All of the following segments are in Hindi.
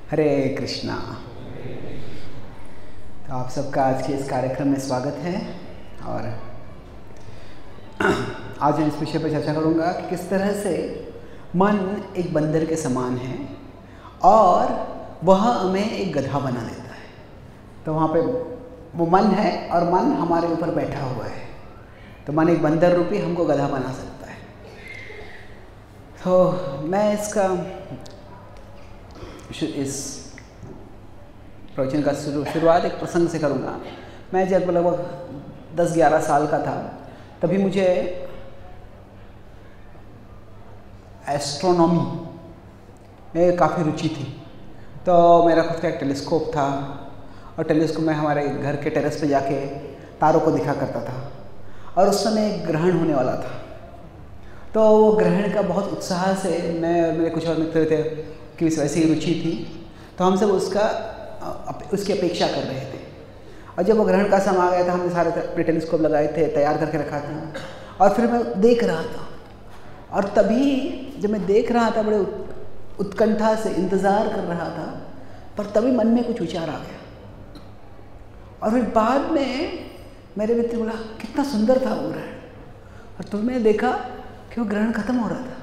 हरे कृष्णा। तो आप सबका आज के इस कार्यक्रम में स्वागत है और आज मैं इस विषय पर चर्चा करूंगा कि किस तरह से मन एक बंदर के समान है और वह हमें एक गधा बना देता है। तो वहाँ पे वो मन है और मन हमारे ऊपर बैठा हुआ है, तो मन एक बंदर रूपी हमको गधा बना सकता है। तो मैं इस प्रवचन का शुरुआत एक प्रसंग से करूँगा। मैं जब लगभग 10-11 साल का था तभी मुझे एस्ट्रोनॉमी में काफ़ी रुचि थी। तो मेरा खुद का एक टेलीस्कोप था और टेलीस्कोप में हमारे घर के टेरेस पे जाके तारों को दिखा करता था और उस समय एक ग्रहण होने वाला था। तो वो ग्रहण का बहुत उत्साह से मैं और मेरे कुछ और मित्र थे कि वैसी ही रुचि थी, तो हम सब उसकी अपेक्षा कर रहे थे। और जब वो ग्रहण का समय आ गया था, हमने सारे अपने टेलीस्कोप लगाए थे, तैयार करके रखा था और फिर मैं देख रहा था। और तभी जब मैं देख रहा था, बड़े उत्कंठा से इंतज़ार कर रहा था, पर तभी मन में कुछ विचार आ गया। और फिर बाद में मेरे मित्र बोला कितना सुंदर था वो ग्रहण, और तो मैंने देखा कि वो ग्रहण खत्म हो रहा था।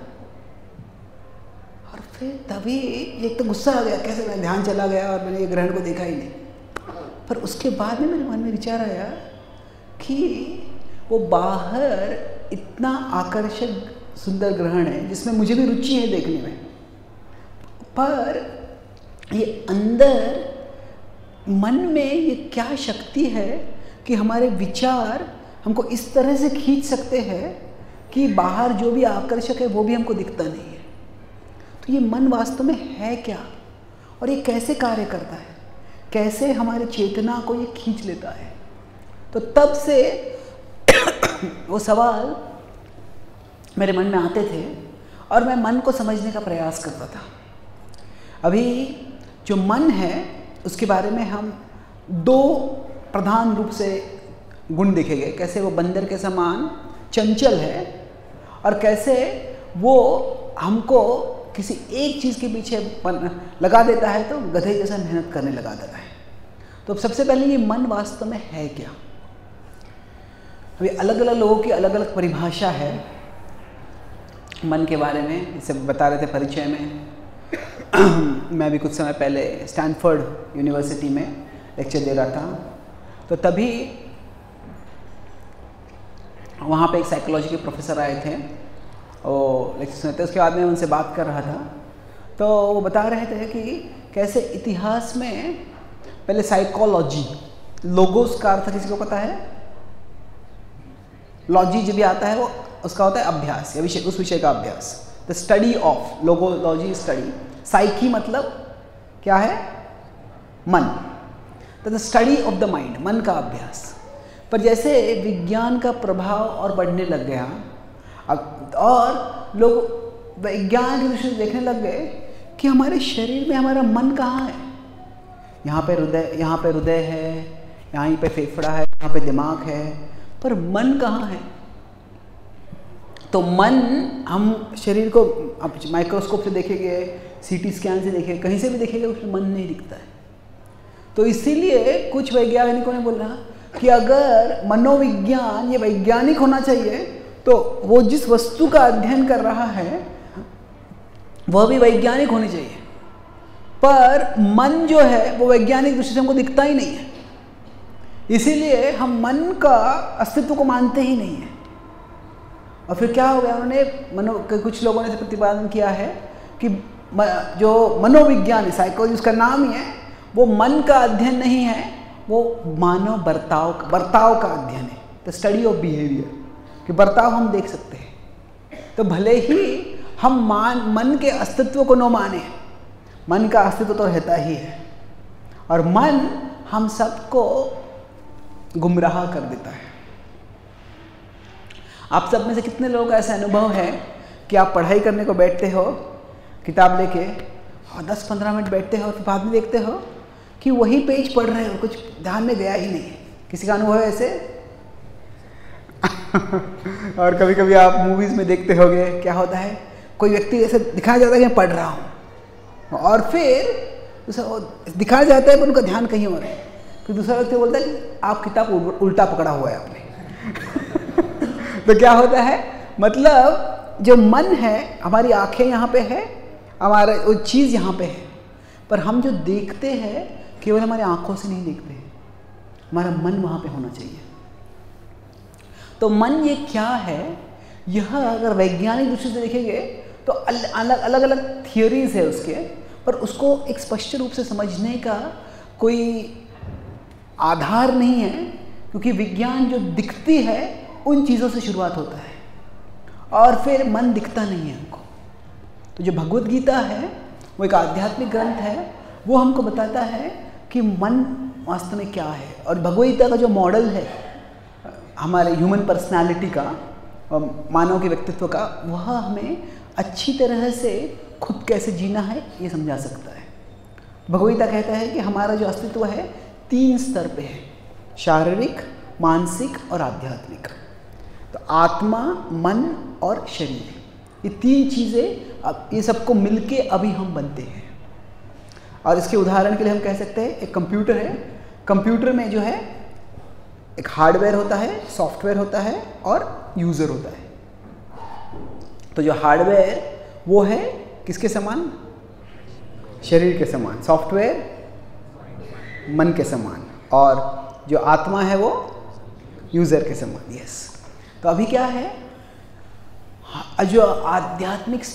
और फिर तभी एक तो गुस्सा आ गया, कैसे मेरा ध्यान चला गया और मैंने ये ग्रहण को देखा ही नहीं। पर उसके बाद में मेरे मन में विचार आया कि वो बाहर इतना आकर्षक सुंदर ग्रहण है जिसमें मुझे भी रुचि है देखने में, पर ये अंदर मन में ये क्या शक्ति है कि हमारे विचार हमको इस तरह से खींच सकते हैं कि बाहर जो भी आकर्षक है वो भी हमको दिखता नहीं है। तो ये मन वास्तव में है क्या और ये कैसे कार्य करता है, कैसे हमारे चेतना को ये खींच लेता है। तो तब से वो सवाल मेरे मन में आते थे और मैं मन को समझने का प्रयास करता था। अभी जो मन है उसके बारे में हम दो प्रधान रूप से गुण देखेंगे, कैसे वो बंदर के समान चंचल है और कैसे वो हमको किसी एक चीज़ के पीछे लगा देता है तो गधे जैसा मेहनत करने लगा देता है। तो सबसे पहले ये मन वास्तव में है क्या। अभी अलग अलग लोगों की अलग अलग परिभाषा है मन के बारे में, इसे बता रहे थे परिचय में। मैं भी कुछ समय पहले स्टैनफोर्ड यूनिवर्सिटी में लेक्चर दे रहा था, तो तभी वहाँ पे एक साइकोलॉजी के प्रोफेसर आए थे और लेक्चर सुनते। उसके बाद में उनसे बात कर रहा था, तो वो बता रहे थे कि कैसे इतिहास में पहले साइकोलॉजी, लोगोस का अर्थ किसी को पता है? लॉजी जब भी आता है वो उसका होता है अभ्यास या विषय, उस विषय का अभ्यास। The study of, logology study. Psyche मतलब क्या है? मन। तो the study of the mind, मन का अभ्यास। पर जैसे विज्ञान का प्रभाव और बढ़ने लग गया और लोग विज्ञान की दृष्टि से देखने लग गए कि हमारे शरीर में हमारा मन कहाँ है। यहाँ पे हृदय है, यहाँ पे फेफड़ा है, यहाँ पे दिमाग है, पर मन कहाँ है। तो मन, हम शरीर को अब माइक्रोस्कोप से देखेंगे, सीटी स्कैन से देखेंगे, कहीं से भी देखेंगे, उसमें मन नहीं दिखता है। तो इसीलिए कुछ वैज्ञानिकों ने बोला कि अगर मनोविज्ञान ये वैज्ञानिक होना चाहिए तो वो जिस वस्तु का अध्ययन कर रहा है वह भी वैज्ञानिक होनी चाहिए। पर मन जो है वो वैज्ञानिक दृष्टि से हमको दिखता ही नहीं है, इसीलिए हम मन का अस्तित्व को मानते ही नहीं है। और फिर क्या हो गया, उन्होंने कुछ लोगों ने प्रतिपादन किया है कि जो मनोविज्ञान है, साइकोलॉजी उसका नाम ही है, वो मन का अध्ययन नहीं है, वो मानव बर्ताव का अध्ययन है। द स्टडी ऑफ बिहेवियर, कि बर्ताव हम देख सकते हैं। तो भले ही हम मन के अस्तित्व को न माने, मन का अस्तित्व तो रहता ही है और मन हम सबको गुमराह कर देता है। आप सब में से कितने लोगों का ऐसा अनुभव है कि आप पढ़ाई करने को बैठते हो किताब लेके और 10-15 मिनट बैठते हो और फिर बाद में देखते हो कि वही पेज पढ़ रहे हो, कुछ ध्यान में गया ही नहीं है। किसी का अनुभव है ऐसे? और कभी कभी आप मूवीज़ में देखते होंगे, क्या होता है, कोई व्यक्ति ऐसे दिखाया जाता है कि मैं पढ़ रहा हूँ और फिर दूसरा दिखाया जाता है पर उनका ध्यान कहीं और है। फिर दूसरा व्यक्ति बोलता है कि आप किताब उल्टा पकड़ा हुआ है आपने। तो क्या होता है, मतलब जो मन है, हमारी आंखें यहाँ पे है, हमारा वो चीज़ यहाँ पे है, पर हम जो देखते हैं केवल हमारी आंखों से नहीं देखते हैं, हमारा मन वहाँ पे होना चाहिए। तो मन ये क्या है, यह अगर वैज्ञानिक दृष्टि से देखेंगे तो अलग अलग थियोरीज है उसके, पर उसको एक स्पष्ट रूप से समझने का कोई आधार नहीं है, क्योंकि विज्ञान जो दिखती है उन चीज़ों से शुरुआत होता है और फिर मन दिखता नहीं है हमको। तो जो भगवद गीता है वो एक आध्यात्मिक ग्रंथ है, वो हमको बताता है कि मन वास्तव में क्या है। और भगवद गीता का जो मॉडल है हमारे ह्यूमन पर्सनालिटी का, मानव के व्यक्तित्व का, वह हमें अच्छी तरह से खुद कैसे जीना है ये समझा सकता है। भगवद गीता कहता है कि हमारा जो अस्तित्व है 3 स्तर पे है, शारीरिक, मानसिक और आध्यात्मिक। तो आत्मा, मन और शरीर, ये 3 चीज़ें, अब ये सबको मिलके अभी हम बनते हैं। और इसके उदाहरण के लिए हम कह सकते हैं एक कंप्यूटर है, कंप्यूटर में जो है एक हार्डवेयर होता है, सॉफ्टवेयर होता है और यूज़र होता है। तो जो हार्डवेयर वो है किसके समान, शरीर के समान, सॉफ्टवेयर मन के समान, और जो आत्मा है वो यूज़र के समान। यस, तो अभी क्या है, जो आध्यात्मिक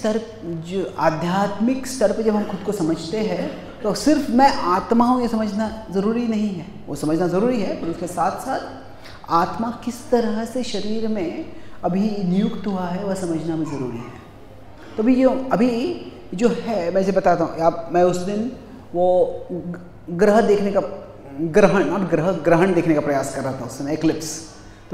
स्तर पे जब हम खुद को समझते हैं तो सिर्फ मैं आत्मा हूँ ये समझना ज़रूरी नहीं है, वो समझना ज़रूरी है, पर उसके साथ साथ आत्मा किस तरह से शरीर में अभी नियुक्त हुआ है वह समझना भी ज़रूरी है। तो अभी जो है, मैं इसे बताता हूँ। मैं उस दिन वो ग्रह देखने का, ग्रहण देखने का प्रयास कर रहा था उस समय, एक्लिप्स। तो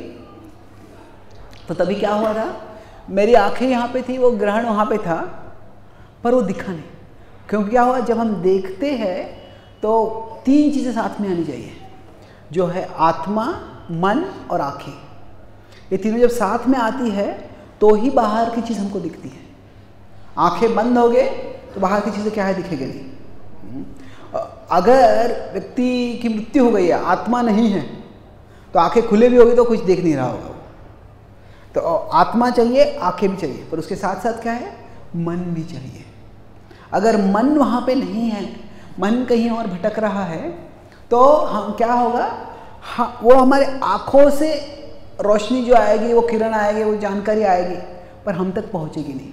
तभी क्या हुआ था, मेरी आंखें यहाँ पे थी, वो ग्रहण वहाँ पे था, पर वो दिखा नहीं। क्योंकि क्या हुआ, जब हम देखते हैं तो 3 चीज़ें साथ में आनी चाहिए, जो है आत्मा, मन और आँखें। ये तीनों जब साथ में आती है तो ही बाहर की चीज़ हमको दिखती है। आंखें बंद हो गए तो बाहर की चीज़ें क्या है, दिखेगी नहीं। अगर व्यक्ति की मृत्यु हो गई है, आत्मा नहीं है, तो आंखें खुले भी होगी तो कुछ देख नहीं रहा होगा। तो आत्मा चाहिए, आंखें भी चाहिए, पर उसके साथ साथ क्या है, मन भी चाहिए। अगर मन वहाँ पे नहीं है, मन कहीं और भटक रहा है, तो हम क्या होगा, वो हमारे आँखों से रोशनी जो आएगी, वो किरण आएगी, वो जानकारी आएगी, पर हम तक पहुँचेगी नहीं।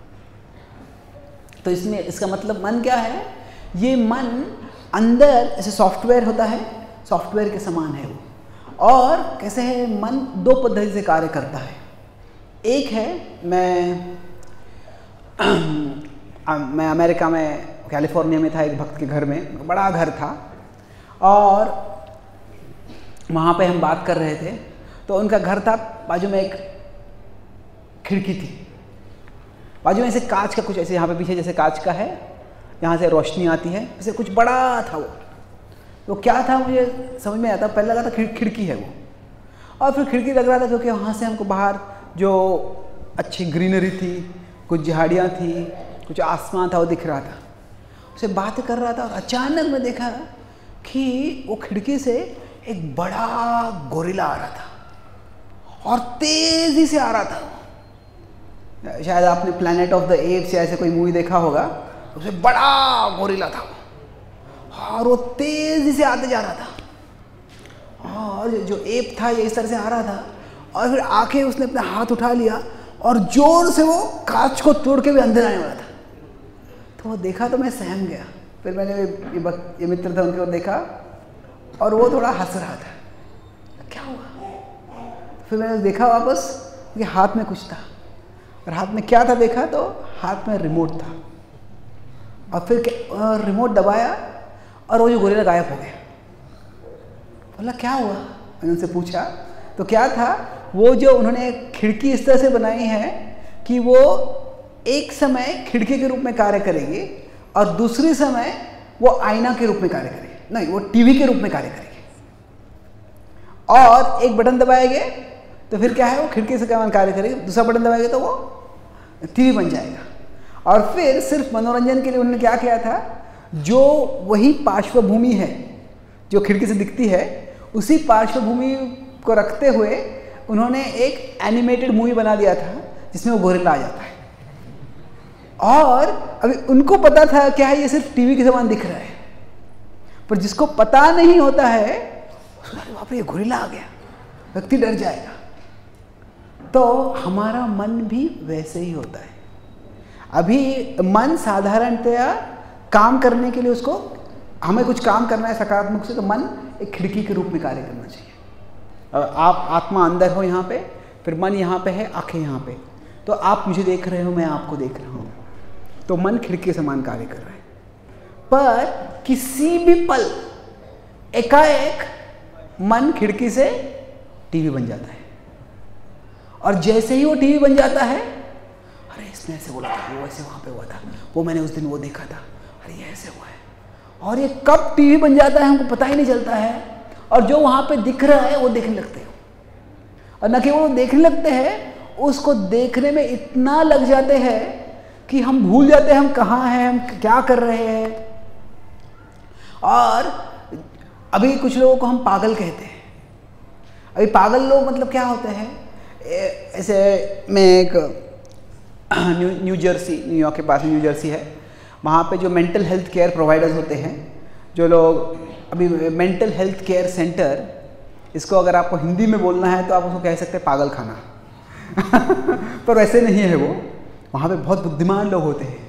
तो इसका मतलब मन क्या है, ये मन अंदर ऐसे सॉफ्टवेयर होता है, सॉफ्टवेयर के समान है वो। और कैसे है, मन 2 पद्धति से कार्य करता है। एक है, मैं अमेरिका में कैलिफोर्निया में था, एक भक्त के घर में, बड़ा घर था, और वहाँ पे हम बात कर रहे थे। तो उनका घर था, बाजू में एक खिड़की थी, बाजू में ऐसे कांच का कुछ ऐसे, यहाँ पे पीछे जैसे कांच का है, यहाँ से रोशनी आती है, जैसे कुछ बड़ा था वो। तो क्या था मुझे समझ में आता, पहले लगा था खिड़की है वो, और फिर खिड़की लग रहा था क्योंकि वहाँ से हमको बाहर जो अच्छी ग्रीनरी थी, कुछ झाड़ियाँ थी, कुछ आसमान था, वो दिख रहा था। उसे बात कर रहा था और अचानक मैं देखा कि वो खिड़की से एक बड़ा गोरिल्ला आ रहा था और तेज़ी से आ रहा था। शायद आपने प्लैनेट ऑफ द एप्स या ऐसे कोई मूवी देखा होगा, उसे बड़ा गोरिल्ला था और वो तेज़ी से आते जा रहा था, और जो एप था ये इस तरह से आ रहा था, और फिर आके उसने अपना हाथ उठा लिया और जोर से वो कांच को तोड़ के भी अंदर आने वाला था। तो वो देखा तो मैं सहम गया। फिर मैंने ये मित्र था, उनके को देखा और वो थोड़ा हंस रहा था, क्या हुआ। फिर मैंने देखा वापस कि हाथ में कुछ था, और हाथ में क्या था देखा तो हाथ में रिमोट था, और फिर रिमोट दबाया और वो जो गोरिल्ला गायब हो गया। बोला क्या हुआ, मैंने उनसे पूछा तो क्या था, वो जो उन्होंने खिड़की इस तरह से बनाई है कि वो एक समय खिड़की के रूप में कार्य करेगी और दूसरी समय वो आईना के रूप में कार्य करेगी, नहीं वो टीवी के रूप में कार्य करेगी। और एक बटन दबाएंगे तो फिर क्या है, वो खिड़की से कार्य करेगी, दूसरा बटन दबाएंगे तो वो टीवी बन जाएगा। और फिर सिर्फ मनोरंजन के लिए उन्होंने क्या किया था, जो वही पार्श्वभूमि है जो खिड़की से दिखती है, उसी पार्श्वभूमि को रखते हुए उन्होंने एक एनिमेटेड मूवी बना दिया था जिसमें वो गोरिल्ला आ जाता है। और अभी उनको पता था क्या है, ये सिर्फ टीवी के समान दिख रहा है, पर जिसको पता नहीं होता है उसको बाप रे ये गोरिल्ला आ गया, व्यक्ति डर जाएगा। तो हमारा मन भी वैसे ही होता है। अभी मन साधारणतया काम करने के लिए, उसको हमें कुछ काम करना है सकारात्मक से, तो मन एक खिड़की के रूप में कार्य करना चाहिए। आप आत्मा अंदर हो यहाँ पे, फिर मन यहाँ पे है, आंखें यहाँ पे, तो आप मुझे देख रहे हो, मैं आपको देख रहा हूँ, तो मन खिड़की के समान कार्य कर रहा है। पर किसी भी पल एकाएक मन खिड़की से टीवी बन जाता है, और जैसे ही वो टीवी बन जाता है, अरे इसने ऐसे बोला था, वो ऐसे वहाँ पे हुआ था, वो मैंने उस दिन वो देखा था, अरे ये ऐसे हुआ है, और ये कब टीवी बन जाता है हमको पता ही नहीं चलता है। और जो वहाँ पे दिख रहा है वो देखने लगते हैं, और न केवल वो देखने लगते हैं, उसको देखने में इतना लग जाते हैं कि हम भूल जाते हैं हम कहाँ हैं, हम क्या कर रहे हैं। और अभी कुछ लोगों को हम पागल कहते हैं। अभी पागल लोग मतलब क्या होते हैं, ऐसे मैं एक न्यूयॉर्क के पास न्यू जर्सी है, वहाँ पे जो मेंटल हेल्थ केयर प्रोवाइडर्स होते हैं, जो लोग अभी मेंटल हेल्थ केयर सेंटर, इसको अगर आपको हिंदी में बोलना है तो आप उसको कह सकते हैं पागल खाना पर वैसे नहीं है वो, वहाँ पे बहुत बुद्धिमान लोग होते हैं।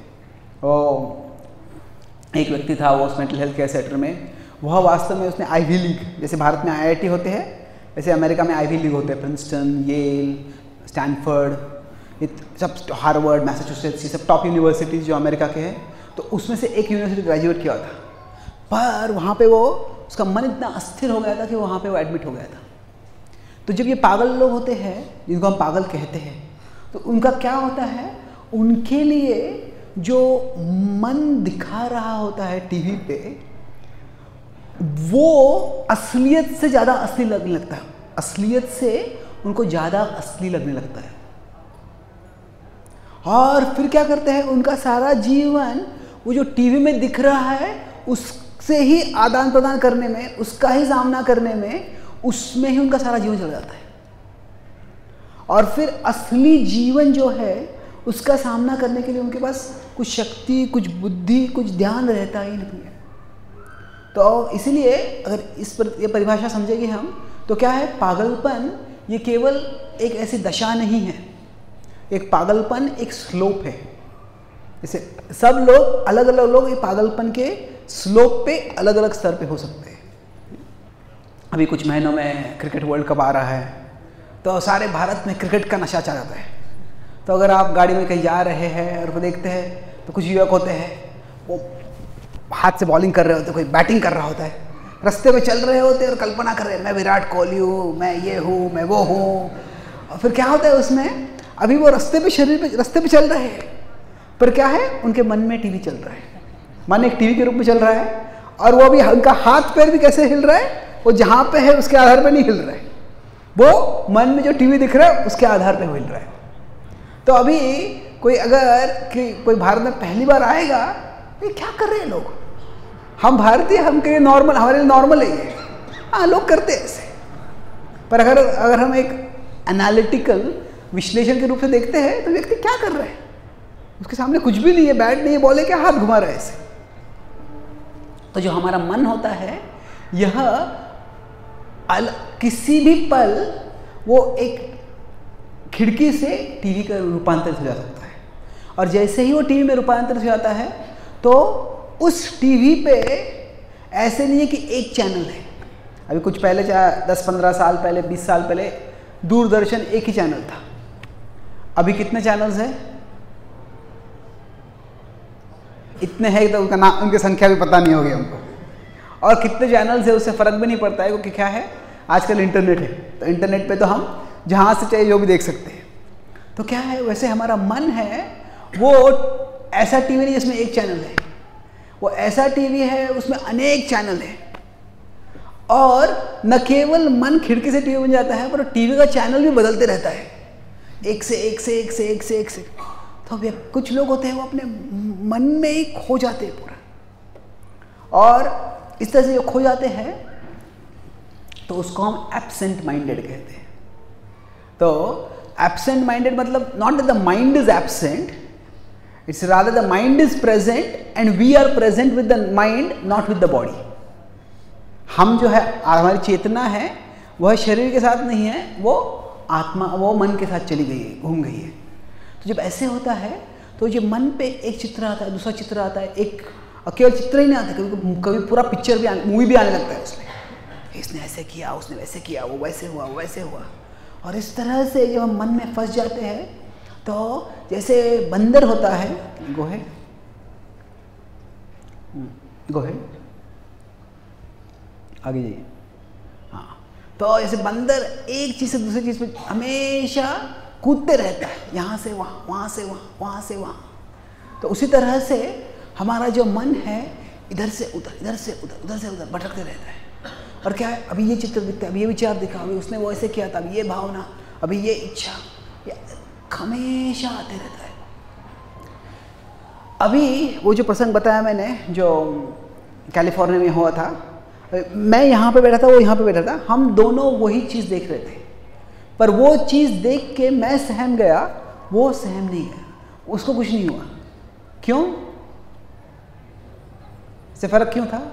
और एक व्यक्ति था वो उस मेंटल हेल्थ केयर सेंटर में, वह वास्तव में उसने आईवी लीग, जैसे भारत में IIT होते हैं वैसे अमेरिका में आईवी लीग होते हैं, प्रिंसटन, येल, स्टैनफोर्ड, ये सब, हार्वर्ड, मैसाचुसेट्स, ये सब टॉप यूनिवर्सिटीज़ जो अमेरिका के हैं, तो उसमें से एक यूनिवर्सिटी ग्रेजुएट किया था। पर वहाँ पे वो, उसका मन इतना अस्थिर हो गया था कि वहाँ पे वो एडमिट हो गया था। तो जब ये पागल लोग होते हैं, जिनको हम पागल कहते हैं, तो उनका क्या होता है, उनके लिए जो मन दिखा रहा होता है टीवी पे, वो असलियत से ज़्यादा असली लगने लगता है, असलियत से उनको ज़्यादा असली लगने लगता है। और फिर क्या करते हैं, उनका सारा जीवन वो जो टीवी में दिख रहा है उससे ही आदान प्रदान करने में, उसका ही सामना करने में, उसमें ही उनका सारा जीवन चला जाता है। और फिर असली जीवन जो है उसका सामना करने के लिए उनके पास कुछ शक्ति, कुछ बुद्धि, कुछ ध्यान रहता ही नहीं है। तो इसीलिए अगर इस पर ये परिभाषा समझेंगे हम, तो क्या है, पागलपन ये केवल एक ऐसी दशा नहीं है, एक पागलपन एक स्लोप है। जैसे सब लोग, अलग अलग लोग ये पागलपन के स्लोप पे अलग अलग स्तर पे हो सकते हैं। अभी कुछ महीनों में क्रिकेट वर्ल्ड कप आ रहा है, तो सारे भारत में क्रिकेट का नशा चल जाता है। तो अगर आप गाड़ी में कहीं जा रहे हैं और वो देखते हैं तो कुछ युवक होते हैं, वो हाथ से बॉलिंग कर रहे होते हैं, कोई बैटिंग कर रहा होता है, रास्ते में चल रहे होते हैं और कल्पना कर रहे हैं मैं विराट कोहली हूँ, मैं ये हूँ, मैं वो हूँ। और फिर क्या होता है उसमें, अभी वो रास्ते पे चल रहे हैं, पर क्या है, उनके मन में टीवी चल रहा है, मन एक टीवी के रूप में चल रहा है, और वो भी उनका हाथ पैर भी कैसे हिल रहा है, वो जहाँ पे है उसके आधार पे नहीं हिल रहा है, वो मन में जो टीवी दिख रहा है उसके आधार पे हिल रहा है। तो अभी कोई भारत में पहली बार आएगा, ये क्या कर रहे हैं लोग, हम भारतीय, हमके लिए नॉर्मल, हमारे लिए नॉर्मल है ये, हाँ लोग करते हैं ऐसे। पर अगर हम एक एनालिटिकल विश्लेषण के रूप से देखते हैं तो व्यक्ति क्या कर रहा है, उसके सामने कुछ भी नहीं है, बैट नहीं है, बॉल है, क्या हाथ घुमा रहा है ऐसे। तो जो हमारा मन होता है, यह किसी भी पल वो एक खिड़की से टीवी का रूपांतरित हो जा सकता है, और जैसे ही वो टीवी में रूपांतरित हो जाता है तो उस टीवी पे ऐसे नहीं है कि एक चैनल है। अभी कुछ पहले, 10-15 साल पहले, 20 साल पहले दूरदर्शन एक ही चैनल था। अभी कितने चैनल्स हैं? इतने हैं तो उनका नाम, उनकी संख्या भी पता नहीं होगी हमको। और कितने चैनल्स है उससे फ़र्क भी नहीं पड़ता है, क्योंकि क्या है, आजकल इंटरनेट है, तो इंटरनेट पे तो हम जहाँ से चाहिए जो भी देख सकते हैं। तो क्या है, वैसे हमारा मन है वो ऐसा टीवी नहीं जिसमें एक चैनल है, वो ऐसा टीवी है उसमें अनेक चैनल है। और न केवल मन खिड़की से टीवी बन जाता है, पर टीवी का चैनल भी बदलते रहता है, एक से एक से एक से एक से एक से। तो अब कुछ लोग होते हैं वो अपने मन में ही खो जाते हैं पूरा, और इस तरह से जो खो जाते हैं तो उसको हम एब्सेंट माइंडेड कहते हैं। तो एब्सेंट माइंडेड मतलब not that the mind is absent, it's rather the mind is present and we are present with the mind, not with the body. हम जो है, हमारी चेतना है वह शरीर के साथ नहीं है, वो आत्मा, वो मन के साथ चली गई है, घूम गई है। तो जब ऐसे होता है तो ये मन पे एक चित्र आता है, दूसरा चित्र आता है, एक केवल चित्र ही नहीं आता, कभी कभी पूरा पिक्चर भी, मूवी भी आने लगता है उसमें, इसने ऐसे किया, उसने वैसे किया, वो वैसे हुआ, वो वैसे हुआ। और इस तरह से जब हम मन में फंस जाते हैं तो जैसे बंदर होता है, गोहेड आगे जाइए। हाँ, तो जैसे बंदर एक चीज़ से दूसरी चीज़ पे हमेशा कूदते रहता है, यहाँ से वहाँ, वहाँ से वहाँ, वहाँ से वहाँ। तो उसी तरह से हमारा जो मन है इधर से उधर, इधर से उधर, उधर से उधर भटकते रहता है। और क्या है, अभी ये चित्र दिखता है, अभी ये विचार दिखा, अभी उसने वो ऐसे किया था, अभी ये भावना, अभी ये इच्छा, ये हमेशा आते रहता है। अभी वो जो प्रसंग बताया मैंने, जो कैलिफोर्निया में हुआ था, मैं यहाँ पे बैठा था, वो यहाँ पे बैठा था, हम दोनों वही चीज़ देख रहे थे, पर वो चीज़ देख के मैं सहम गया, वो सहम नहीं गया, उसको कुछ नहीं हुआ। क्यों? से फर्क क्यों था?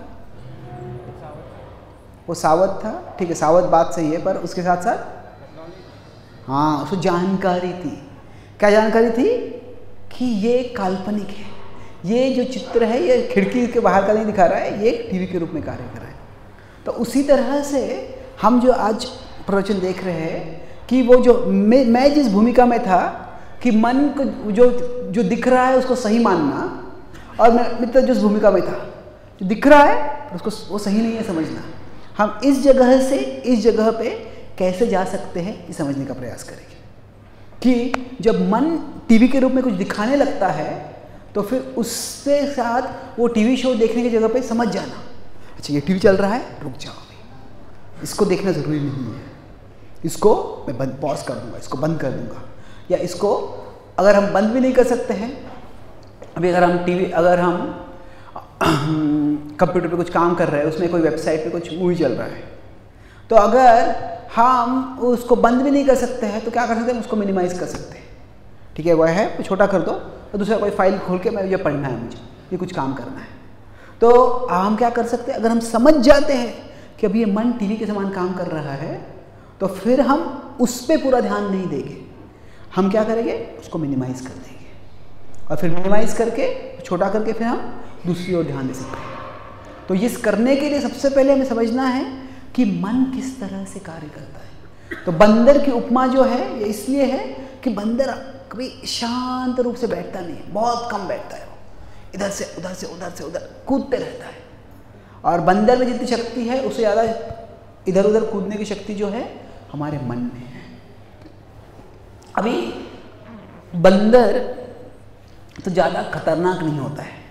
वो सावध था, ठीक है, सावध बात सही है, पर उसके साथ साथ हाँ, उसको जानकारी थी। क्या जानकारी थी? कि ये काल्पनिक है, ये जो चित्र है ये खिड़की के बाहर का नहीं दिखा रहा है, ये टीवी के रूप में कार्य कर रहा है। तो उसी तरह से हम जो आज प्रवचन देख रहे हैं कि वो जो मैं जिस भूमिका में था कि मन को जो दिख रहा है उसको सही मानना, और मैं मित्र जिस भूमिका में था, जो दिख रहा है उसको वो सही नहीं है समझना, हम इस जगह से इस जगह पे कैसे जा सकते हैं ये समझने का प्रयास करेंगे। कि जब मन टीवी के रूप में कुछ दिखाने लगता है तो फिर उसके साथ वो टीवी शो देखने की जगह पे समझ जाना, अच्छा ये टीवी चल रहा है, रुक जाओ, इसको देखना ज़रूरी नहीं है, इसको मैं पॉज कर दूंगा, इसको बंद कर दूंगा। या इसको अगर हम बंद भी नहीं कर सकते हैं, अभी अगर हम कंप्यूटर पे कुछ काम कर रहे हैं, उसमें कोई वेबसाइट पे कुछ मूवी चल रहा है, तो अगर हम उसको बंद भी नहीं कर सकते हैं तो क्या कर सकते हैं, उसको मिनिमाइज़ कर सकते हैं। ठीक है, वह है छोटा कर दो, और दूसरा कोई फाइल खोल के मैं ये पढ़ना है, मुझे ये कुछ काम करना है। तो हम क्या कर सकते हैं, अगर हम समझ जाते हैं कि अभी ये मन टीवी के समान काम कर रहा है, तो फिर हम उस पर पूरा ध्यान नहीं देंगे, हम क्या करेंगे, उसको मिनिमाइज़ कर देंगे, और फिर मिनिमाइज़ करके छोटा करके फिर हम दूसरी ओर ध्यान दे सकते हैं। तो ये करने के लिए सबसे पहले हमें समझना है कि मन किस तरह से कार्य करता है। तो बंदर की उपमा जो है ये इसलिए है कि बंदर कभी शांत रूप से बैठता नहीं है, बहुत कम बैठता है, वो इधर से उधर से उधर से उधर कूदते रहता है। और बंदर में जितनी शक्ति है उससे ज़्यादा इधर उधर कूदने की शक्ति जो है हमारे मन में है। अभी बंदर तो ज़्यादा खतरनाक नहीं होता है।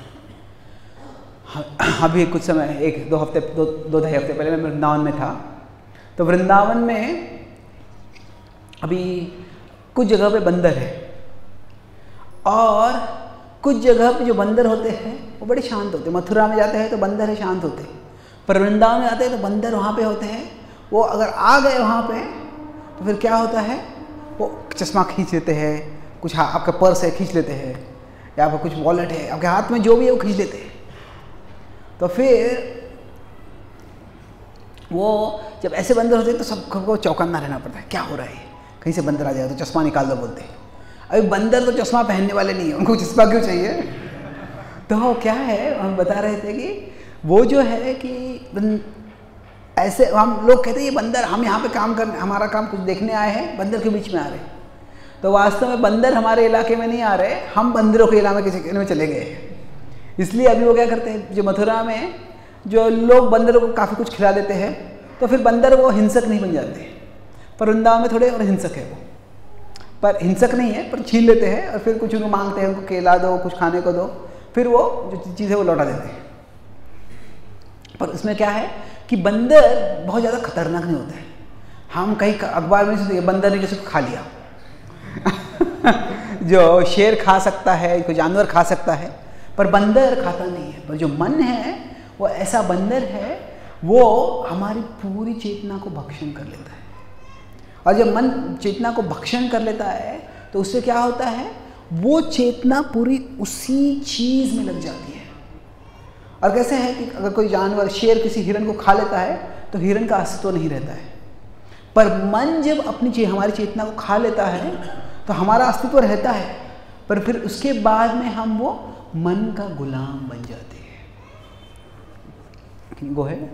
अभी कुछ समय दो ढाई हफ्ते पहले मैं वृंदावन में था, तो वृंदावन में अभी कुछ जगह पे बंदर है, और कुछ जगह पे जो बंदर होते हैं वो बड़े शांत होते हैं। मथुरा में जाते हैं तो बंदर है शांत होते हैं, पर वृंदावन में जाते हैं तो बंदर वहाँ पे होते हैं, वो अगर आ गए वहाँ पे तो फिर क्या होता है, वो चश्मा खींच लेते हैं, कुछ आपका पर्स है खींच लेते हैं, या आपका कुछ वॉलेट है, आपके हाथ में जो भी है वो खींच लेते हैं। तो फिर वो जब ऐसे बंदर होते हैं तो सबको चौकन्ना रहना पड़ता है, क्या हो रहा है, कहीं से बंदर आ जाए तो चश्मा निकाल दो बोलते हैं। अभी बंदर तो चश्मा पहनने वाले नहीं है, उनको चश्मा क्यों चाहिए। तो क्या है, हम बता रहे थे कि वो जो है कि ऐसे हम लोग कहते हैं ये बंदर, हम यहाँ पे काम करने, हमारा काम कुछ देखने आए हैं, बंदर के बीच में आ रहे हैं। तो वास्तव में बंदर हमारे इलाके में नहीं आ रहे, हम बंदरों के इलाके में चले गए। इसलिए अभी वो क्या करते हैं, जो मथुरा में जो लोग बंदरों को काफ़ी कुछ खिला देते हैं, तो फिर बंदर वो हिंसक नहीं बन जाते। पर वृंदावन में थोड़े और हिंसक है वो, पर हिंसक नहीं है, पर छीन लेते हैं और फिर कुछ उनको मांगते हैं, उनको केला दो, कुछ खाने को दो, फिर वो जो चीज़ है वो लौटा देते हैं। पर उसमें क्या है कि बंदर बहुत ज़्यादा खतरनाक नहीं होता है। हम कहीं अखबार में सुनते हैं बंदर ने किसी को खा लिया जो शेर खा सकता है, कोई जानवर खा सकता है, पर बंदर खाता नहीं है। पर जो मन है वो ऐसा बंदर है, वो हमारी पूरी चेतना को भक्षण कर लेता है। और जब मन चेतना को भक्षण कर लेता है तो उससे क्या होता है, वो चेतना पूरी उसी चीज़ में लग जाती है। और कैसे है कि अगर कोई जानवर, शेर किसी हिरन को खा लेता है तो हिरन का अस्तित्व नहीं रहता है, पर मन जब अपनी हमारी चेतना को खा लेता है तो हमारा अस्तित्व रहता है, पर फिर उसके बाद में हम वो मन का गुलाम बन जाते हैं। वो है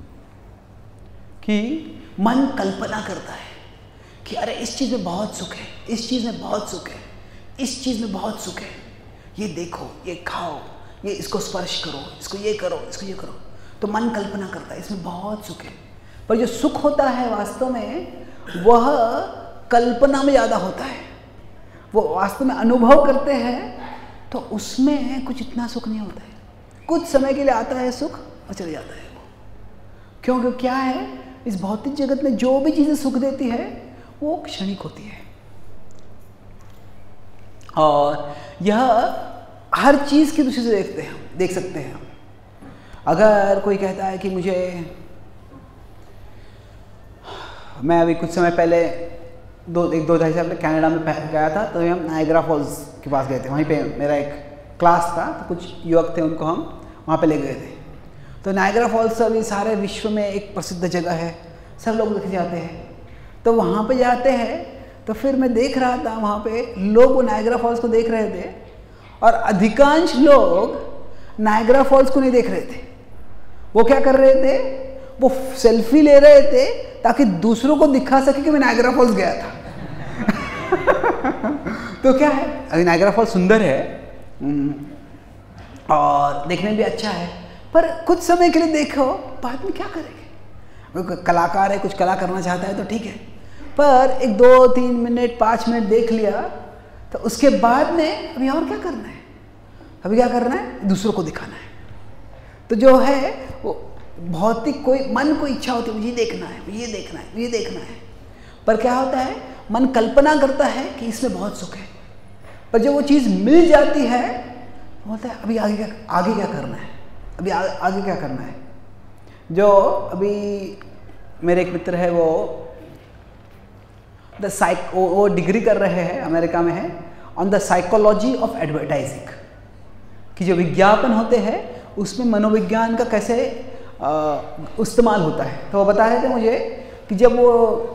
कि मन कल्पना करता है कि अरे इस चीज़ में बहुत सुख है, इस चीज़ में बहुत सुख है, इस चीज़ में बहुत सुख है, ये देखो, ये खाओ, ये इसको स्पर्श करो, इसको ये करो, इसको ये करो। तो मन कल्पना करता है इसमें बहुत सुख है, पर जो सुख होता है वास्तव में वह कल्पना में ज़्यादा होता है। वो वास्तव में अनुभव करते हैं तो उसमें कुछ इतना सुख नहीं होता है। कुछ समय के लिए आता है सुख और चले जाता है वो। क्योंकि क्या है, इस भौतिक जगत में जो भी चीज़ें सुख देती है वो क्षणिक होती है। और यह हर चीज़ की दृष्टि से देख सकते हैं। अगर कोई कहता है कि मैं अभी कुछ समय पहले एक दो ढाई साल पहले कनाडा में गया था, तो हम नायग्रा फॉल्स के पास गए थे। वहीं पे मेरा एक क्लास था, तो कुछ युवक थे, उनको हम वहाँ पे ले गए थे। तो नायग्रा फॉल्स अभी सारे विश्व में एक प्रसिद्ध जगह है, सब लोग देखे जाते हैं। तो वहाँ पे जाते हैं तो फिर मैं देख रहा था वहाँ पे लोग वो नायग्रा फॉल्स को देख रहे थे, और अधिकांश लोग नायग्रा फॉल्स को नहीं देख रहे थे। वो क्या कर रहे थे, वो सेल्फी ले रहे थे ताकि दूसरों को दिखा सके कि मैं नायग्रा फॉल्स गया था। तो क्या है, अभी नायग्रा फॉल्स सुंदर है और देखने में भी अच्छा है, पर कुछ समय के लिए देखो, बाद में क्या करेंगे। कलाकार है, कुछ कला करना चाहता है तो ठीक है, पर एक 2-3 मिनट 5 मिनट देख लिया तो उसके बाद में अभी और क्या करना है, अभी क्या करना है, दूसरों को दिखाना है। तो जो है वो भौतिक कोई मन को इच्छा होती है, मुझे देखना है, ये देखना है, ये देखना है, पर क्या होता है, मन कल्पना करता है कि इसमें बहुत सुख है, पर जब वो चीज़ मिल जाती है बोलता है अभी आगे क्या करना है, अभी आगे क्या करना है। जो अभी मेरे एक मित्र है, वो वो डिग्री कर रहे हैं, अमेरिका में है, on the psychology of advertising, कि जो विज्ञापन होते हैं उसमें मनोविज्ञान का कैसे इस्तेमाल होता है। तो वो बता रहे थे मुझे कि जब वो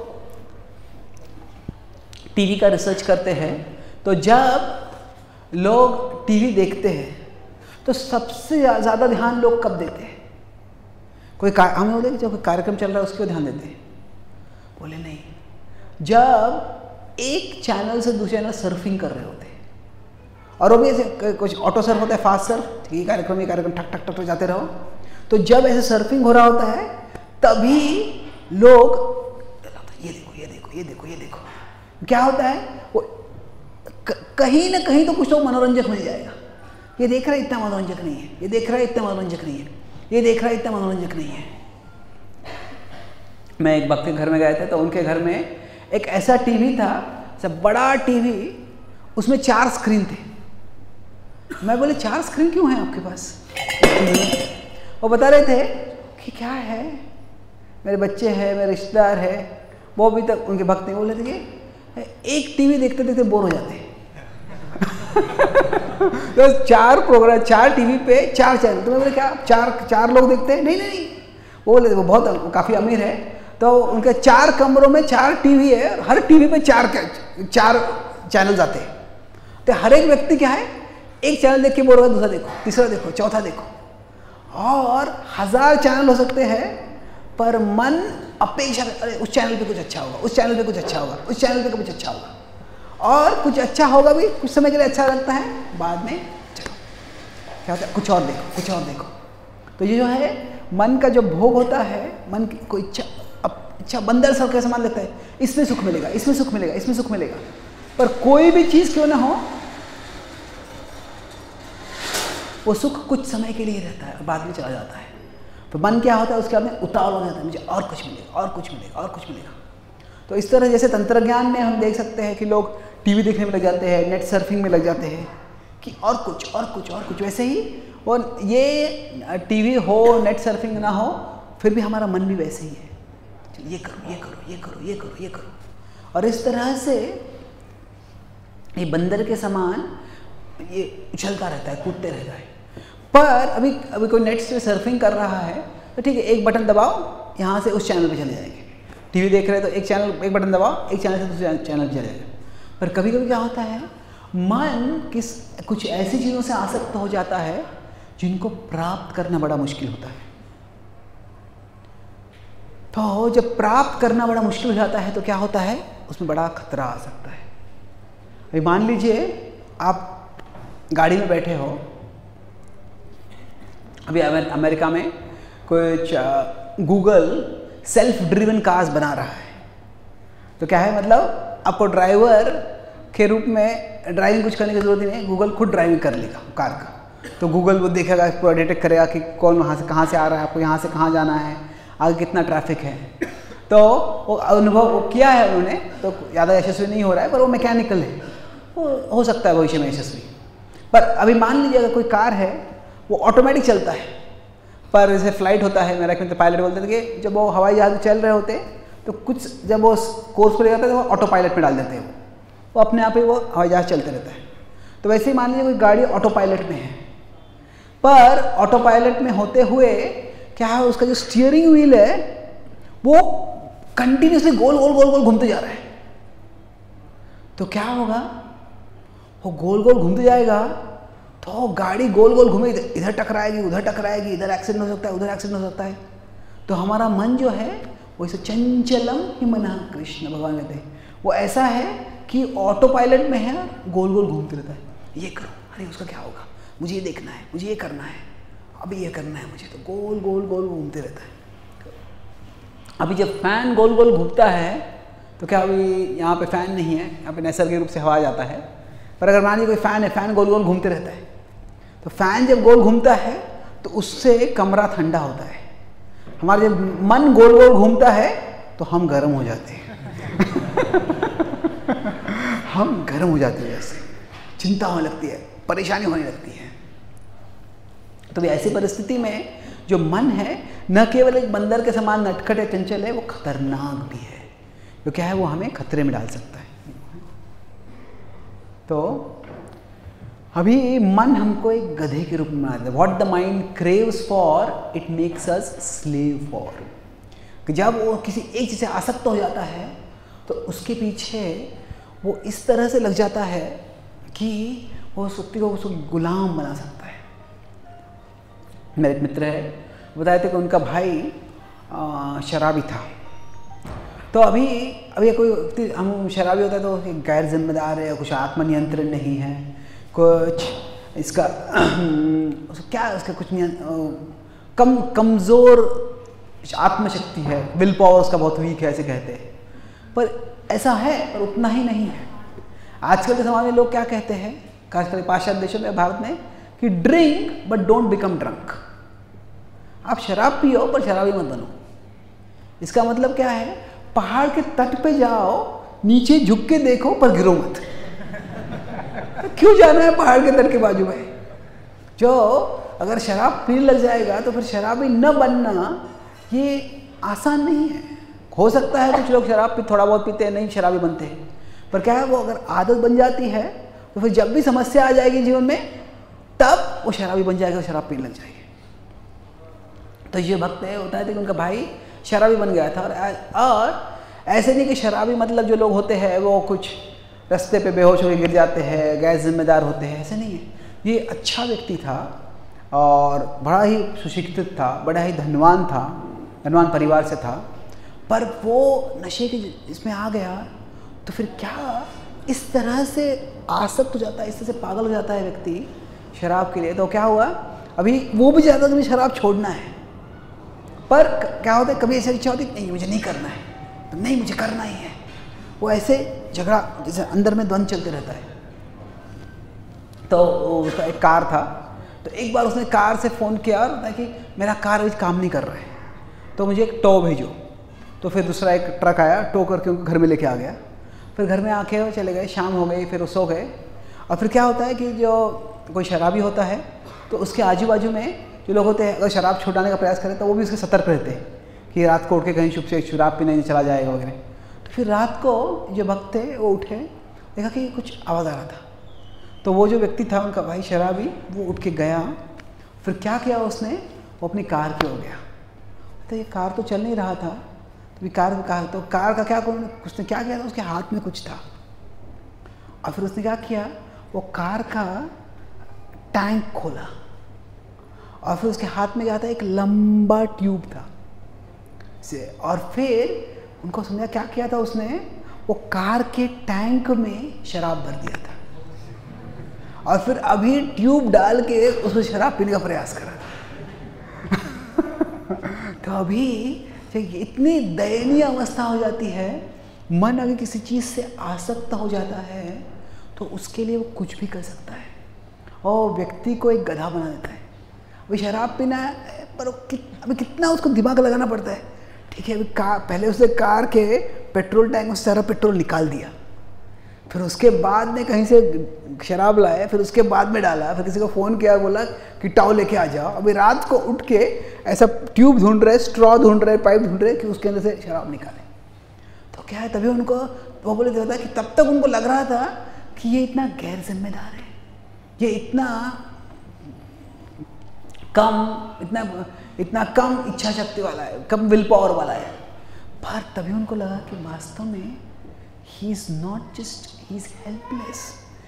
टीवी का रिसर्च करते हैं तो जब लोग टीवी देखते हैं तो सबसे ज़्यादा ध्यान लोग कब देते हैं, हमें बोले कि जब कोई कार्यक्रम चल रहा है उसको ध्यान देते हैं, बोले नहीं, जब एक चैनल से दूसरे चैनल सर्फिंग कर रहे होते हैं, और वो भी ऐसे कुछ ऑटो सर्फ होता है, फास्ट सर्फ, ये कार्यक्रम ठक ठक ठक जाते रहो, तो जब ऐसे सर्फिंग हो रहा होता है तभी लोग ये देखो ये देखो ये देखो ये देखो, क्या होता है, वो कहीं ना कहीं तो कुछ तो मनोरंजक मिल जाएगा। ये देख रहा है इतना मनोरंजक नहीं है, ये देख रहा है इतना मनोरंजक नहीं है, ये देख रहा है इतना मनोरंजक नहीं है। मैं एक भक्त के घर में गए थे, तो उनके घर में एक ऐसा टीवी था, सब बड़ा टीवी, उसमें 4 स्क्रीन थे। मैं बोले 4 स्क्रीन क्यों है आपके पास? वो बता रहे थे कि क्या है, मेरे बच्चे हैं, मेरे रिश्तेदार है, वो अभी तक उनके भक्त नहीं, बोल रहे थे कि एक टीवी देखते देखते बोर हो जाते हैं। तो 4 प्रोग्राम, 4 टीवी पे 4 चैनल, तो मैं बोले क्या चार लोग देखते हैं? नहीं नहीं नहीं, वो बोले वो बहुत काफ़ी अमीर है, तो उनके 4 कमरों में 4 टीवी है, हर टीवी पे 4 चैनल आते हैं। तो हर एक व्यक्ति क्या है, एक चैनल देख के बोल रहा है, दूसरा देखो, तीसरा देखो, चौथा देखो, और 1000 चैनल हो सकते हैं, पर मन अपेक्षा, अरे उस चैनल पे कुछ अच्छा होगा, उस चैनल पे कुछ अच्छा होगा, उस चैनल पे कुछ अच्छा होगा, और कुछ अच्छा होगा भी, कुछ समय के लिए अच्छा लगता है, बाद में चलो क्या होता है, कुछ और देखो, कुछ और देखो। तो ये जो है मन का जो भोग होता है, मन की कोई इच्छा बंदर सब के समान लगता है, इसमें सुख मिलेगा, इसमें सुख मिलेगा, इसमें सुख मिलेगा, पर कोई भी चीज़ क्यों ना हो, वो सुख कुछ समय के लिए रहता है और बाद में चला जाता है। तो मन क्या होता है, उसके बाद में उतावल हो जाता है, मुझे और कुछ मिलेगा, और कुछ मिलेगा, और कुछ मिलेगा। तो इस तरह जैसे तंत्रज्ञान में हम देख सकते हैं कि लोग टीवी देखने में लग जाते हैं, नेट सर्फिंग में लग जाते हैं कि और कुछ और कुछ और कुछ, वैसे ही और ये टीवी हो, नेट सर्फिंग ना हो, फिर भी हमारा मन भी वैसे ही है, ये करो ये करो ये करो ये करो ये करो, और इस तरह से ये बंदर के समान ये उछलता रहता है, कूदते रहता है। पर अभी कोई नेट से सर्फिंग कर रहा है तो ठीक है, एक बटन दबाओ, यहाँ से उस चैनल पे चले जाएंगे। टीवी देख रहे हैं तो एक बटन दबाओ, एक चैनल से दूसरे चैनल पे चले जाएगा। पर कभी कभी क्या होता है, मन कुछ ऐसी चीज़ों से आसक्त हो जाता है जिनको प्राप्त करना बड़ा मुश्किल होता है। तो जब प्राप्त करना बड़ा मुश्किल हो जाता है तो क्या होता है, उसमें बड़ा खतरा आ सकता है। अभी मान लीजिए आप गाड़ी में बैठे हो, अभी अमेरिका में कुछ गूगल सेल्फ ड्रिवन कार्स बना रहा है। तो क्या है, मतलब आपको ड्राइवर के रूप में ड्राइविंग कुछ करने की जरूरत ही नहीं, गूगल खुद ड्राइविंग कर लेगा कार का। तो गूगल वो देखेगा, पूरा डिटेक्ट करेगा कि कौन वहाँ से कहाँ से आ रहा है, आपको यहाँ से कहाँ जाना है, आगे कितना ट्रैफिक है। तो वो अनुभव वो किया है उन्होंने, तो ज़्यादा यशस्वी नहीं हो रहा है, पर वो मैकेनिकल है, वो हो सकता है भविष्य में यशस्वी। पर अभी मान लीजिए अगर कोई कार है वो ऑटोमेटिक चलता है, पर जैसे फ्लाइट होता है, मेरा एक पायलट बोलते थे कि जब वो हवाई जहाज चल रहे होते तो कुछ जब वो कोर्स पर ले जाता है तो वो ऑटो पायलट में डाल देते हैं, वो अपने आप ही वो हवाई जहाज चलते रहता है। तो वैसे ही मान लीजिए कोई गाड़ी ऑटो पायलट में है, पर ऑटो पायलट में होते हुए क्या है, उसका जो स्टीयरिंग व्हील है वो कंटिन्यूसली गोल गोल गोल गोल घूमते जा रहा है। तो क्या होगा, वो गोल गोल घूमते जाएगा तो गाड़ी गोल गोल घूमेगी, इधर टकराएगी उधर टकराएगी, इधर एक्सीडेंट हो सकता है उधर एक्सीडेंट हो सकता है। तो हमारा मन जो है वो इसे चंचलम ही मना, कृष्ण भगवान कहते हैं, वो ऐसा है कि ऑटो पायलट में है, गोल गोल घूमते रहता है, ये करो, अरे उसका क्या होगा, मुझे ये देखना है, मुझे ये करना है, अभी ये करना है मुझे, तो गोल गोल गोल घूमते रहता है। अभी जब फैन गोल गोल घूमता है तो क्या, अभी यहाँ पे फैन नहीं है, यहाँ पे नैसर्गिक रूप से हवा जाता है, पर अगर मान लीजिए कोई फैन है, फैन गोल गोल घूमते रहता है, तो फैन जब गोल घूमता है तो उससे कमरा ठंडा होता है। हमारा जब मन गोल गोल घूमता है तो हम गर्म हो जाते हैं हम गर्म हो जाते हैं, जैसे चिंता होने लगती है, परेशानी होने लगती है। तो ऐसी परिस्थिति में जो मन है न केवल एक बंदर के समान नटखट या चंचल है, वो खतरनाक भी है, तो क्या है, वो हमें खतरे में डाल सकता है। तो अभी मन हमको एक गधे के रूप में बना देता है। What the mind craves for it makes us slave for. कि जब वो किसी एक चीज़ से आसक्त हो जाता है तो उसके पीछे वो इस तरह से लग जाता है कि वो शक्ति को उसको गुलाम बना सकता है। मेरे एक मित्र है, बताए थे कि उनका भाई शराबी था। तो अभी कोई व्यक्ति हम शराबी होता है तो गैर जिम्मेदार है, कुछ आत्मनियंत्रण नहीं है, कुछ इसका क्या उसका कुछ कमज़ोर आत्मशक्ति है, विल पावर उसका बहुत वीक है, ऐसे कहते हैं। पर ऐसा है, पर उतना ही नहीं है। आजकल के ज़माने में लोग क्या कहते हैं, खासकर पाश्चात्य देशों में, भारत में, कि drink but don't become drunk. आप शराब पियो पर शराबी मत बनो। इसका मतलब क्या है, पहाड़ के तट पे जाओ, नीचे झुक के देखो पर गिरो मत। क्यों जाना है पहाड़ के तट के बाजू में? जो अगर शराब पीने लग जाएगा तो फिर शराबी न बनना ये आसान नहीं है। हो सकता है कुछ लोग शराब थोड़ा बहुत पीते हैं, नहीं शराबी बनते हैं, पर क्या है, वो अगर आदत बन जाती है तो फिर जब भी समस्या आ जाएगी जीवन में, तब वो शराबी बन जाएगा, शराब पीने लग जाएगी। तो ये भक्त है, होता है कि उनका भाई शराबी बन गया था। और ऐसे नहीं कि शराबी मतलब जो लोग होते हैं वो कुछ रास्ते पे बेहोश होकर गिर जाते हैं, गैर जिम्मेदार होते हैं, ऐसे नहीं है। ये अच्छा व्यक्ति था और बड़ा ही सुशिक्षित था, बड़ा ही धनवान था, धनवान परिवार से था, पर वो नशे के इसमें आ गया तो फिर क्या इस तरह से आसक्त हो जाता है, इस तरह से पागल हो जाता है व्यक्ति शराब के लिए। तो क्या हुआ, अभी वो भी चाहता कि शराब छोड़ना है, पर क्या होता है, कभी ऐसी इच्छा होती नहीं मुझे नहीं करना है, तो नहीं मुझे करना ही है। वो ऐसे झगड़ा, जैसे अंदर में द्वंद्व चलते रहता है। तो उसका एक कार था, तो एक बार उसने कार से फ़ोन किया और कि मेरा कार अभी काम नहीं कर रहा है, तो मुझे एक टो भेजो। तो फिर दूसरा एक ट्रक आया, टो करके उनको घर में लेके आ गया। फिर घर में आके वो चले गए, शाम हो गई, फिर वो सो गए। और फिर क्या होता है कि जो कोई शराबी होता है तो उसके आजू बाजू में जो लोग होते हैं, अगर शराब छुड़ाने का प्रयास करें तो वो भी उसके सतर्क रहते हैं कि रात को उठ के कहीं चुप से शराब पीने चला जाएगा वगैरह। तो फिर रात को जो भक्त थे वो उठे, देखा कि कुछ आवाज़ आ रहा था। तो वो जो व्यक्ति था उनका भाई शराबी, वो उठ के गया। फिर क्या किया उसने, वो अपनी कार की ओर गया। तो ये कार तो चल नहीं रहा था, तो कार का क्या, उसने क्या किया था, उसके हाथ में कुछ था। और फिर उसने क्या किया, वो कार का टैंक खोला और फिर उसके हाथ में क्या था, एक लंबा ट्यूब था से। और फिर उनको समझा क्या किया था उसने, वो कार के टैंक में शराब भर दिया था और फिर अभी ट्यूब डाल के उसमें शराब पीने का प्रयास करा था। तो अभी इतनी दयनीय अवस्था हो जाती है, मन अगर किसी चीज़ से आसक्त हो जाता है तो उसके लिए वो कुछ भी कर सकता है और व्यक्ति को एक गधा बना देता है। अभी शराब पीना है पर अभी कितना उसको दिमाग लगाना पड़ता है। ठीक है, अभी पहले उसने कार के पेट्रोल टैंक में सारा पेट्रोल निकाल दिया, फिर उसके बाद में कहीं से शराब लाए, फिर उसके बाद में डाला, फिर किसी को फ़ोन किया, बोला कि टाव लेके आ जाओ। अभी रात को उठ के ऐसा ट्यूब ढूंढ रहे, स्ट्रॉ ढूंढ रहे, पाइप ढूंढ रहे कि उसके अंदर से शराब निकाले। तो क्या है, तभी उनको वो बोले था कि तब तक उनको लग रहा था कि ये इतना गैर जिम्मेदार है, ये इतना कम इच्छा शक्ति वाला है, कम विल पावर वाला है। पर तभी उनको लगा कि वास्तव में he is not just, he is helpless.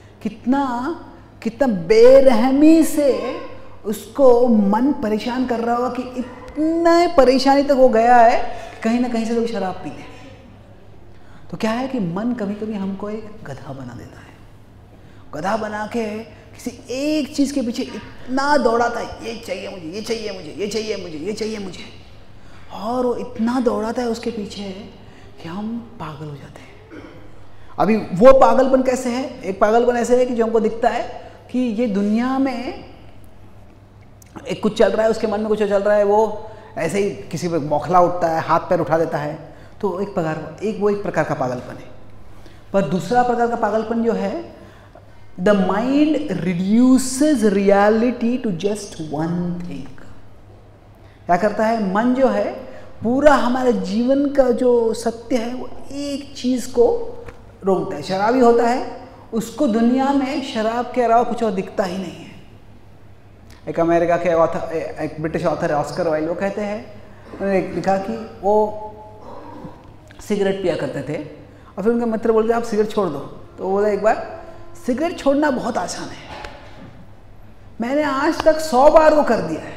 कितना बेरहमी से उसको मन परेशान कर रहा होगा कि इतना परेशानी तक वो गया है कि कहीं ना कहीं से लोग शराब पी ले। तो क्या है कि मन कभी कभी हमको एक गधा बना देता है, गधा बना के किसी एक चीज़ के पीछे इतना दौड़ाता है, ये चाहिए मुझे, ये चाहिए मुझे, ये चाहिए मुझे, ये चाहिए मुझे, और वो इतना दौड़ाता है उसके पीछे कि हम पागल हो जाते हैं। अभी वो पागलपन कैसे है, एक पागलपन ऐसे है कि जो हमको दिखता है कि ये दुनिया में एक कुछ चल रहा है, उसके मन में कुछ चल रहा है, वो ऐसे ही किसी पर बौखला उठता है, हाथ पैर उठा देता है, तो एक प्रकार का पागलपन है। पर दूसरा प्रकार का पागलपन जो है, the mind reduces reality to just one thing. क्या करता है, मन जो है पूरा हमारे जीवन का जो सत्य है वो एक चीज़ को रोकता है। शराबी होता है, उसको दुनिया में शराब के अलावा कुछ और दिखता ही नहीं है। एक अमेरिका के ऑथर, एक ब्रिटिश ऑथर है ऑस्कर वाइल्ड, वो कहते हैं, उन्होंने लिखा कि वो सिगरेट पिया करते थे और फिर उनके मित्र बोलते आप सिगरेट छोड़ दो। तो वो बोला एक बार, सिगरेट छोड़ना बहुत आसान है, मैंने आज तक 100 बार वो कर दिया है।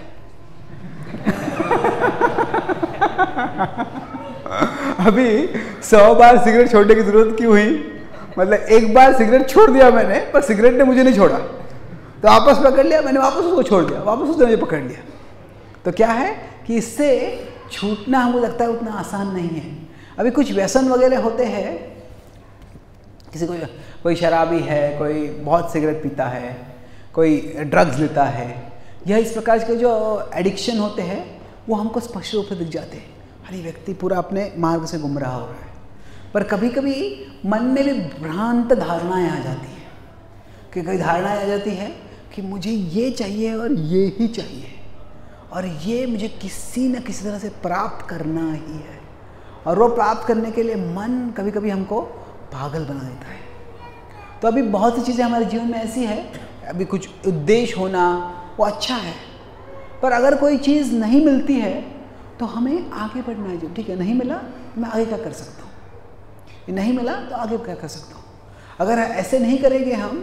अभी 100 बार सिगरेट छोड़ने की जरूरत क्यों हुई, मतलब एक बार सिगरेट छोड़ दिया मैंने, पर सिगरेट ने मुझे नहीं छोड़ा, तो वापस पकड़ लिया मैंने, वापस उसको छोड़ दिया, वापस उसने मुझे पकड़ लिया। तो क्या है कि इससे छूटना हमको लगता है उतना आसान नहीं है। अभी कुछ व्यसन वगैरह होते हैं, किसी को कोई शराबी है, कोई बहुत सिगरेट पीता है, कोई ड्रग्स लेता है, यह इस प्रकार के जो एडिक्शन होते हैं वो हमको स्पष्ट रूप से दिख जाते हैं। अरे व्यक्ति पूरा अपने मार्ग से गुमराह हो रहा है। पर कभी कभी मन में भी भ्रांत धारणाएं आ जाती हैं, कि कई धारणाएं आ जाती है कि मुझे ये चाहिए और ये ही चाहिए, और ये मुझे किसी न किसी तरह से प्राप्त करना ही है, और वो प्राप्त करने के लिए मन कभी कभी हमको पागल बना देता है। तो अभी बहुत सी चीज़ें हमारे जीवन में ऐसी है, अभी कुछ उद्देश्य होना वो अच्छा है, पर अगर कोई चीज़ नहीं मिलती है तो हमें आगे बढ़ना है। ठीक है, नहीं मिला तो मैं आगे क्या कर सकता हूँ, ये नहीं मिला तो आगे क्या कर सकता हूँ। अगर ऐसे नहीं करेंगे हम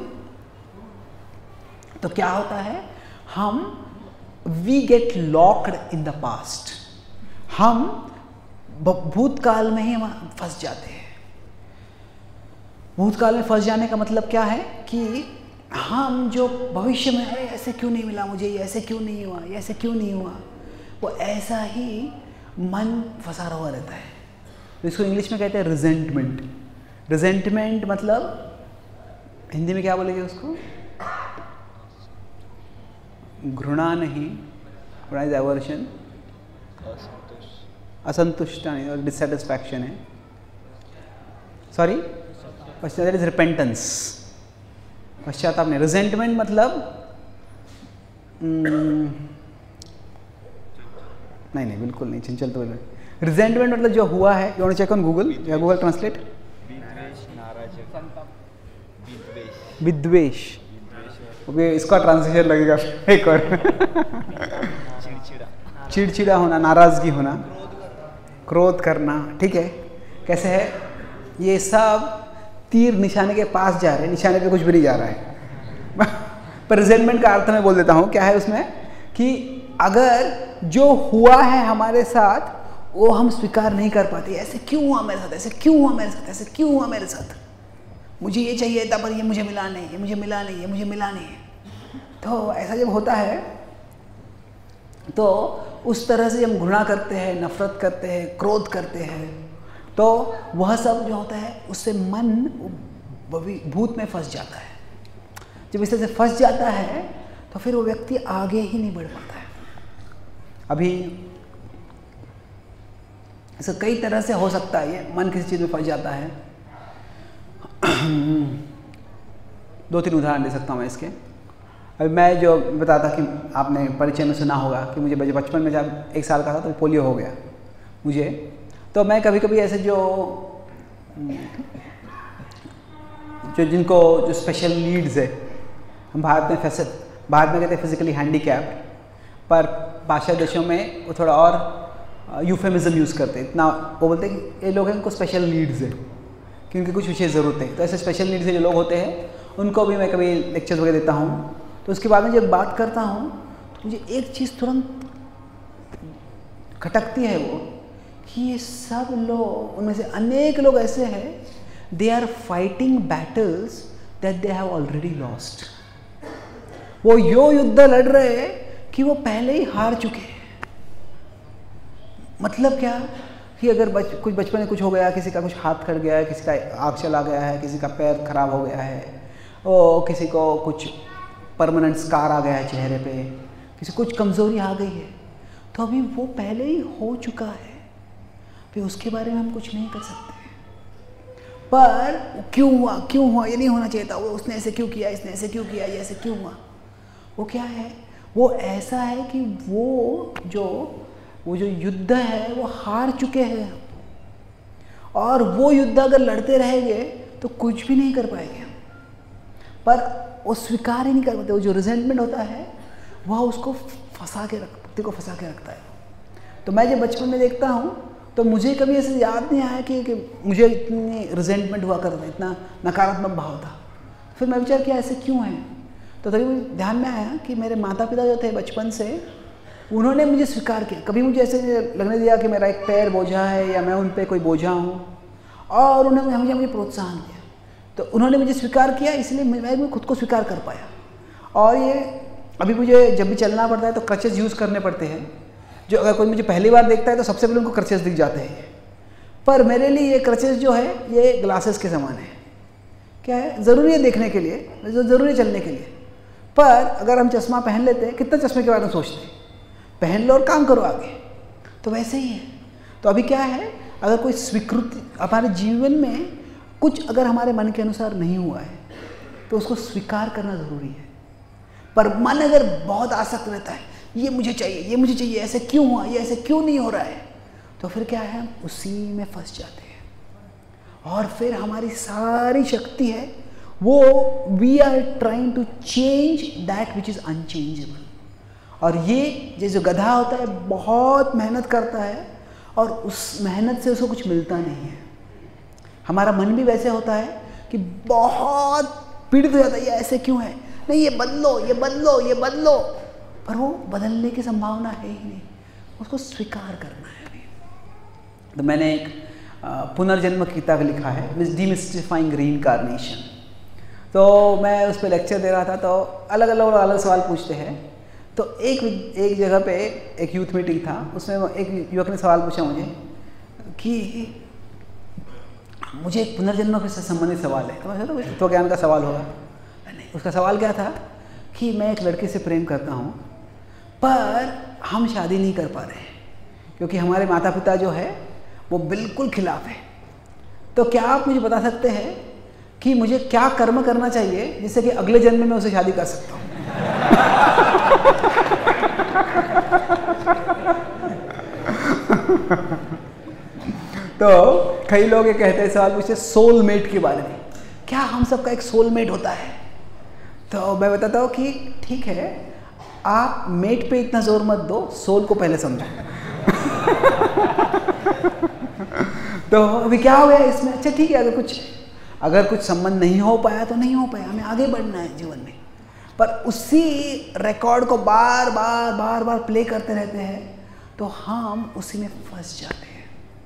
तो क्या होता है, हम we get locked in the past, हम भूतकाल में ही हम फंस जाते हैं। भूतकाल में फंस जाने का मतलब क्या है कि हम जो भविष्य में, अरे ऐसे क्यों नहीं मिला मुझे, ये ऐसे क्यों नहीं हुआ, ये ऐसे क्यों नहीं हुआ, वो ऐसा ही मन फंसा हुआ रहता है। तो इसको इंग्लिश में कहते हैं रिजेंटमेंट। रिजेंटमेंट मतलब हिंदी में क्या बोलेंगे उसको, घृणा नहीं, घृणा इज एवर्शन, असंतुष्टता नहीं, और डिससेटिस्फैक्शन है, सॉरी, दैट इज रिपेंटेंस। पश्चाताप नहीं, रिजेंटमेंट मतलब नहीं बिल्कुल नहीं, चंचल तो रिजेंटमेंट मतलब जो हुआ है, you want to check on Google या गूगल ट्रांसलेट? विद्वेष, इसका ट्रांसलेशन लगेगा एक और। चिड़चिड़ा होना, नाराजगी होना, क्रोध करना, ठीक है। कैसे है ये सब? तीर निशाने के पास जा रहे हैं, निशाने पे कुछ भी नहीं जा रहा है। पर रिजेंटमेंट का अर्थ मैं बोल देता हूँ, क्या है उसमें कि अगर जो हुआ है हमारे साथ वो हम स्वीकार नहीं कर पाते, ऐसे क्यों हुआ मेरे साथ, ऐसे क्यों हुआ मेरे साथ, ऐसे क्यों हुआ मेरे साथ, मुझे ये चाहिए था पर ये मुझे मिला नहीं, ये मुझे मिला नहीं, ये मुझे मिला नहीं। तो ऐसा जब होता है तो उस तरह से हम घृणा करते हैं, नफरत करते हैं, क्रोध करते हैं, तो वह सब जो होता है उससे मन भूत में फंस जाता है। जब इस तरह से फंस जाता है तो फिर वो व्यक्ति आगे ही नहीं बढ़ पाता है। अभी ऐसा कई तरह से हो सकता है, ये मन किसी चीज़ में फंस जाता है। 2-3 उदाहरण दे सकता हूँ मैं इसके। अभी मैं जो बताता कि आपने परिचय में सुना होगा कि मुझे बचपन में जब 1 साल का था तो पोलियो हो गया मुझे। तो मैं कभी कभी ऐसे जो जिनको जो स्पेशल नीड्स है, हम भारत में कहते हैं फिजिकली हैंडीकैप्ड, पर पाश्चात्य देशों में वो थोड़ा और यूफेमिज्म यूज़ करते हैं। इतना वो बोलते हैं कि ये लोग हैं उनको स्पेशल नीड्स है, कि उनकी कुछ विशेष ज़रूरत है। तो ऐसे स्पेशल नीड्स के जो लोग होते हैं उनको भी मैं कभी लेक्चर्स वगैरह देता हूँ। तो उसके बाद में जब बात करता हूँ तो मुझे एक चीज़ तुरंत खटकती है, वो कि ये सब लोग, उनमें से अनेक लोग ऐसे हैं, they are fighting battles that they have already lost. वो यो युद्ध लड़ रहे हैं कि वो पहले ही हार चुके हैं। मतलब क्या कि अगर कुछ बचपन में कुछ हो गया, किसी का कुछ हाथ कट गया है, किसी का आँख चला गया है, किसी का पैर खराब हो गया है, और किसी को कुछ परमानेंट स्कार आ गया है चेहरे पे, किसी कुछ कमज़ोरी आ गई है, तो अभी वो पहले ही हो चुका है, फिर उसके बारे में हम कुछ नहीं कर सकते। पर क्यों हुआ, ये नहीं होना चाहिए था, वो उसने ऐसे क्यों किया, इसने ऐसे क्यों किया, ये ऐसे क्यों हुआ। वो क्या है, वो ऐसा है कि वो जो युद्ध है वो हार चुके हैं, और वो युद्ध अगर लड़ते रहेंगे तो कुछ भी नहीं कर पाएंगे। पर वो स्वीकार ही नहीं कर पाते। वो जो रिजेंटमेंट होता है वह उसको फंसा के रखता है। तो मैं जब बचपन में देखता हूँ तो मुझे कभी ऐसे याद नहीं आया कि मुझे इतनी रिजेंटमेंट हुआ करता, इतना नकारात्मक भाव था। फिर मैं विचार किया ऐसे क्यों है, तो तभी मुझे ध्यान में आया कि मेरे माता पिता जो थे बचपन से, उन्होंने मुझे स्वीकार किया। कभी मुझे ऐसे लगने दिया कि मेरा एक पैर बोझा है या मैं उन पर कोई बोझा हूँ, और उन्होंने मुझे प्रोत्साहन दिया। तो उन्होंने मुझे स्वीकार किया, इसलिए मैं भी खुद को स्वीकार कर पाया। और ये अभी मुझे जब भी चलना पड़ता है तो क्रचेस यूज़ करने पड़ते हैं। जो अगर कोई मुझे पहली बार देखता है तो सबसे पहले उनको क्रचेस दिख जाते हैं, पर मेरे लिए ये क्रचेस जो है ये ग्लासेस के समान है। क्या है, ज़रूरी है देखने के लिए, ज़रूरी है चलने के लिए, पर अगर हम चश्मा पहन लेते हैं, कितना चश्मे के बारे में सोचते हैं, पहन लो और काम करो आगे। तो वैसे ही है। तो अभी क्या है, अगर कोई स्वीकृति हमारे जीवन में कुछ अगर हमारे मन के अनुसार नहीं हुआ है तो उसको स्वीकार करना ज़रूरी है। पर मन अगर बहुत आसक्त रहता है, ये मुझे चाहिए, ऐसे क्यों हुआ, ये ऐसे क्यों नहीं हो रहा है, तो फिर क्या है, हम उसी में फंस जाते हैं। और फिर हमारी सारी शक्ति है वो we are trying to change that which is unchangeable. और ये जो गधा होता है बहुत मेहनत करता है और उस मेहनत से उसको कुछ मिलता नहीं है। हमारा मन भी वैसे होता है कि बहुत पीड़ित हो जाता है, ये ऐसे क्यों है, नहीं ये बदलो, पर वो बदलने की संभावना है ही नहीं, उसको स्वीकार करना है अभी। तो मैंने एक पुनर्जन्म किताब लिखा है, डिमिस्टिफाइंग रीइंकार्नेशन। तो मैं उस पर लेक्चर दे रहा था, तो अलग अलग सवाल पूछते हैं। तो एक जगह पे एक यूथ मीटिंग था, उसमें एक युवक ने सवाल पूछा मुझे कि मुझे एक पुनर्जन्म से संबंधित सवाल है। तो मैं सोचा कुछ तत्व ज्ञान का सवाल होगा। नहीं, उसका सवाल क्या था कि मैं एक लड़के से प्रेम करता हूँ, पर हम शादी नहीं कर पा रहे क्योंकि हमारे माता पिता जो है वो बिल्कुल खिलाफ है। तो क्या आप मुझे बता सकते हैं कि मुझे क्या कर्म करना चाहिए जिससे कि अगले जन्म में मैं उसे शादी कर सकता हूँ। तो कई लोग ये कहते हैं, सवाल पूछते सोलमेट के बारे में, क्या हम सबका एक सोलमेट होता है? तो मैं बताता हूँ कि ठीक है, आप मेट पे इतना जोर मत दो, सोल को पहले समझो। तो अभी क्या हो गया इसमें? अच्छा ठीक है, अगर कुछ संबंध नहीं हो पाया तो नहीं हो पाया, हमें आगे बढ़ना है जीवन में। पर उसी रिकॉर्ड को बार बार प्ले करते रहते हैं तो हम उसी में फंस जाते हैं।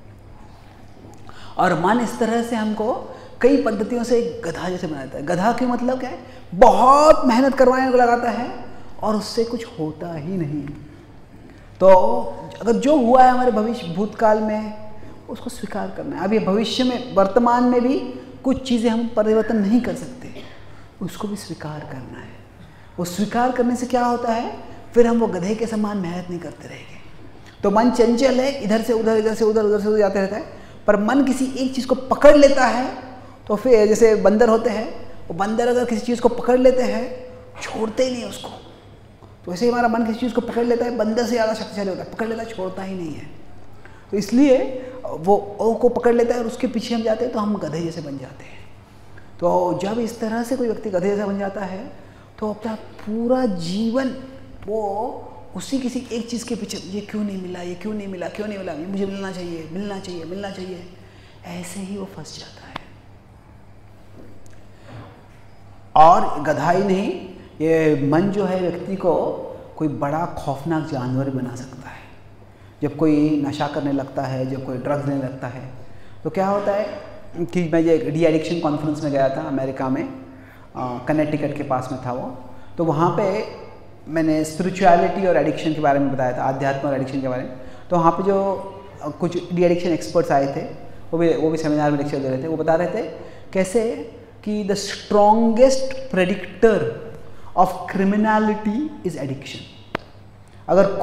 और मन इस तरह से हमको कई पद्धतियों से एक गधा जैसे बनाता है। गधा के मतलब क्या है? बहुत मेहनत करवाने को लगाता है और उससे कुछ होता ही नहीं। तो अगर जो हुआ है हमारे भविष्य भूतकाल में, उसको स्वीकार करना है। अब ये भविष्य में, वर्तमान में भी कुछ चीज़ें हम परिवर्तन नहीं कर सकते, उसको भी स्वीकार करना है। वो स्वीकार करने से क्या होता है? फिर हम वो गधे के समान मेहनत नहीं करते रहेंगे। तो मन चंचल है, इधर से उधर, इधर से उधर, उधर से उधर जाते रहता है। पर मन किसी एक चीज़ को पकड़ लेता है तो फिर, जैसे बंदर होते हैं, वो बंदर अगर किसी चीज़ को पकड़ लेते हैं छोड़ते ही नहीं उसको। तो वैसे ही हमारा मन किसी चीज़ को पकड़ लेता है, बंदर से ज़्यादा शक्तिशाली होता है, पकड़ लेता है, छोड़ता ही नहीं है। तो इसलिए वो ओ को पकड़ लेता है और उसके पीछे हम जाते हैं तो हम गधे जैसे बन जाते हैं। तो जब इस तरह से कोई व्यक्ति गधे जैसा बन जाता है तो अपना पूरा जीवन वो उसी किसी एक चीज़ के पीछे, ये क्यों नहीं मिला, ये क्यों नहीं मिला, क्यों नहीं मिला, ये मुझे मिलना चाहिए, मिलना चाहिए, मिलना चाहिए, ऐसे ही वो फंस जाता है। और गधा ही नहीं, ये मन जो है व्यक्ति को कोई बड़ा खौफनाक जानवर बना सकता है। जब कोई नशा करने लगता है, जब कोई ड्रग्स लेने लगता है, तो क्या होता है कि मैं ये डी एडिक्शन कॉन्फ्रेंस में गया था अमेरिका में, कनेक्टिकट के पास में था वो। तो वहाँ पे मैंने स्पिरिचुअलिटी और एडिक्शन के बारे में बताया था, आध्यात्म और एडिक्शन के बारे में। तो वहाँ पे जो कुछ डी एडिक्शन एक्सपर्ट्स आए थे, वो भी सेमिनार में लेक्चर दे रहे थे। वो बता रहे थे कैसे कि the strongest predictor of criminality is addiction. अगर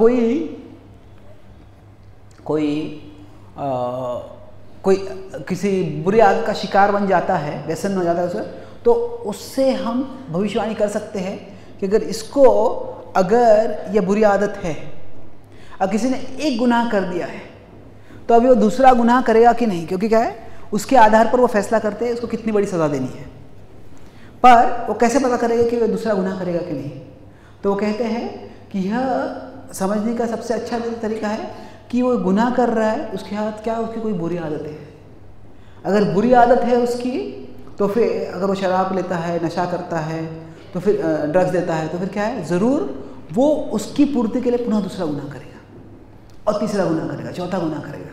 कोई किसी बुरी आदत का शिकार बन जाता है, व्यसन हो जाता है उसे, तो उससे हम भविष्यवाणी कर सकते हैं कि अगर ये बुरी आदत है और किसी ने एक गुनाह कर दिया है तो अभी वो दूसरा गुनाह करेगा कि नहीं, क्योंकि क्या है, उसके आधार पर वो फैसला करते हैं उसको कितनी बड़ी सज़ा देनी है। पर वो कैसे पता करेगा कि वो दूसरा गुनाह करेगा कि नहीं? तो वो कहते हैं कि यह समझने का सबसे अच्छा तरीका है कि वो गुनाह कर रहा है, उसके हाथ क्या, उसकी कोई बुरी आदत है। अगर बुरी आदत है उसकी, तो फिर अगर वो शराब लेता है, नशा करता है, तो फिर ड्रग्स देता है, तो फिर क्या है, ज़रूर वो उसकी पूर्ति के लिए पुनः दूसरा गुनाह करेगा और तीसरा गुनाह करेगा, चौथा गुनाह करेगा।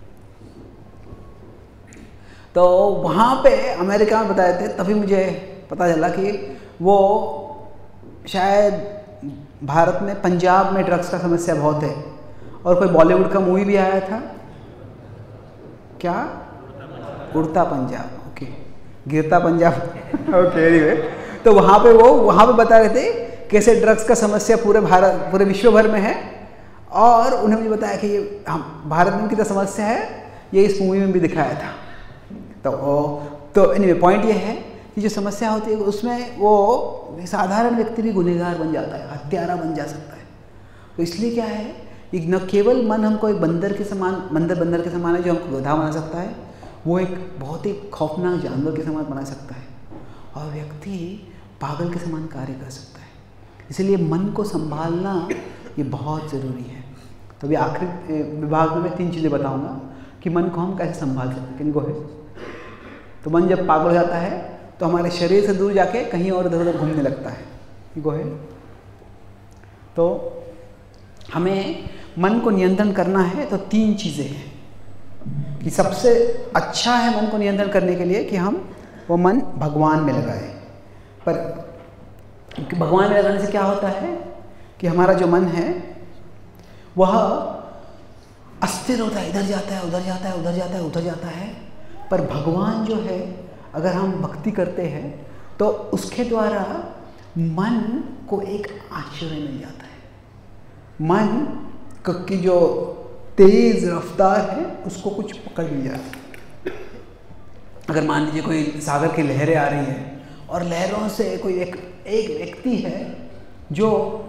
तो वहाँ पे अमेरिका में बताए थे, तभी मुझे पता चला कि वो शायद भारत में, पंजाब में ड्रग्स का समस्या बहुत है। और कोई बॉलीवुड का मूवी भी आया था, क्या, उड़ता पंजाब, ओके, गिरता पंजाब, ओके, एनीवे। तो वहाँ पे बता रहे थे कैसे ड्रग्स का समस्या पूरे विश्व भर में है। और उन्होंने मुझे बताया कि ये भारत में कितना समस्या है, ये इस मूवी में भी दिखाया था। तो एनीवे, पॉइंट ये है कि जो समस्या होती है उसमें वो साधारण व्यक्ति भी गुनहगार बन जाता है, हत्यारा बन जा सकता है। तो इसलिए क्या है, न केवल मन हमको एक बंदर के समान है जो हमको गधा बना सकता है, वो एक बहुत ही खौफनाक जानवर के समान बना सकता है, और व्यक्ति पागल के समान कार्य कर सकता है। इसलिए मन को संभालना ये बहुत ज़रूरी है। तो अभी आखिरी विभाग में मैं 3 चीज़ें बताऊंगा कि मन को हम कैसे संभाल सकते हैं। Can go ahead. तो मन जब पागल हो जाता है तो हमारे शरीर से दूर जाके कहीं और इधर उधर घूमने लगता है। Go ahead. तो हमें मन को नियंत्रण करना है तो 3 चीज़ें हैं कि सबसे अच्छा है मन को नियंत्रण करने के लिए कि हम वो मन भगवान में लगाएं। पर भगवान में लगाने से क्या होता है कि हमारा जो मन है वह अस्थिर होता है, इधर जाता है, उधर जाता है, उधर जाता है, उधर जाता है। पर भगवान जो है, अगर हम भक्ति करते हैं तो उसके द्वारा मन को एक आश्रय मिल जाता है। मन की जो तेज रफ्तार है उसको कुछ पकड़ मिल जाता है। अगर मान लीजिए कोई सागर की लहरें आ रही हैं और लहरों से कोई एक व्यक्ति है जो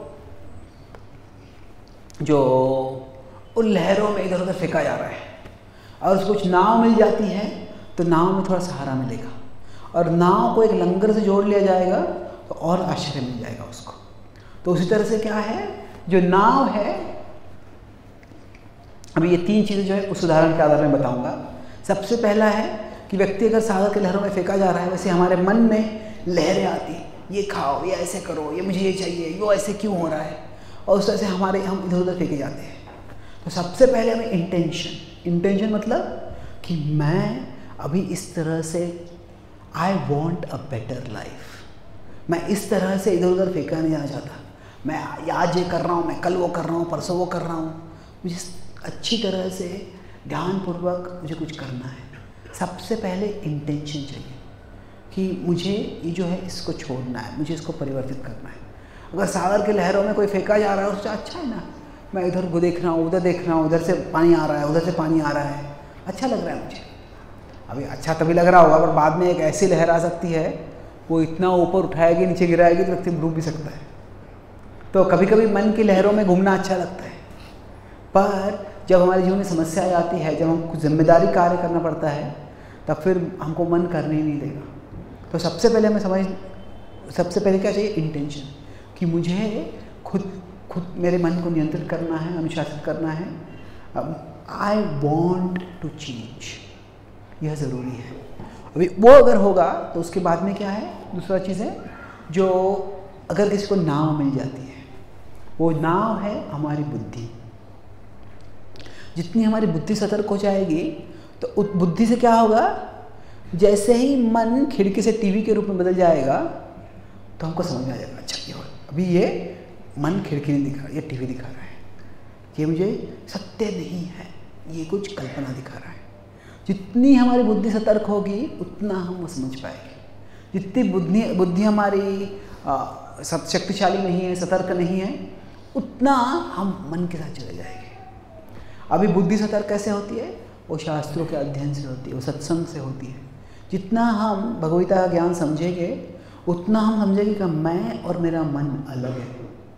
उन लहरों में इधर उधर फेंका जा रहा है, और उसको कुछ नाव मिल जाती है तो नाव में थोड़ा सहारा मिलेगा, और नाव को एक लंगर से जोड़ लिया जाएगा तो और आश्रय मिल जाएगा उसको। तो उसी तरह से क्या है, जो नाव है, अभी ये 3 चीज़ें जो है उस उदाहरण के आधार में बताऊंगा। सबसे पहला है कि व्यक्ति अगर सागर के लहरों में फेंका जा रहा है, वैसे हमारे मन में लहरें आती, ये खाओ, ये ऐसे करो, ये मुझे ये चाहिए, वो ऐसे क्यों हो रहा है, और उस तरह से हम इधर उधर फेंके जाते हैं। तो सबसे पहले हमें इंटेंशन मतलब कि मैं अभी इस तरह से I want a better life, मैं इस तरह से इधर उधर फेंका नहीं जाना चाहता, मैं आज ये कर रहा हूँ, मैं कल वो कर रहा हूँ, परसों वो कर रहा हूँ, मुझे अच्छी तरह से ध्यानपूर्वक मुझे कुछ करना है। सबसे पहले इंटेंशन चाहिए कि मुझे ये जो है इसको छोड़ना है, मुझे इसको परिवर्तित करना है। अगर सागर के लहरों में कोई फेंका जा रहा है, उससे अच्छा है ना, मैं इधर को देख रहा हूँ, उधर देख रहा हूँ, उधर से पानी आ रहा है, उधर से पानी आ रहा है, अच्छा लग रहा है मुझे। अभी अच्छा तभी लग रहा होगा, पर बाद में एक ऐसी लहर आ सकती है, वो इतना ऊपर उठाएगी, नीचे गिराएगी तो व्यक्ति डूब भी सकता है। तो कभी कभी मन की लहरों में घूमना अच्छा लगता है, पर जब हमारे जीवन में समस्या आती है, जब हमको जिम्मेदारी कार्य करना पड़ता है, तब फिर हमको मन करने ही नहीं देगा। तो सबसे पहले क्या चाहिए, इंटेंशन, कि मुझे खुद मेरे मन को नियंत्रित करना है, अनुशासित करना है। आई वॉन्ट टू चेंज, यह ज़रूरी है। अभी वो अगर होगा तो उसके बाद में क्या है, दूसरा चीज़ है, जो अगर किसी को नाव मिल जाती है, वो नाव है हमारी बुद्धि। जितनी हमारी बुद्धि सतर्क हो जाएगी तो उस बुद्धि से क्या होगा, जैसे ही मन खिड़की से टीवी के रूप में बदल जाएगा तो हमको समझ में आ जाएगा, अच्छा ये अभी ये मन खिड़की नहीं दिखा, ये टीवी दिखा रहा है, ये मुझे सत्य नहीं है, ये कुछ कल्पना दिखा रहा है। जितनी हमारी बुद्धि सतर्क होगी उतना हम वो समझ पाएंगे। जितनी बुद्धि हमारी शक्तिशाली नहीं है, सतर्क नहीं है, उतना हम मन के साथ चले जाएंगे। अभी बुद्धि सतर्क कैसे होती है, वो शास्त्रों के अध्ययन से होती है, वो सत्संग से होती है। जितना हम भगवद्गीता का ज्ञान समझेंगे उतना हम समझेंगे कि मैं और मेरा मन अलग है,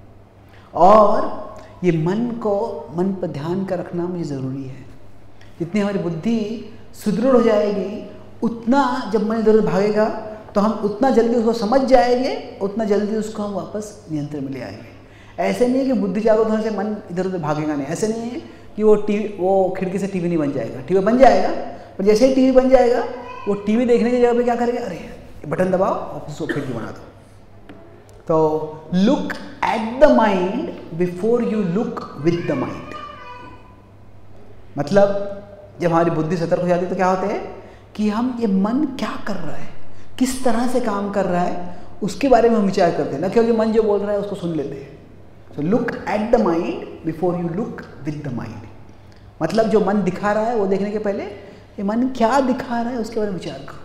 और ये मन पर ध्यान का रखना मुझे ज़रूरी है। जितनी हमारी बुद्धि सुदृढ़ हो जाएगी, उतना जब मन इधर उधर भागेगा तो हम उतना जल्दी उसको समझ जाएंगे, उतना जल्दी उसको हम वापस नियंत्रण में ले आएंगे। ऐसे नहीं है कि बुद्धि जागरूक होने से मन इधर उधर भागेगा नहीं, ऐसे नहीं है कि वो खिड़की से टीवी नहीं बन जाएगा, टीवी बन जाएगा, पर जैसे ही टीवी बन जाएगा वो टीवी देखने की जगह पे क्या करेगा, अरे बटन दबाओ और उसको खिड़की बना दो। तो look at the mind before you look with the mind. मतलब जब हमारी बुद्धि सतर्क हो जाती है तो क्या होता है कि हम ये मन क्या कर रहा है, किस तरह से काम कर रहा है, उसके बारे में हम विचार करते हैं, ना क्योंकि मन जो बोल रहा है उसको सुन लेते हैं। So look at the mind before you look with the mind. मतलब जो मन दिखा रहा है वो देखने के पहले ये मन क्या दिखा रहा है उसके बारे में विचार करो।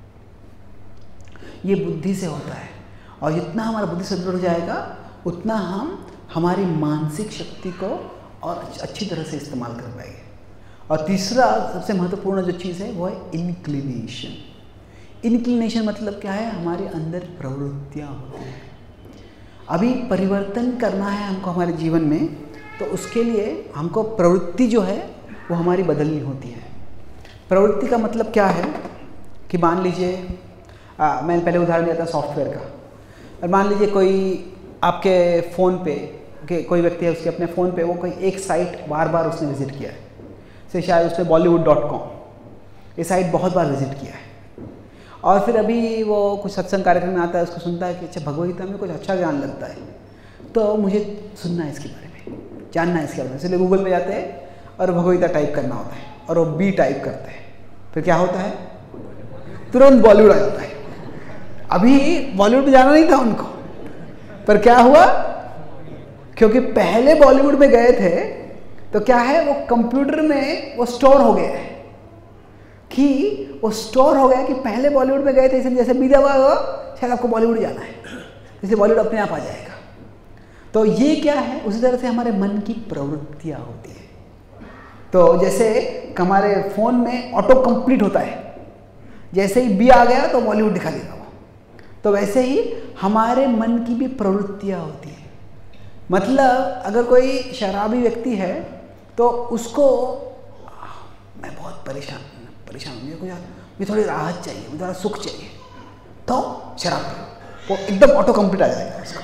ये बुद्धि से होता है, और जितना हमारा बुद्धि सुदृढ़ हो जाएगा उतना हम हमारी मानसिक शक्ति को और अच्छी तरह से इस्तेमाल कर पाएंगे। और तीसरा सबसे महत्वपूर्ण जो चीज़ है वो है इंक्लिनेशन। इंक्लिनेशन मतलब क्या है, हमारे अंदर प्रवृत्तियाँ होती हैं। अभी परिवर्तन करना है हमको हमारे जीवन में, तो उसके लिए हमको प्रवृत्ति जो है वो हमारी बदलनी होती है। प्रवृत्ति का मतलब क्या है कि मान लीजिए मैंने पहले उदाहरण दिया था सॉफ्टवेयर का, और मान लीजिए कोई आपके फ़ोन पे कोई व्यक्ति है, उसके अपने फ़ोन पे वो कोई एक साइट बार बार उसने विज़िट किया है, से शायद उसने bollywood.com ये साइट बहुत बार विज़िट किया है, और फिर अभी वो कुछ सत्संग कार्यक्रम में आता है, उसको सुनता है कि अच्छा भगवद्गीता में कुछ अच्छा ज्ञान लगता है, तो मुझे सुनना है इसके बारे में, जानना है इसके बारे में। इसलिए गूगल में जाते हैं और भगवद्गीता टाइप करना होता है, और वो बी टाइप करते हैं, फिर क्या होता है, तुरंत बॉलीवुड आ जाता है। अभी बॉलीवुड में जाना नहीं था उनको, पर क्या हुआ, क्योंकि पहले बॉलीवुड में गए थे तो क्या है, वो कंप्यूटर में वो स्टोर हो गया है, कि वो स्टोर हो गया कि पहले बॉलीवुड में गए थे, इसलिए जैसे बीता हुआ हो शायद आपको बॉलीवुड जाना है, इसलिए बॉलीवुड अपने आप आ जाएगा। तो ये क्या है, उसी तरह से हमारे मन की प्रवृत्तियाँ होती हैं। तो जैसे हमारे फ़ोन में ऑटो कंप्लीट होता है, जैसे ही बी आ गया तो बॉलीवुड दिखा देगा वो। तो वैसे ही हमारे मन की भी प्रवृत्तियाँ होती हैं। मतलब अगर कोई शराबी व्यक्ति है तो उसको मैं बहुत परेशान हूँ, मुझे थोड़ी राहत चाहिए, मुझे थोड़ा सुख चाहिए, तो शराब पियो, वो एकदम ऑटो कंप्लीट आ जाएगा उसको।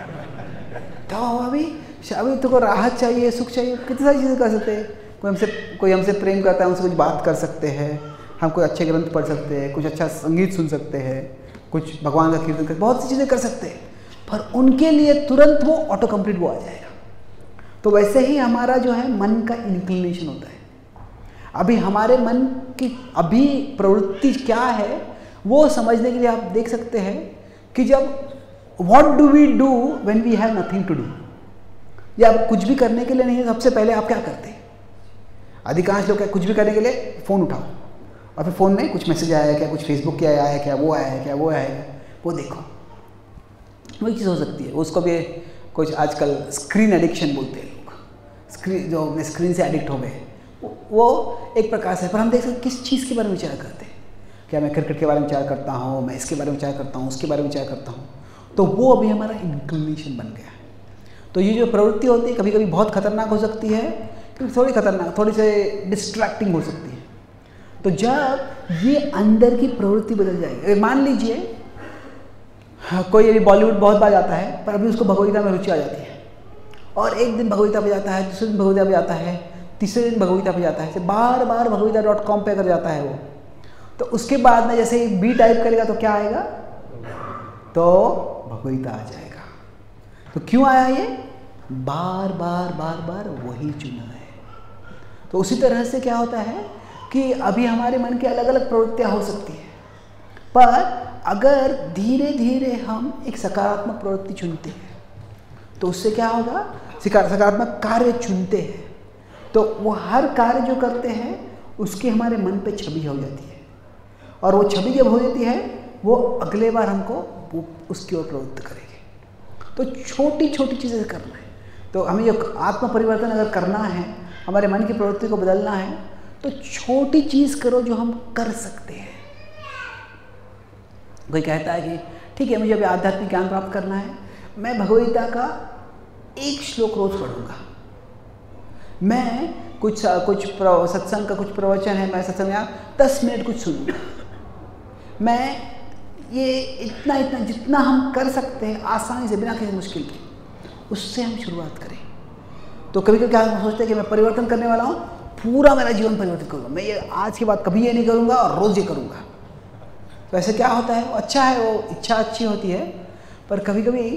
तो अभी तो राहत चाहिए, सुख चाहिए, कितनी सारी चीज़ें कर सकते हैं। कोई हमसे प्रेम करता है, उनसे कुछ बात कर सकते हैं, हम कोई अच्छे ग्रंथ पढ़ सकते हैं, कुछ अच्छा संगीत सुन सकते हैं, कुछ भगवान का कीर्तन कर, बहुत सी चीज़ें कर सकते हैं, पर उनके लिए तुरंत वो ऑटो कंप्लीट वो आ जाएगा। तो वैसे ही हमारा जो है मन का इंक्लिनेशन होता है। अभी हमारे मन की अभी प्रवृत्ति क्या है वो समझने के लिए आप देख सकते हैं कि जब what do we do when we have nothing to do, या कुछ भी करने के लिए नहीं है, सबसे पहले आप क्या करते हैं? अधिकांश लोग क्या कुछ भी करने के लिए फ़ोन उठाओ और फिर फ़ोन में कुछ मैसेज आया है क्या, कुछ फेसबुक की आया है क्या, वो आया है क्या, वो आया है, वो देखो। वही चीज़ हो सकती है। उसको भी कुछ आजकल स्क्रीन एडिक्शन बोलते हैं लोग, स्क्रीन जो अपने स्क्रीन से एडिक्ट हो गए, वो एक प्रकार से। पर हम देख सकते हैं किस चीज़ के बारे में विचार करते हैं। क्या मैं क्रिकेट के बारे में विचार करता हूँ, मैं इसके बारे में विचार करता हूँ, उसके बारे में विचार करता हूँ, तो वो अभी हमारा इंक्लिनेशन बन गया है। तो ये जो प्रवृत्ति होती है कभी कभी बहुत खतरनाक हो सकती है, क्योंकि थोड़ी खतरनाक, थोड़ी से डिस्ट्रैक्टिंग हो सकती है। तो जब ये अंदर की प्रवृत्ति बदल जाएगी, मान लीजिए कोई अभी बॉलीवुड बहुत बार जाता है, पर अभी उसको भगवद्गीता में रुचि आ जाती है, और एक दिन भगवद्गीता पे जाता है, दूसरे दिन भगवद्गीता पे जाता है, तीसरे दिन भगवद्गीता पे जाता है, बार बार भगवद्गीता.com पे अगर जाता है वो, तो उसके बाद में जैसे ही बी टाइप करेगा तो क्या आएगा? तो भगवद्गीता आ जाएगा। तो क्यों आया ये? बार बार वही चुना है। तो उसी तरह से क्या होता है कि अभी हमारे मन की अलग अलग प्रवृत्तियाँ हो सकती है, पर अगर धीरे धीरे हम एक सकारात्मक प्रवृत्ति चुनते हैं तो उससे क्या होगा? सकारात्मक कार्य चुनते हैं तो वो हर कार्य जो करते हैं उसकी हमारे मन पे छवि हो जाती है, और वो छवि जब हो जाती है वो अगले बार हमको वो उसकी ओर प्रवृत्त करेगी। तो छोटी छोटी चीज़ें करना है। तो हमें जो आत्म परिवर्तन अगर करना है, हमारे मन की प्रवृत्ति को बदलना है, तो छोटी चीज़ करो जो हम कर सकते हैं। कोई कहता है कि ठीक है मुझे अभी आध्यात्मिक ज्ञान प्राप्त करना है, मैं भगवद्गीता का एक श्लोक रोज पढ़ूंगा, मैं कुछ सत्संग का कुछ प्रवचन है, मैं सत्संग में 10 मिनट कुछ सुनूंगा, मैं ये इतना जितना हम कर सकते हैं आसानी से बिना किसी मुश्किल के, उससे हम शुरुआत करें। तो कभी कभी क्या सोचते हैं कि मैं परिवर्तन करने वाला हूँ, पूरा मेरा जीवन परिवर्तित करूँगा, मैं ये आज के बाद कभी ये नहीं करूँगा और रोज़ ये करूँगा। तो ऐसे क्या होता है, वो अच्छा है, वो इच्छा अच्छी होती है, पर कभी कभी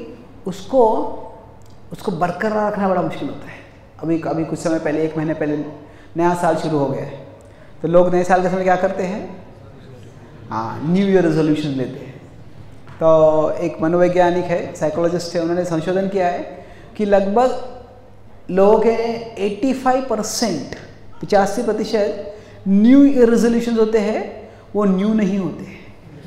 उसको बरकरार रखना बड़ा मुश्किल होता है। अभी कुछ समय पहले, 1 महीने पहले नया साल शुरू हो गया है, तो लोग नए साल के समय क्या करते हैं? न्यू ईयर रेजोल्यूशन लेते हैं। तो एक मनोवैज्ञानिक है, साइकोलॉजिस्ट है, उन्होंने संशोधन किया है कि लगभग लोगों के 85% न्यू ईयर रेजोल्यूशन होते हैं वो न्यू नहीं होते हैं।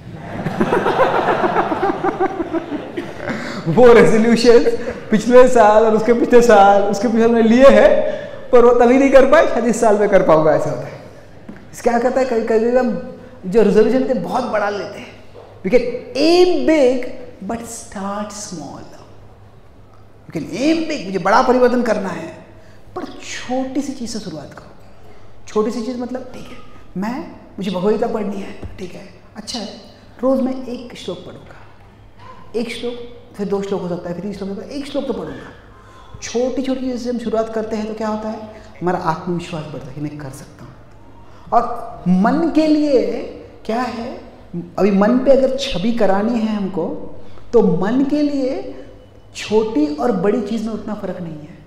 वो रेजोल्यूशन पिछले साल और उसके पिछले साल उसके पिछले में लिए हैं, पर वो तभी नहीं कर पाए, शायद इस साल में कर पाऊंगा, ऐसा होता है। इस क्या कहता है, कभी हम जो रेजोल्यूशन लेते हैं बहुत बड़ा लेते हैं। We can aim big but start small. You can aim big, मुझे बड़ा परिवर्तन करना है, पर छोटी सी चीज़ से शुरुआत करो। छोटी सी चीज़ मतलब ठीक है, मुझे भगवद्गीता पढ़नी है, ठीक है, अच्छा है, रोज़ मैं 1 श्लोक पढ़ूंगा, 1 श्लोक, फिर 2 श्लोक हो सकता है, फिर 3 श्लोक होता है, 1 श्लोक तो पढ़ूंगा। छोटी छोटी चीज़ से हम शुरुआत करते हैं तो क्या होता है, हमारा आत्मविश्वास बढ़ता है कि मैं कर सकता हूँ। और मन के लिए क्या है, अभी मन पे अगर छवि करानी है हमको, तो मन के लिए छोटी और बड़ी चीज में उतना फर्क नहीं है।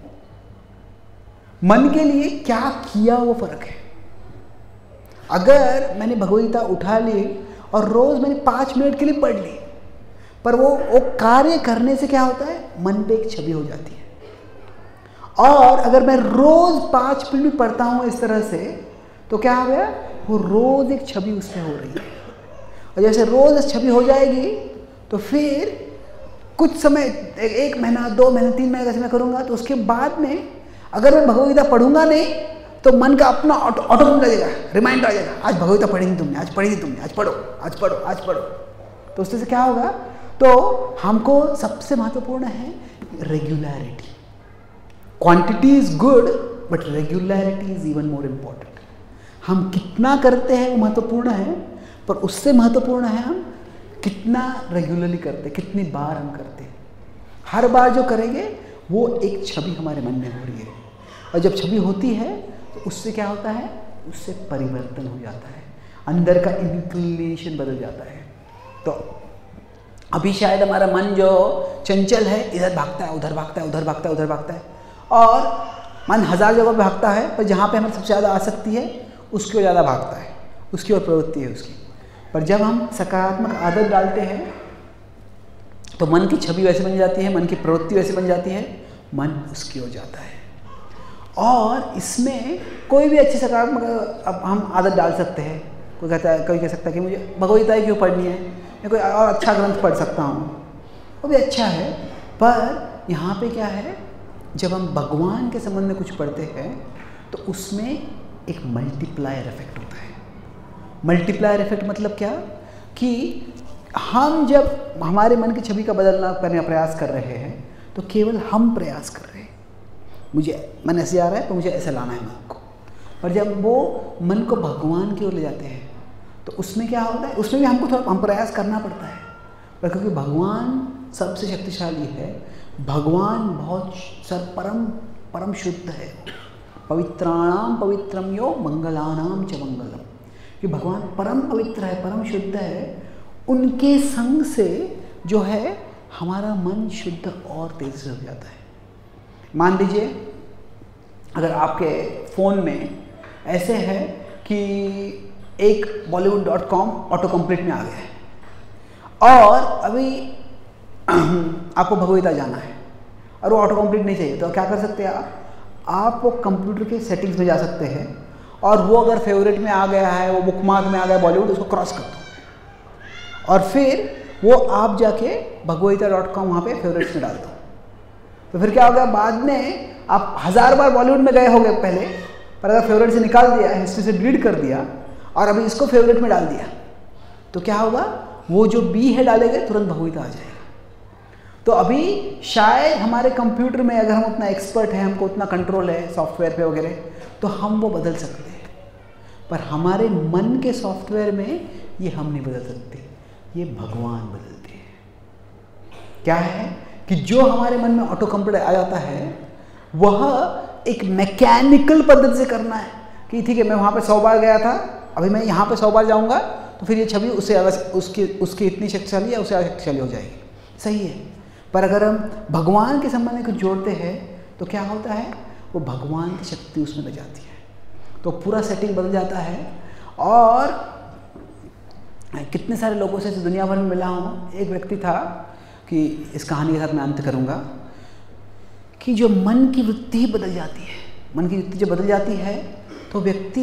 मन के लिए क्या किया वो फर्क है। अगर मैंने भगवद्गीता उठा ली और रोज मैंने 5 मिनट के लिए पढ़ ली, पर वो कार्य करने से क्या होता है, मन पे एक छवि हो जाती है। और अगर मैं रोज 5 मिनट भी पढ़ता हूं इस तरह से, तो क्या हो गया, वो रोज एक छवि उससे हो रही है। और जैसे रोज छवि हो जाएगी तो फिर कुछ समय, 1 महीना, 2 महीने, 3 महीने जैसे मैं करूँगा, तो उसके बाद में अगर मैं भगवद्गीता पढ़ूंगा नहीं तो तो मन का अपना ऑटोमेटिक आ जाएगा, रिमाइंड आ जाएगा, आज भगवद्गीता पढ़ेंगे तुमने, आज पढ़ेगी तुमने, आज पढ़ो, आज पढ़ो, आज पढ़ो। तो उससे क्या होगा, तो हमको सबसे महत्वपूर्ण है regularity. Quantity is good but regularity is even more important. हम कितना करते हैं वो महत्वपूर्ण है, पर उससे महत्वपूर्ण है हम कितना रेगुलरली करते हैं, कितनी बार हम करते हैं। हर बार जो करेंगे वो एक छवि हमारे मन में हो रही है, और जब छवि होती है तो उससे क्या होता है, उससे परिवर्तन हो जाता है, अंदर का इंक्लिनेशन बदल जाता है। तो अभी शायद हमारा मन जो चंचल है, इधर भागता है, उधर भागता है, उधर भागता है, उधर भागता है, और मन 1000 जगह पे भागता है, पर जहाँ पे हमें सबसे ज़्यादा आसक्ति है उसकी ओर ज़्यादा भागता है, उसकी ओर प्रवृत्ति है उसकी। पर जब हम सकारात्मक आदत डालते हैं तो मन की छवि वैसे बन जाती है, मन की प्रवृत्ति वैसे बन जाती है, मन उसकी ओर जाता है। और इसमें कोई भी अच्छी सकारात्मक अब हम आदत डाल सकते हैं। कोई कहता है, कोई कह सकता है कि मुझे भगवद्गीता क्यों पढ़नी है, मैं कोई और अच्छा ग्रंथ पढ़ सकता हूँ, वो भी अच्छा है। पर यहाँ पे क्या है, जब हम भगवान के संबंध में कुछ पढ़ते हैं तो उसमें एक मल्टीप्लायर इफेक्ट होता है। मल्टीप्लायर इफेक्ट मतलब क्या, कि हम जब हमारे मन की छवि का बदलना करने का प्रयास कर रहे हैं तो केवल हम प्रयास कर रहे हैं, मुझे मन ऐसे आ रहा है तो मुझे ऐसे लाना है मन को। पर जब वो मन को भगवान की ओर ले जाते हैं तो उसमें क्या होता है, उसमें भी हमको थोड़ा हम प्रयास करना पड़ता है, पर क्योंकि भगवान सबसे शक्तिशाली है, भगवान बहुत परम शुद्ध है। पवित्राणाम पवित्रम यो मंगलानाम च मंगलम, कि भगवान परम पवित्र है, परम शुद्ध है, उनके संग से जो है हमारा मन शुद्ध और तेजी से हो जाता है। मान लीजिए अगर आपके फ़ोन में ऐसे है कि एक bollywood.com ऑटो कंप्लीट में आ गया है और अभी आपको भगवद्गीता जाना है और वो ऑटो कंप्लीट नहीं चाहिए, तो क्या कर सकते हैं आप वो कंप्यूटर के सेटिंग्स में जा सकते हैं और वो अगर फेवरेट में आ गया है, वो बुकमार्क में आ गया बॉलीवुड, उसको क्रॉस कर दो और फिर वो आप जाके Bhagavad-Gītā.com वहाँ पे फेवरेट्स में डाल दो। तो फिर क्या होगा, बाद में आप 1000 बार बॉलीवुड में गए होंगे पहले, पर अगर फेवरेट से निकाल दिया, हिस्ट्री से डिलीट कर दिया और अभी इसको फेवरेट में डाल दिया, तो क्या होगा, वो जो बी है डालेंगे तुरंत भगवद्गीता आ जाएगा। तो अभी शायद हमारे कंप्यूटर में अगर हम उतना एक्सपर्ट हैं, हमको उतना कंट्रोल है सॉफ्टवेयर पे वगैरह, तो हम वो बदल सकते हैं, पर हमारे मन के सॉफ्टवेयर में ये हम नहीं बदल सकते, ये भगवान बदलते हैं। क्या है कि जो हमारे मन में ऑटो कंप्लीट आ जाता है वह एक मैकेनिकल पद्धति से करना है कि ठीक है, मैं वहाँ पे 100 बार गया था, अभी मैं यहाँ पे 100 बार जाऊँगा तो फिर ये छवि उससे उसकी इतनी शक्तिशाली या उससे ज़्यादा शक्तिशाली हो जाएगी, सही है। पर अगर हम भगवान के संबंध में कुछ जोड़ते हैं तो क्या होता है, वो भगवान की शक्ति उसमें लग जाती है, तो पूरा सेटिंग बदल जाता है। और कितने सारे लोगों से दुनिया भर में मिला हूँ, एक व्यक्ति था कि इस कहानी के साथ मैं अंत करूँगा, कि जो मन की वृत्ति बदल जाती है, मन की वृत्ति जब बदल जाती है तो व्यक्ति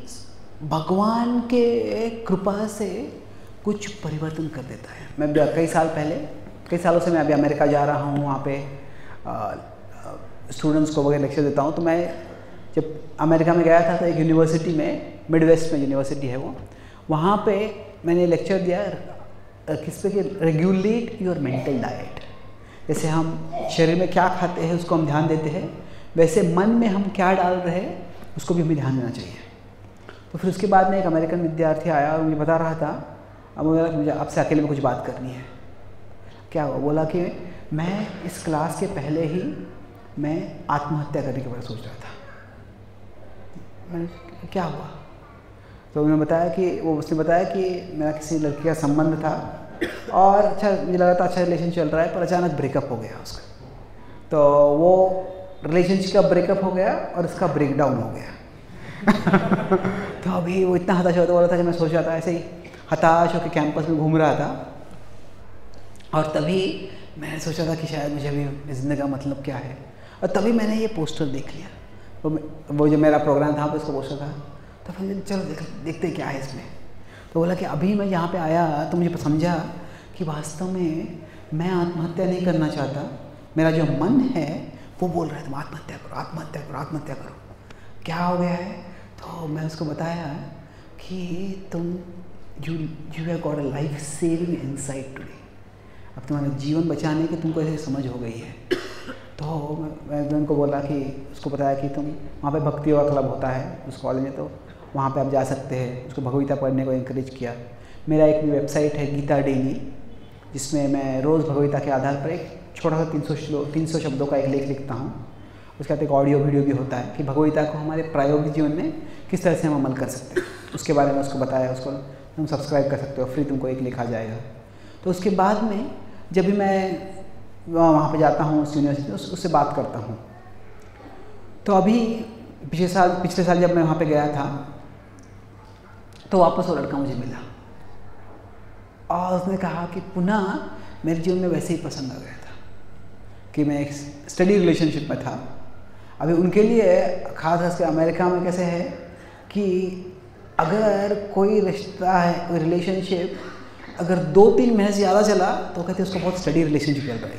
भगवान के कृपा से कुछ परिवर्तन कर देता है। मैं कई सालों से मैं अभी अमेरिका जा रहा हूँ, वहाँ पे स्टूडेंट्स को वगैरह लेक्चर देता हूँ। तो मैं जब अमेरिका में गया था तो एक यूनिवर्सिटी में, मिडवेस्ट में यूनिवर्सिटी है वो, वहाँ पे मैंने लेक्चर दिया किस पे, कि रेगुलेट योर मेंटल डाइट। जैसे हम शरीर में क्या खाते हैं उसको हम ध्यान देते हैं, वैसे मन में हम क्या डाल रहे हैं उसको भी हमें ध्यान देना चाहिए। तो फिर उसके बाद में एक अमेरिकन विद्यार्थी आया और मुझे बता रहा था, अब मुझे आपसे अकेले में कुछ बात करनी है। क्या हुआ, बोला कि मैं इस क्लास के पहले ही मैं आत्महत्या करने के बारे में सोच रहा था। मैंने क्या हुआ, तो उसने बताया कि मेरा किसी लड़की का संबंध था और अच्छा मुझे लगा था अच्छा रिलेशन चल रहा है, पर अचानक ब्रेकअप हो गया उसका। तो वो रिलेशनशिप का ब्रेकअप हो गया और इसका ब्रेकडाउन हो गया। तो अभी वो इतना हताश होता बोला था कि मैं सोच रहा था, ऐसे ही हताश होकर कैंपस में घूम रहा था और तभी मैंने सोचा था कि शायद मुझे अभी ज़िंदगी का मतलब क्या है, और तभी मैंने ये पोस्टर देख लिया। वो जो मेरा प्रोग्राम था उसका पोस्टर था, तो फिर चलो देखते क्या है इसमें। तो बोला कि अभी मैं यहाँ पे आया तो मुझे समझा कि वास्तव में मैं आत्महत्या नहीं करना चाहता, मेरा जो मन है वो बोल रहा है तुम आत्महत्या करो, आत्महत्या करो, आत्महत्या करो। क्या हो गया है? तो मैं उसको बताया कि तुम you have got a life saving insight today. अब तुम्हारा जीवन बचाने की तुमको ऐसे समझ हो गई है। तो मैं उनको बोला कि उसको बताया कि तुम वहाँ पे भक्ति योगा क्लब होता है उस कॉलेज में, तो वहाँ पे आप जा सकते हैं। उसको भगवद गीता पढ़ने को इंकरेज किया। मेरा एक भी वेबसाइट है गीता डेली, जिसमें मैं रोज़ भगवद गीता के आधार पर एक छोटा सा 300 शब्दों का एक लेख लिखता हूँ। उसके बाद एक ऑडियो वीडियो भी होता है कि भगवद गीता को हमारे प्रायोगिक जीवन में किस तरह से हम अमल कर सकते हैं, उसके बारे में उसको बताया। उसको तुम सब्सक्राइब कर सकते हो, फ्री तुमको एक लिखा जाएगा। तो उसके बाद में जब भी मैं वहाँ पे जाता हूँ उस यूनिवर्सिटी में, उससे बात करता हूँ। तो अभी पिछले साल जब मैं वहाँ पे गया था तो वापस वो लड़का मुझे मिला और उसने कहा कि पुनः मेरे जीवन में वैसे ही प्रसंग आ गया था कि मैं एक स्टडी रिलेशनशिप में था। अभी उनके लिए खास करके अमेरिका में कैसे है कि अगर कोई रिश्ता है, कोई रिलेशनशिप अगर 2-3 महीने से ज़्यादा चला तो कहते हैं उसको बहुत स्टडी रिलेशनशिप चल रहा है।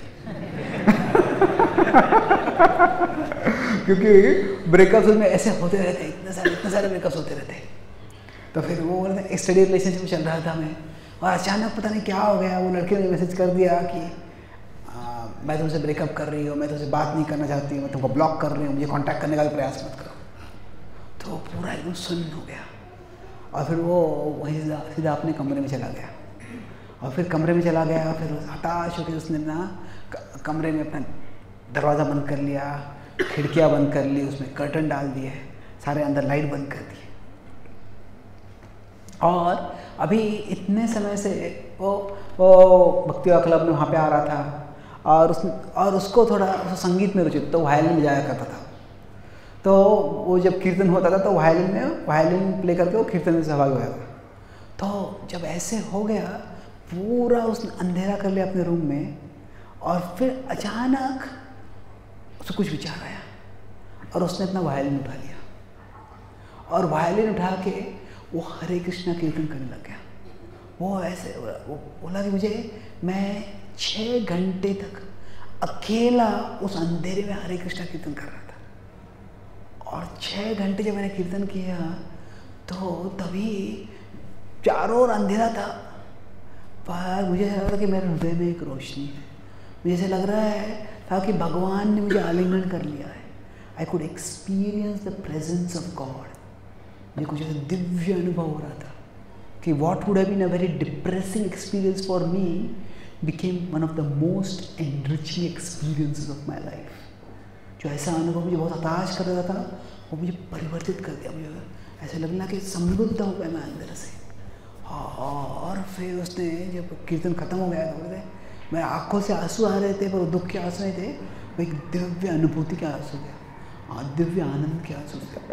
क्योंकि ब्रेकअप्स में ऐसे होते रहते हैं, इतने सारे ब्रेकअप्स होते रहते हैं। तो फिर वो एक स्टडी रिलेशनशिप चल रहा था मैं, और अचानक पता नहीं क्या हो गया, वो लड़के ने मैसेज कर दिया कि मैं तुमसे ब्रेकअप कर रही हूँ, मैं तुमसे बात नहीं करना चाहती हूँ, मैं तुमको ब्लॉक कर रही हूँ, मुझे कांटेक्ट करने का भी प्रयास मत करो। तो पूरा एकदम सुन्न हो गया और फिर वो वहीं सीधा अपने कमरे में चला गया। और फिर कमरे में चला गया, फिर हताश होकर उसने ना कमरे में अपना दरवाज़ा बंद कर लिया, खिड़कियाँ बंद कर ली, उसमें कर्टन डाल दिए, सारे अंदर लाइट बंद कर दिए। और अभी इतने समय से वो भक्ति योगा क्लब में वहाँ पे आ रहा था और उसको थोड़ा संगीत में रुचि, तो वायलिन में जाया करता था। तो वो जब कीर्तन होता था तो वायलिन प्ले करके वो कीर्तन में सहभागी हो जाता। तो जब ऐसे हो गया, पूरा उसने अंधेरा कर लिया अपने रूम में, और फिर अचानक उसको कुछ विचार आया और उसने अपना वायलिन उठा लिया और वायलिन उठा के वो हरे कृष्णा कीर्तन करने लग गया। वो ऐसे बोला कि मैं 6 घंटे तक अकेला उस अंधेरे में हरे कृष्णा कीर्तन कर रहा था। और 6 घंटे जब मैंने कीर्तन किया तो तभी चारों ओर अंधेरा था, पर मुझे ऐसा लग रहा कि मेरे हृदय में एक रोशनी है। मुझे ऐसे लग रहा था कि भगवान ने मुझे आलिंगन कर लिया है। I could experience the presence of God. मुझे कुछ ऐसा दिव्य अनुभव हो रहा था कि what would have been a very depressing experience for me became one of the most enriching experiences of my life. जो ऐसा अनुभव मुझे बहुत हताश कर रहा था, वो मुझे परिवर्तित कर दिया। मुझे ऐसा लगना कि समृद्ध हो गया मैं अंदर से। और फिर उसने जब कीर्तन खत्म हो गया तो मेरे आँखों से आंसू आ रहे थे, पर दुख के आंसू नहीं थे, वो एक दिव्य अनुभूति के आंसू थे, दिव्य आनंद के आंसू थे।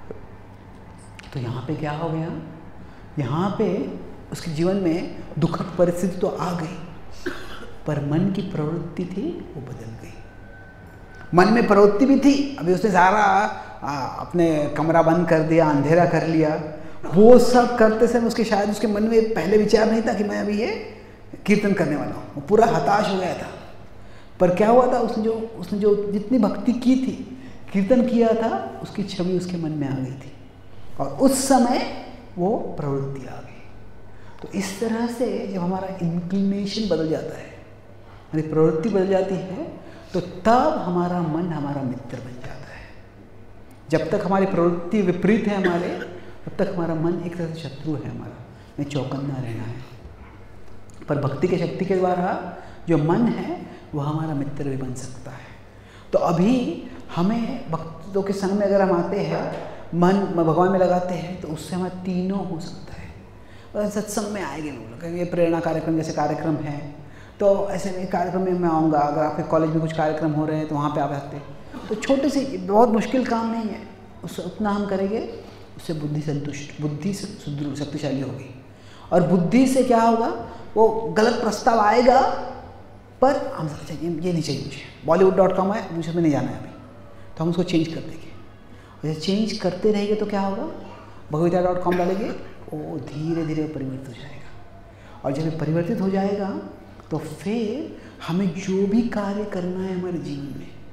तो यहाँ पे क्या हो गया, यहाँ पे उसके जीवन में दुखद परिस्थिति तो आ गई, पर मन की प्रवृत्ति थी वो बदल गई। मन में प्रवृत्ति भी थी, अभी उसने सारा अपने कमरा बंद कर दिया, अंधेरा कर लिया। वो सब करते समय उसके मन में पहले विचार नहीं था कि मैं अभी ये कीर्तन करने वाला हूँ। वो पूरा हताश हो गया था। पर क्या हुआ था, उसने जो जितनी भक्ति की थी, कीर्तन किया था, उसकी छवि उसके मन में आ गई थी और उस समय वो प्रवृत्ति आ गई। तो इस तरह से जब हमारा इंक्लिनेशन बदल जाता है, हमारी प्रवृत्ति बदल जाती है, तो तब हमारा मन हमारा मित्र बन जाता है। जब तक हमारी प्रवृत्ति विपरीत है हमारे, तब तक हमारा मन एक तरह से शत्रु है हमारा, में चौकन्ना रहना है। पर भक्ति की शक्ति के द्वारा जो मन है वह हमारा मित्र भी बन सकता है। तो अभी हमें भक्तों के संग में अगर हम आते हैं, मन भगवान में लगाते हैं, तो उससे हमारा तीनों हो सकता है। और सत्संग में आएंगे लोग, ये प्रेरणा कार्यक्रम जैसे कार्यक्रम है, तो ऐसे में कार्यक्रम में मैं आऊँगा। अगर आपके कॉलेज में कुछ कार्यक्रम हो रहे हैं तो वहाँ पे आप आते हैं, तो छोटे से बहुत मुश्किल काम नहीं है, उससे उतना हम करेंगे, उससे बुद्धि शक्तिशाली होगी। और बुद्धि से क्या होगा, वो गलत प्रस्ताव आएगा, पर हम चाहिए ये नहीं चाहिए मुझे, Bollywood.com है, मुझे में नहीं जाना है अभी, तो हम उसको चेंज कर देंगे। जैसे चेंज करते रहेंगे तो क्या होगा, Bhagavad-Gītā.com डालेंगे, वो धीरे धीरे परिवर्तित हो जाएगा। और जब ये परिवर्तित हो जाएगा तो फिर हमें जो भी कार्य करना है हमारे जीवन में,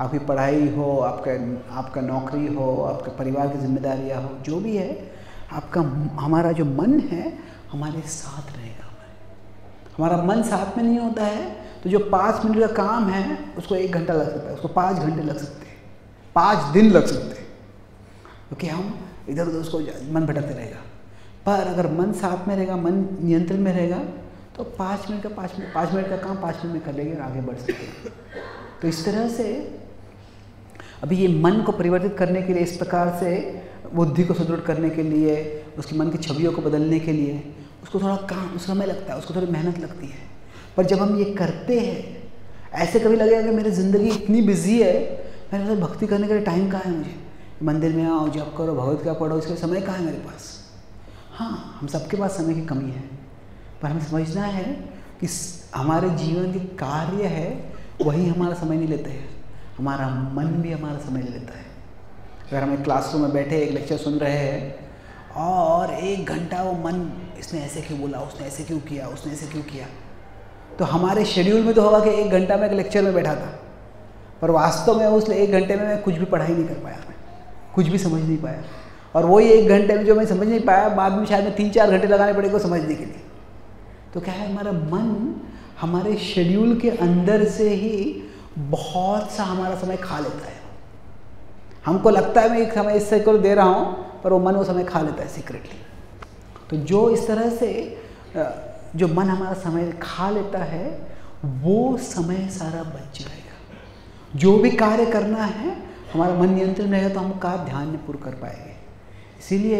आपकी पढ़ाई हो, आपका नौकरी हो, आपके परिवार की जिम्मेदारियाँ हो, जो भी है, हमारा जो मन है हमारे साथ रहेगा। हमारा मन साथ में नहीं होता है तो जो 5 मिनट का काम है उसको 1 घंटा लग सकता है, उसको 5 घंटे लग सकते हैं, 5 दिन लग सकते हैं, क्योंकि हम इधर उधर उसको मन भटकते रहेगा। पर अगर मन साथ में रहेगा, मन नियंत्रण में रहेगा, तो 5 मिनट का काम 5 मिनट में कर लेंगे और आगे बढ़ सकते हैं। तो इस तरह से अभी ये मन को परिवर्तित करने के लिए, इस प्रकार से बुद्धि को सुदृढ़ करने के लिए, उसके मन की छवियों को बदलने के लिए उसको थोड़ा काम, समय लगता है, उसको थोड़ी मेहनत लगती है। पर जब हम ये करते हैं, ऐसे कभी लगेगा कि मेरी ज़िंदगी इतनी बिजी है, मेरे पास भक्ति करने के लिए टाइम कहाँ है, मुझे मंदिर में आओ, जप करो, भगवद्गीता पढ़ो, इसके समय कहाँ है मेरे पास। हाँ, हम सबके पास समय की कमी है, पर हमें समझना है कि हमारे जीवन के कार्य है वही हमारा समय नहीं लेते हैं, हमारा मन भी हमारा समय ले लेता है। अगर हम एक क्लासरूम में बैठे एक लेक्चर सुन रहे हैं और 1 घंटा वो मन, इसने ऐसे क्यों बोला, उसने ऐसे क्यों किया, उसने ऐसे क्यों किया, तो हमारे शेड्यूल में तो होगा कि 1 घंटा में एक लेक्चर में बैठा था, पर वास्तव में उस 1 घंटे में मैं कुछ भी पढ़ाई नहीं कर पाया, मैं कुछ भी समझ नहीं पाया। और वही 1 घंटे में जो मैं समझ नहीं पाया, बाद में शायद मैं 3-4 घंटे लगाने पड़ेगा समझने के लिए। तो क्या है, हमारा मन हमारे शेड्यूल के अंदर से ही बहुत सा हमारा समय खा लेता है। हमको लगता है मैं एक समय इससे को दे रहा हूँ, पर वो मन वो समय खा लेता है सीक्रेटली। तो जो इस तरह से जो मन हमारा समय खा लेता है, वो समय सारा बच जाएगा। जो भी कार्य करना है हमारा मन नियंत्रण में रहेगा तो हम कार्य ध्यान में पूर्ण कर पाएंगे। इसीलिए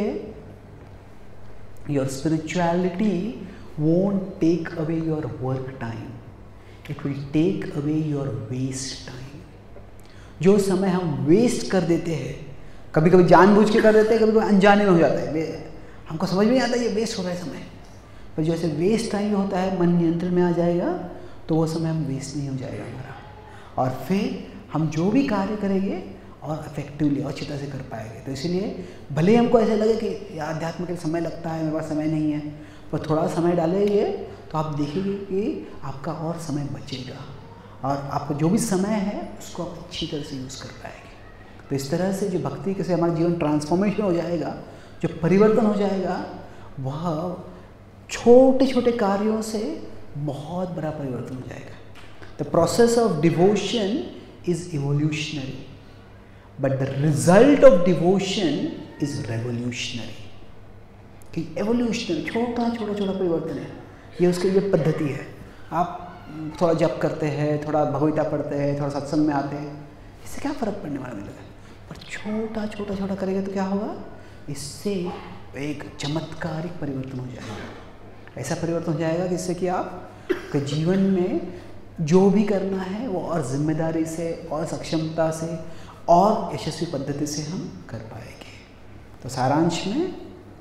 your spirituality won't take away your work time, it will take away your waste time. जो समय हम वेस्ट कर देते हैं, कभी कभी जानबूझ के कर देते हैं, कभी कभी अनजाने में हो जाता है, हमको समझ में नहीं आता ये वेस्ट हो रहा है समय, पर जो ऐसे वेस्ट टाइम होता है, मन नियंत्रण में आ जाएगा तो वो समय हम वेस्ट नहीं हो जाएगा हमारा, और फिर हम जो भी कार्य करेंगे और इफेक्टिवली और अच्छी तरह से कर पाएंगे। तो इसलिए भले हमको ऐसे लगे कि आध्यात्म के समय लगता है, मेरे पास समय नहीं है, पर थोड़ा समय डालेंगे तो आप देखेंगे कि आपका और समय बचेगा और आपका जो भी समय है उसको आप अच्छी तरह से यूज़ कर पाएंगे। तो इस तरह से जो भक्ति के से हमारा जीवन ट्रांसफॉर्मेशन हो जाएगा, जो परिवर्तन हो जाएगा, वह छोटे छोटे कार्यों से बहुत बड़ा परिवर्तन हो जाएगा। The process of devotion is evolutionary, but the result of devotion is revolutionary. कि एवोल्यूशनरी छोटा परिवर्तन है, ये उसकी ये पद्धति है। आप थोड़ा जप करते हैं, थोड़ा भगवद्गीता पढ़ते हैं, थोड़ा सत्संग में आते हैं, इससे क्या फ़र्क पड़ने वाला नहीं लगा, पर छोटा करेंगे तो क्या होगा, इससे एक चमत्कारिक परिवर्तन हो जाएगा। ऐसा परिवर्तन हो जाएगा जिससे कि आपके जीवन में जो भी करना है वो और जिम्मेदारी से और सक्षमता से और यशस्वी पद्धति से हम कर पाएंगे। तो सारांश में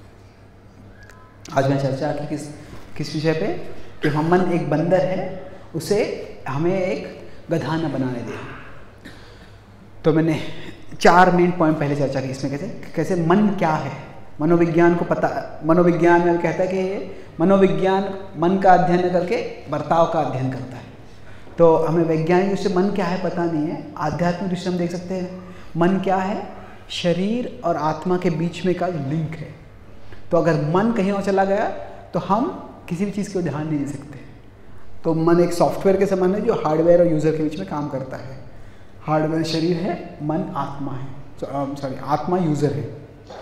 आज मैं चर्चा की किस विषय पे, कि हम मन एक बंदर है, उसे हमें एक गधा न बनाने दें। तो मैंने 4 मेन पॉइंट पहले चर्चा की इसमें, कैसे मन क्या है, मनोविज्ञान को पता, मनोविज्ञान में कहता है कि मनोविज्ञान मन का अध्ययन करके बर्ताव का अध्ययन करता है। तो हमें वैज्ञानिक रूप से मन क्या है पता नहीं है, आध्यात्मिक दृष्टि से हम देख सकते हैं मन क्या है, शरीर और आत्मा के बीच में का लिंक है। तो अगर मन कहीं और चला गया तो हम किसी भी चीज़ को ध्यान नहीं दे सकते। तो मन एक सॉफ्टवेयर के समान है जो हार्डवेयर और यूज़र के बीच में काम करता है। हार्डवेयर शरीर है, मन आत्मा है, आत्मा यूज़र है।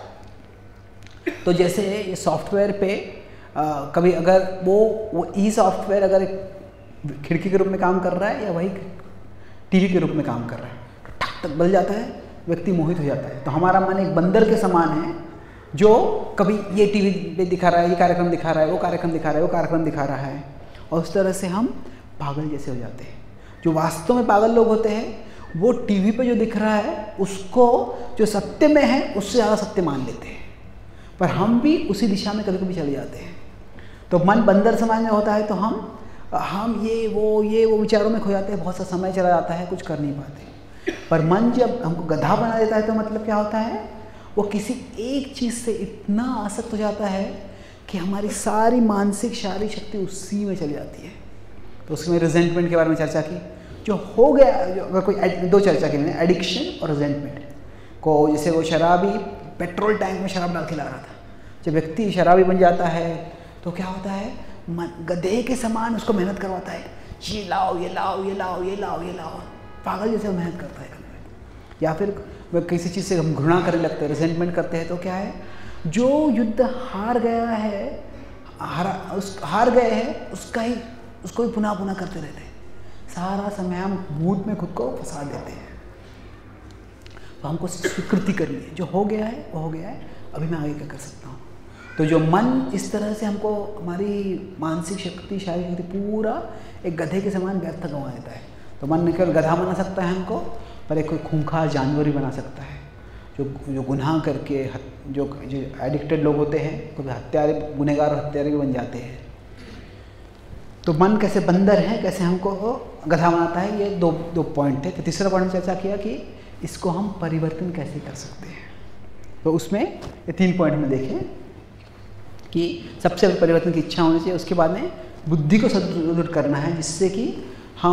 तो जैसे ये सॉफ्टवेयर पे कभी अगर वो ई सॉफ्टवेयर अगर एक खिड़की के रूप में काम कर रहा है या वही टीवी के रूप में काम कर रहा है, तो ठक तक बल जाता है, व्यक्ति मोहित हो जाता है। तो हमारा मन एक बंदर के समान है जो कभी ये टीवी पे दिखा रहा है, ये कार्यक्रम दिखा रहा है, वो कार्यक्रम दिखा रहा है, वो कार्यक्रम दिखा रहा है, और उस तरह से हम पागल जैसे हो जाते हैं। जो वास्तव में पागल लोग होते हैं वो टीवी पे जो दिख रहा है उसको जो सत्य में है उससे ज़्यादा सत्य मान लेते हैं, पर हम भी उसी दिशा में कभी कभी चले जाते हैं। तो मन बंदर समाज में होता है तो हम ये वो विचारों में खो जाते हैं, बहुत सा समय चला जाता है, कुछ कर नहीं पाते। पर मन जब हमको गधा बना देता है तो मतलब क्या होता है, वो किसी एक चीज़ से इतना आसक्त हो जाता है कि हमारी सारी मानसिक शारीरिक शक्ति उसी में चली जाती है। तो उसमें रिजेंटमेंट के बारे में चर्चा की। जो हो गया, जो अगर कोई दो चर्चा के लिए एडिक्शन और रिजेंटमेंट को, जैसे वो शराबी पेट्रोल टैंक में शराब डाल के ला रहा था, जब व्यक्ति शराबी बन जाता है तो क्या होता है, गधे के समान उसको मेहनत करवाता है, ये लाओ ये लाओ ये लाओ ये लाओ ये लाओ, पागल जैसे मेहनत करता है करने में। या फिर वह किसी चीज़ से हम घृणा करने लगते हैं, रिजेंटमेंट करते हैं, तो क्या है, जो युद्ध हार गया है, हार गए हैं उसको ही पुनः पुनः करते रहते हैं। सारा समय हम भूत में खुद को फंसा देते हैं। तो हमको स्वीकृति करनी है, जो हो गया है वो हो गया है, अभी मैं आगे क्या कर सकता हूँ। तो जो मन इस तरह से हमको हमारी मानसिक शक्ति, शारीरिक शक्ति पूरा एक गधे के समान व्यर्थ गंवा देता है। तो मन न केवल गधा बना सकता है हमको, पर एक कोई खूंखार जानवर भी बना सकता है, जो गुनाह करके जो एडिक्टेड लोग होते हैं, कभी हत्यारे, गुनहगार और हत्यारे भी बन जाते हैं। तो मन कैसे बंदर है, कैसे हमको गधा बनाता है, ये दो पॉइंट थे। तो तीसरा पॉइंट में चर्चा किया कि इसको हम परिवर्तन कैसे कर सकते हैं। तो उसमें ये 3 पॉइंट में देखें कि सबसे पहले परिवर्तन की इच्छा होनी चाहिए, उसके बाद में बुद्धि को सुदृढ़ करना है, जिससे कि हम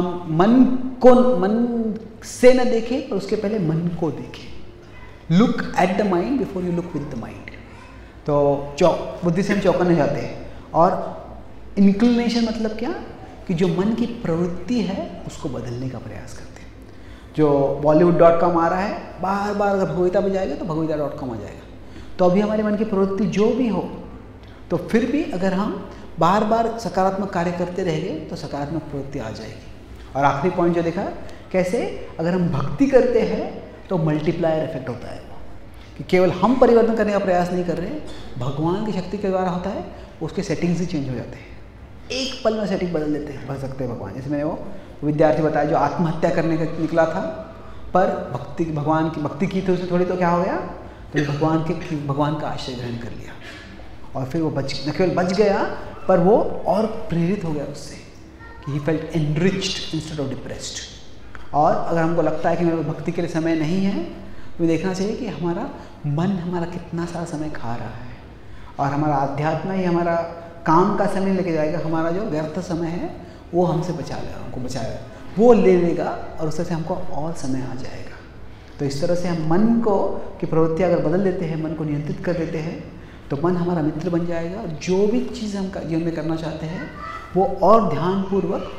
मन से न देखें, पर उसके पहले मन को देखें। Look at the mind before you look with the mind. तो बुद्धि से हम चौकन्ने जाते हैं। और इंक्लिनेशन मतलब क्या, कि जो मन की प्रवृत्ति है उसको बदलने का प्रयास करते हैं। जो bollywood.com आ रहा है, बार बार अगर भगवद्गीता पे जाएगा तो भगवद्गीता.com आ जाएगा। तो अभी हमारे मन की प्रवृत्ति जो भी हो, तो फिर भी अगर हम बार बार सकारात्मक कार्य करते रहेंगे तो सकारात्मक प्रवृत्ति आ जाएगी। और आखिरी पॉइंट जो देखा, कैसे अगर हम भक्ति करते हैं तो मल्टीप्लायर इफेक्ट होता है, कि केवल हम परिवर्तन करने का प्रयास नहीं कर रहे, भगवान की शक्ति के द्वारा होता है, उसके सेटिंग्स ही चेंज हो जाते हैं। एक पल में सेटिंग बदल सकते हैं भगवान। जैसे मैंने वो विद्यार्थी बताया जो आत्महत्या करने का निकला था, पर भगवान की भक्ति की थी उसने थोड़ी, तो क्या हो गया, तो भगवान का आश्रय ग्रहण कर लिया, और फिर वो न केवल बच गया, पर वो और प्रेरित हो गया उससे, कि he felt enriched instead of depressed. और अगर हमको लगता है कि मेरे भक्ति के लिए समय नहीं है, तो देखना चाहिए कि हमारा मन हमारा कितना सारा समय खा रहा है, और हमारा अध्यात्म ही हमारा काम का समय लेके जाएगा। हमारा जो व्यर्थ समय है वो हमसे हमको बचाएगा, वो ले लेगा, और उससे हमको और समय आ जाएगा। तो इस तरह से हम मन को की प्रवृत्ति अगर बदल देते हैं, मन को नियंत्रित कर देते हैं, तो मन हमारा मित्र बन जाएगा। जो भी चीज़ हम जीवन में करना चाहते हैं वो और ध्यानपूर्वक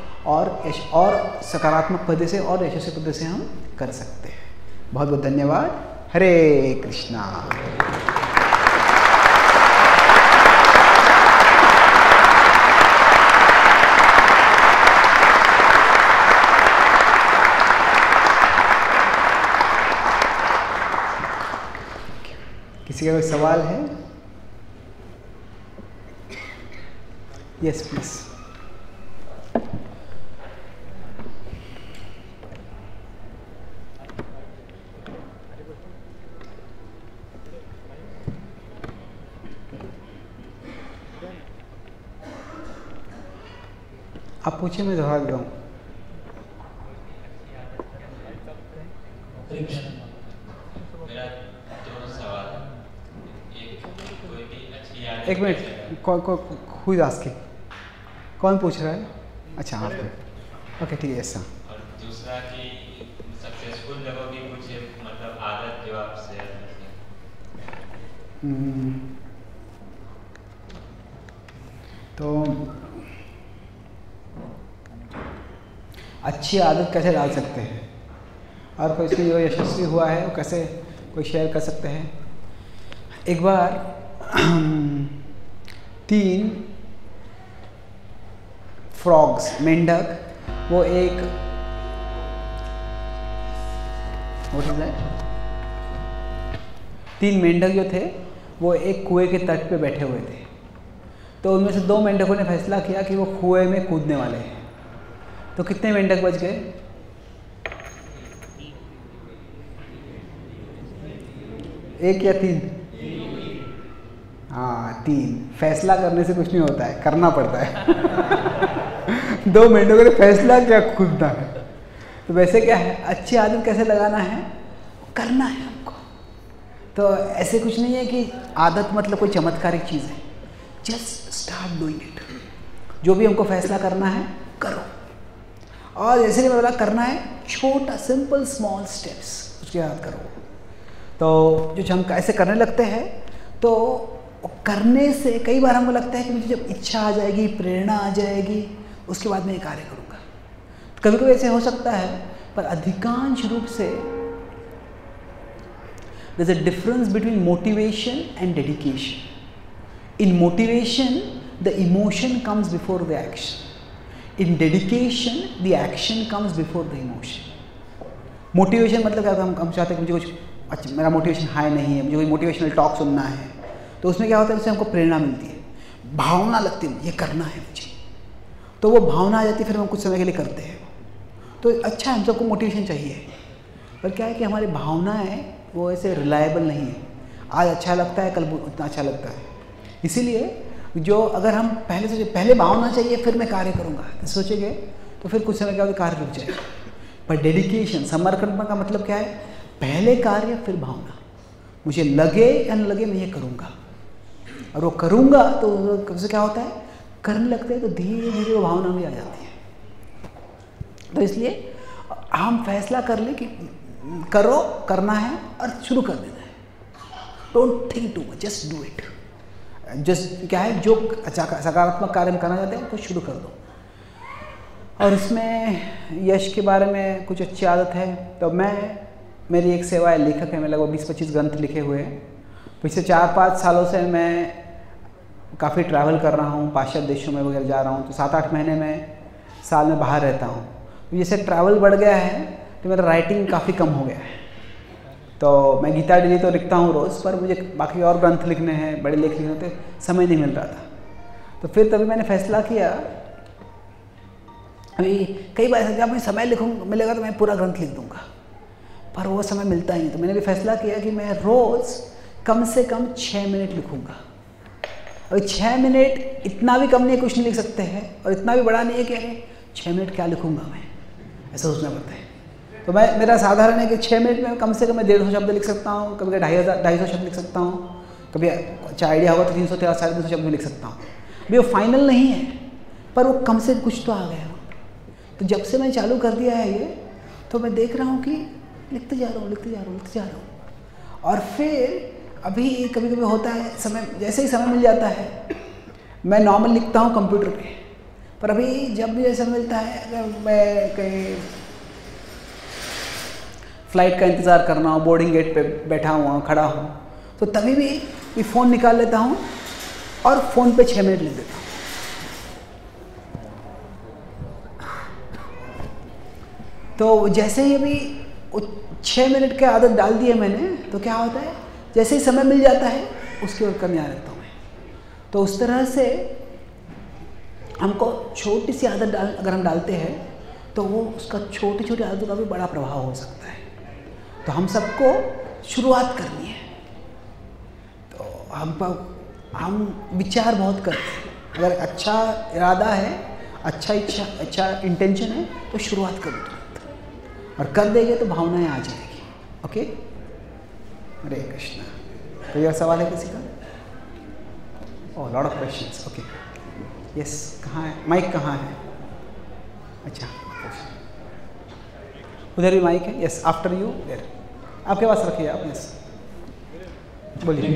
और सकारात्मक पद्धति से और यशस्वी पद्धति से हम कर सकते हैं। बहुत बहुत धन्यवाद। हरे कृष्णा। किसी का कोई सवाल है? Yes please. आप पूछिए, मैं दोहरा दे रहा हूँ। एक मिनट, कौन आस्किंग? कौन पूछ रहा है? अच्छा आप। ओके ठीक है। ऐसा और दूसरा कि सक्सेसफुल लोगों की कुछ मतलब आदत जो आप शेयर करें। तो अच्छी आदत कैसे डाल सकते हैं, और कोई इसमें जो यशस्वी हुआ है वो कैसे कोई शेयर कर सकते हैं। एक बार 3 फ्रॉग्स, मेंढक, वो एक व्हाट इज दैट 3 मेंढक जो थे वो एक कुएं के तट पे बैठे हुए थे। तो उनमें से 2 मेंढकों ने फैसला किया कि वो कुएं में कूदने वाले हैं। तो कितने मेंढक बच गए? 1 या 3? हाँ 3। फैसला करने से कुछ नहीं होता है, करना पड़ता है। 2 मेंढकों ने फैसला किया कूदना है। तो वैसे क्या है, अच्छी आदत कैसे लगाना है, करना है हमको। तो ऐसे कुछ नहीं है कि आदत मतलब कोई चमत्कारिक चीज़ है। Just start doing it. जो भी हमको फैसला करना है करो। और जैसे ही मैं बोला करना है छोटा सिंपल स्मॉल स्टेप्स, उसके याद करो। तो जो हम ऐसे करने लगते हैं तो करने से कई बार हमको लगता है कि मुझे जब इच्छा आ जाएगी, प्रेरणा आ जाएगी, उसके बाद मैं ये कार्य करूँगा। तो कभी कभी ऐसे हो सकता है, पर अधिकांश रूप से there's a difference between motivation and dedication. In motivation, the emotion comes before the action. In dedication, the action comes before the emotion. Motivation मतलब क्या, हम चाहते हैं कि मुझे कुछ अच्छा, मेरा मोटिवेशन हाई नहीं है, मुझे कोई मोटिवेशनल टॉक सुनना है, तो उसमें क्या होता है, उससे हमको प्रेरणा मिलती है, भावना लगती है ये करना है मुझे, तो वो भावना आ जाती है, फिर हम कुछ समय के लिए करते हैं। तो अच्छा, हम सबको मोटिवेशन चाहिए, पर क्या है कि हमारी भावनाएं वो ऐसे रिलायबल नहीं है। आज अच्छा लगता है, कल उतना अच्छा लगता है। इसीलिए जो अगर हम पहले भावना चाहिए फिर मैं कार्य करूँगा, सोचेंगे तो फिर कुछ समय क्या होगा, कार्य रुक जाएगा। पर डेडिकेशन, समर्पण का मतलब क्या है, पहले कार्य फिर भावना, मुझे लगे या न लगे मैं ये करूँगा, और वो करूँगा तो उससे क्या होता है, करने लगते हैं तो धीरे धीरे वो भावना भी आ जाती है। तो इसलिए हम फैसला कर ले कि करो, करना है और शुरू कर देना है। Don't think too much, just do it. Just क्या है, जो सकारात्मक कार्य में करना चाहते हैं उसको शुरू कर दो। और इसमें यश के बारे में कुछ अच्छी आदत है, तो मेरी एक सेवा है, लेखक है, मैं लगभग 20-25 ग्रंथ लिखे हुए हैं। पिछले 4-5 सालों से मैं काफ़ी ट्रैवल कर रहा हूँ, पाश्चात्य देशों में वगैरह जा रहा हूँ, तो 7-8 महीने में साल में बाहर रहता हूँ। तो जैसे ट्रैवल बढ़ गया है तो मेरा राइटिंग काफ़ी कम हो गया है। तो मैं गीता डेली तो लिखता हूँ रोज़, पर मुझे बाकी और ग्रंथ लिखने हैं, बड़े लेख लिखने होते, समय नहीं मिल रहा था। तो फिर तभी मैंने फैसला किया, अभी कई बार जब मैं समय मिलेगा तो मैं पूरा ग्रंथ लिख दूँगा, पर वो समय मिलता ही नहीं। तो मैंने भी फैसला किया कि मैं रोज़ कम से कम 6 मिनट लिखूँगा। और 6 मिनट इतना भी कम नहीं, कुछ नहीं लिख सकते हैं, और इतना भी बड़ा नहीं है कि अरे 6 मिनट क्या लिखूँगा मैं, ऐसा सोचना पड़ता है। तो मेरा साधारण है कि 6 मिनट में कम से कम मैं 150 शब्द लिख सकता हूँ, कभी 250 शब्द लिख सकता हूँ, कभी अच्छा आइडिया होगा तो 300-350 शब्द में लिख सकता हूँ। अभी वो फाइनल नहीं है, पर वो कम से कुछ तो आ गया। तो जब से मैं चालू कर दिया है ये, तो मैं देख रहा हूँ कि लिखते जा रहा हूँ। और फिर अभी कभी कभी होता है, समय जैसे ही समय मिल जाता है, मैं नॉर्मल लिखता हूँ कंप्यूटर पे, पर अभी जब भी समय मिलता है, अगर मैं कहीं फ्लाइट का इंतज़ार करना हो, बोर्डिंग गेट पे बैठा हुआ खड़ा हूँ, तो तभी भी फ़ोन निकाल लेता हूँ और फ़ोन पे 6 मिनट लिख देता हूँ। तो जैसे ही अभी 6 मिनट की आदत डाल दी है मैंने, तो क्या होता है, जैसे ही समय मिल जाता है उसकी ओर करने आ लगता हूँ मैं। तो उस तरह से हमको छोटी सी आदत अगर हम डालते हैं तो वो उसका छोटी आदतों का भी बड़ा प्रभाव हो सकता है। तो हम सबको शुरुआत करनी है। तो हम विचार बहुत करते हैं, अगर अच्छा इरादा है, अच्छा इच्छा, अच्छा इंटेंशन है, तो शुरुआत करो तुरंत, और कर देंगे तो भावनाएं आ जाएगी। ओके, हरे कृष्णा। कोई और सवाल है किसी का? Oh, lot of questions. Okay, yes, कहाँ है माइक, कहाँ है? अच्छा, उधर भी माइक है। यस, आफ्टर यू देयर, आपके पास रखिए आप। यस, बोलिए।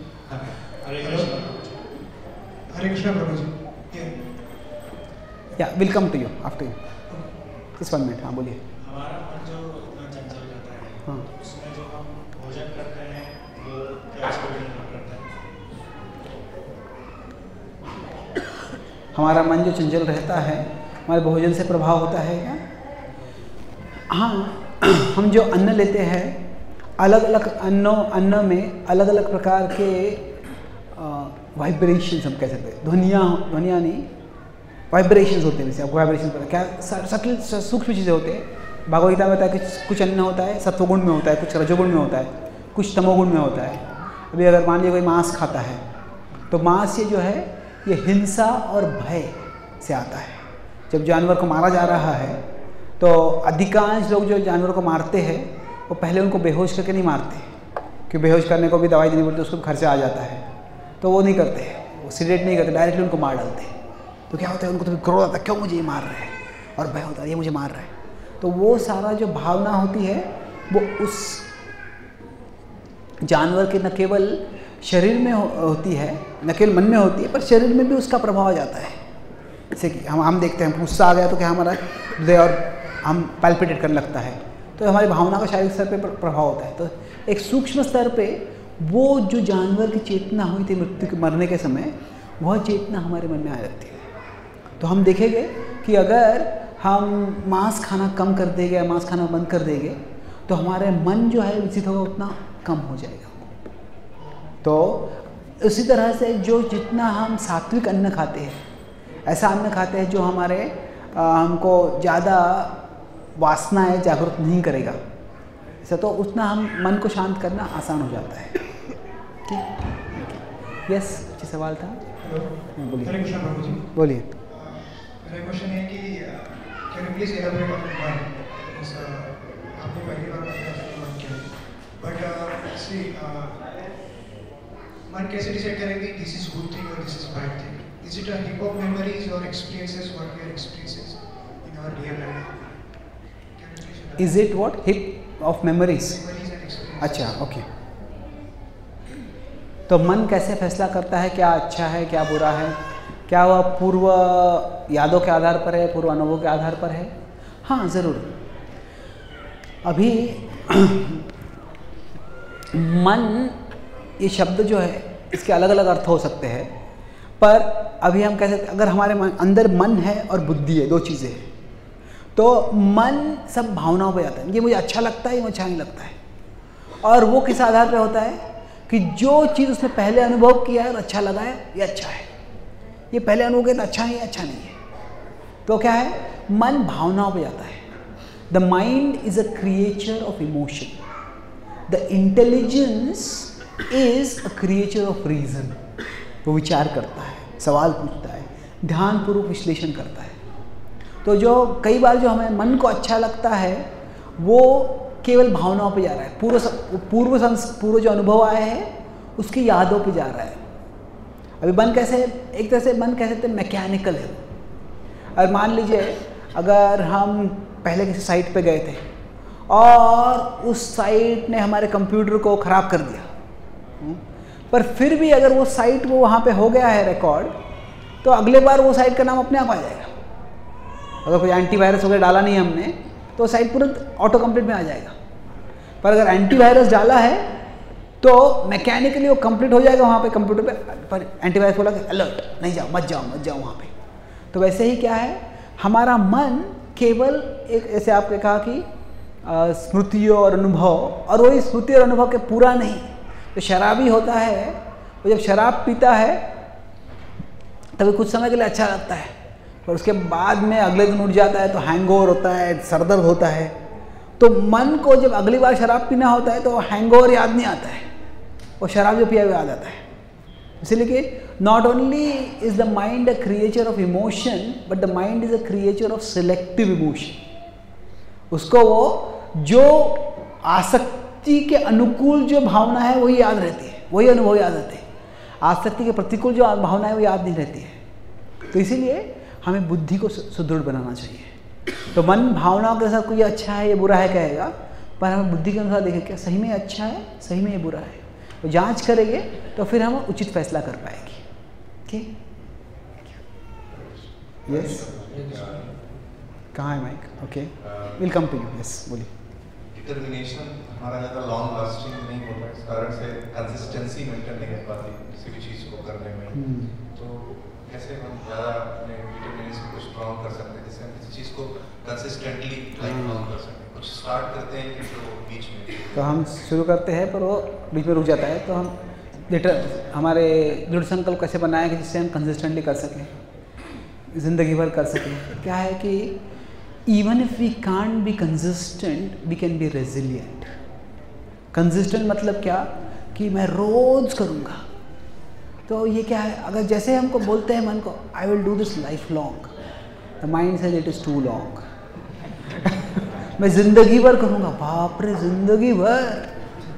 हरे कृष्णा प्रभु जी। या will come to you after you, just 1 minute. हाँ, बोलिए। हमारा मन जो इतना चंचल जाता है, हाँ, उसमें जो हम भोजन करते हैं वो क्या इसको निर्भर करता है? हमारा मन जो चंचल रहता है, हमारे भोजन से प्रभाव होता है क्या? हाँ, हम जो अन्न लेते हैं, अलग अलग अन्न में अलग अलग प्रकार के वाइब्रेशंस, हम कह सकते हैं, ध्वनियाँ नहीं, वाइब्रेशंस होते हैं। जैसे आपको वाइब्रेशन पता क्या, सटल सूक्ष्म चीज़ें होते हैं। भगवद-गीता में बताया कि कुछ अन्न होता है सत्वगुण में होता है, कुछ रजोगुण में होता है, कुछ तमोगुण में होता है। अभी अगर मान लीजिए कोई मांस खाता है, तो मांस ये जो है, ये हिंसा और भय से आता है। जब जानवर को मारा जा रहा है, तो अधिकांश लोग जो जानवर को मारते हैं, वो पहले उनको बेहोश करके नहीं मारते, क्योंकि बेहोश करने को भी दवाई देनी पड़ती है, उसको खर्चा आ जाता है, तो वो नहीं करते, वो सीडेट नहीं करते, डायरेक्टली उनको मार डालते हैं। तो क्या होता है, उनको तो क्रोध आता है, क्यों मुझे ये मार रहे हैं, और भय होता है ये मुझे मार रहा है। तो वो सारा जो भावना होती है वो उस जानवर के न केवल शरीर में होती है, न केवल मन में होती है, पर शरीर में भी उसका प्रभाव आ जाता है। जैसे कि हम देखते हैं गुस्सा आ गया तो क्या हमारा हृदय और हम पैल्पिटेट करने लगता है, तो हमारी भावना का शारीरिक स्तर पे प्रभाव होता है। तो एक सूक्ष्म स्तर पे वो जो जानवर की चेतना हुई थी मृत्यु के मरने के समय, वह चेतना हमारे मन में आ जाती है। तो हम देखेंगे कि अगर हम मांस खाना कम कर देंगे या मांस खाना बंद कर देंगे तो हमारे मन जो है विकसित होगा उतना कम हो जाएगा। तो उसी तरह से जो जितना हम सात्विक अन्न खाते हैं, ऐसा अन्न खाते हैं जो हमारे हमको ज़्यादा वासनाएं जागृत नहीं करेगा, ऐसा तो उतना हम मन को शांत करना आसान हो जाता है। ठीक, यस, अच्छी सवाल था। बोलिए बोलिए। मेरा क्वेश्चन है कि can you please elaborate on mind. आपने पहली बार मन किया, बट सी मन कैसे डिसाइड करें कि दिस इज गुड थिंग और this is bad thing? Is it a heap of memories और experiences what we are experiences in our real life? Is it what? Heap of memories? अच्छा, ओके। तो मन कैसे फैसला करता है क्या अच्छा है क्या बुरा है? क्या वह पूर्व यादों के आधार पर है, पूर्व अनुभव के आधार पर है? हाँ, ज़रूर। अभी मन ये शब्द जो है इसके अलग अलग अर्थ हो सकते हैं, पर अभी हम कह सकते अगर हमारे अंदर मन है और बुद्धि है, दो चीज़ें हैं, तो मन सब भावनाओं पे जाता है। ये मुझे अच्छा लगता है, ये मुझे अच्छा नहीं लगता है। और वो किस आधार पे होता है कि जो चीज़ उसने पहले अनुभव किया है और अच्छा लगा है, ये अच्छा है। ये पहले अनुभव किया तो अच्छा नहीं है, अच्छा नहीं है। तो क्या है, मन भावनाओं पे जाता है। The mind is a creature of emotion, the intelligence is a creature of reason. वो विचार करता है, सवाल पूछता है, ध्यानपूर्वक विश्लेषण करता है। तो जो कई बार जो हमें मन को अच्छा लगता है वो केवल भावनाओं पे जा रहा है, पूर्व जो अनुभव आए हैं उसकी यादों पे जा रहा है। अभी मन कैसे, एक तरह से मन कह सकते हैं मैकेनिकल है। और मान लीजिए अगर हम पहले किसी साइट पे गए थे और उस साइट ने हमारे कंप्यूटर को ख़राब कर दिया, पर फिर भी अगर वो साइट वो वहाँ पे हो गया है रिकॉर्ड, तो अगले बार वो साइट का नाम अपने आप आ जाएगा। अगर कोई एंटीवायरस वगैरह डाला नहीं हमने तो साइट तुरंत ऑटो कंप्लीट में आ जाएगा। पर अगर एंटीवायरस डाला है तो मैकेनिकली वो कंप्लीट हो जाएगा वहाँ पे कंप्यूटर पे, पर एंटीवायरस बोला कि अलर्ट, नहीं जाओ, मत जाओ वहाँ पे। तो वैसे ही क्या है, हमारा मन केवल एक, ऐसे आपने कहा कि स्मृतियों और अनुभव, और वही स्मृति और अनुभव के पूरा नहीं। तो शराबी होता है, वो जब शराब पीता है तभी कुछ समय के लिए अच्छा लगता है, पर उसके बाद में अगले दिन उठ जाता है तो हैंगओवर होता है, सरदर्द होता है। तो मन को जब अगली बार शराब पीना होता है तो हैंगओवर याद नहीं आता है, वो शराब जो पिया हुआ याद आता है। इसलिए कि not only is the mind a creature of emotion, but the mind is a creature of selective emotion. उसको वो जो आसक्ति के अनुकूल जो भावना है वही याद रहती है, वही अनुभव याद रहते हैं। आसक्ति के प्रतिकूल जो भावना है वो याद नहीं रहती है। तो इसीलिए हमें बुद्धि को सुदृढ़ बनाना चाहिए। तो मन भावनाओं के साथ कोई अच्छा है ये बुरा है कहेगा, पर हमें बुद्धि के अनुसार देखें क्या सही में अच्छा है, सही में ये बुरा है। तो जांच करेंगे तो फिर हम उचित फैसला कर पाएंगे। ठीक, यस, कहाँ है mic? Okay, will come to you. Yes, बोलिए। डिटर्मिनेशन हमारा ज़्यादा लॉन्ग लास्टिंग नहीं होता, इस कारण से कंसिस्टेंसी मेंटेन नहीं कर पाती किसी भी चीज़ को करने में। तो कैसे हम ज़्यादा अपने डिटर्मिनेशन को स्ट्रॉन्ग कर सकते हैं जिससे हम किसी चीज़ को कंसिस्टेंटली लाइफ लॉन्ग कर सकते हैं? कुछ स्टार्ट करते हैं कि तो बीच में तो हम शुरू करते हैं पर वो बीच में रुक जाता है। तो हम हमारे दृढ़ संकल्प कैसे बनाएं कि जिससे हम कंसिस्टेंटली कर सकें, ज़िंदगी भर कर सकें। क्या है कि even if we can't be consistent we can be resilient. Consistent मतलब क्या कि मैं रोज़ करूँगा। तो ये क्या है, अगर जैसे हमको बोलते हैं मन को I will do this life long, the mind says it is too long. मैं ज़िंदगी भर करूँगा, बाप रे ज़िंदगी भर।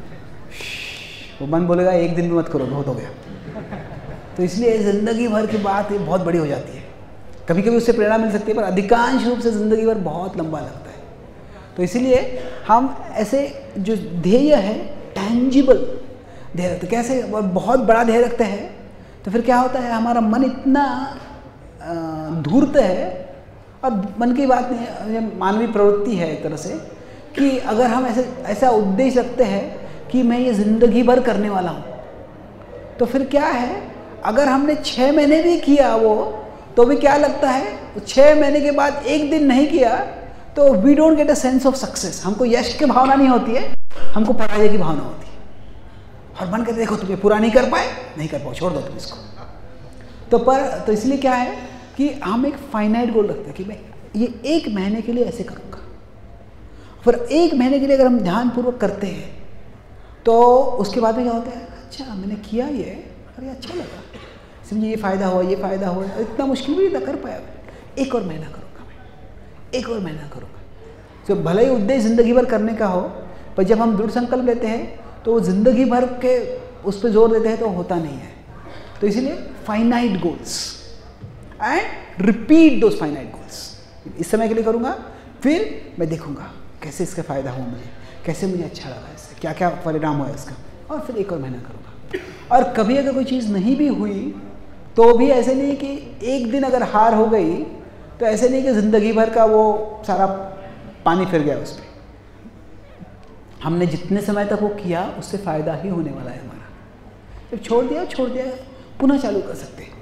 वो मन बोलेगा एक दिन भी मत करो, बहुत हो गया। तो इसलिए ज़िंदगी भर की बात ये बहुत बड़ी हो जाती है। कभी कभी उससे प्रेरणा मिल सकती है, पर अधिकांश रूप से ज़िंदगी भर बहुत लंबा लगता है। तो इसीलिए हम ऐसे जो ध्येय है टैंजिबल ध्येय रखते, कैसे बहुत बड़ा ध्येय रखते हैं तो फिर क्या होता है, हमारा मन इतना धूर्त है, और मन की बात नहीं है, ये मानवीय प्रवृत्ति है एक तरह से, कि अगर हम ऐसा उद्देश्य रखते हैं कि मैं ये ज़िंदगी भर करने वाला हूँ, तो फिर क्या है, अगर हमने 6 महीने भी किया वो, तो भी क्या लगता है, 6 महीने के बाद एक दिन नहीं किया तो we don't get a sense of success. हमको यश की भावना नहीं होती है, हमको पराजय की भावना होती है। और मन कहते देखो तुम ये पूरा नहीं कर पाए, नहीं कर पाओ, छोड़ दो तुम इसको। तो इसलिए क्या है कि हम एक फाइनाइट गोल रखते हैं कि मैं ये 1 महीने के लिए ऐसे करूँगा। फिर 1 महीने के लिए अगर हम ध्यानपूर्वक करते हैं तो उसके बाद में क्या होता है, अच्छा मैंने किया ये, अरे अच्छा लगा, समझिए ये फ़ायदा हुआ, ये फ़ायदा हुआ, इतना मुश्किल भी नहीं था, कर पाया। 1 और महीना करूँगा मैं, 1 और महीना करूँगा। तो भले ही उद्देश्य ज़िंदगी भर करने का हो, पर जब हम दृढ़ संकल्प लेते हैं तो वो ज़िंदगी भर के उस पर जोर देते हैं तो होता नहीं है। तो इसीलिए finite goals and repeat those finite goals. इस समय के लिए करूँगा, फिर मैं देखूँगा कैसे इसका फ़ायदा हुआ मुझे, कैसे मुझे अच्छा लगा, इससे क्या क्या परिणाम हुआ इसका, और फिर 1 और महीना करूँगा। और कभी अगर कोई चीज़ नहीं भी हुई तो भी ऐसे नहीं कि एक दिन अगर हार हो गई तो ऐसे नहीं कि ज़िंदगी भर का वो सारा पानी फिर गया उस पर। हमने जितने समय तक वो किया उससे फ़ायदा ही होने वाला है हमारा। जब छोड़ दिया पुनः चालू कर सकते हैं।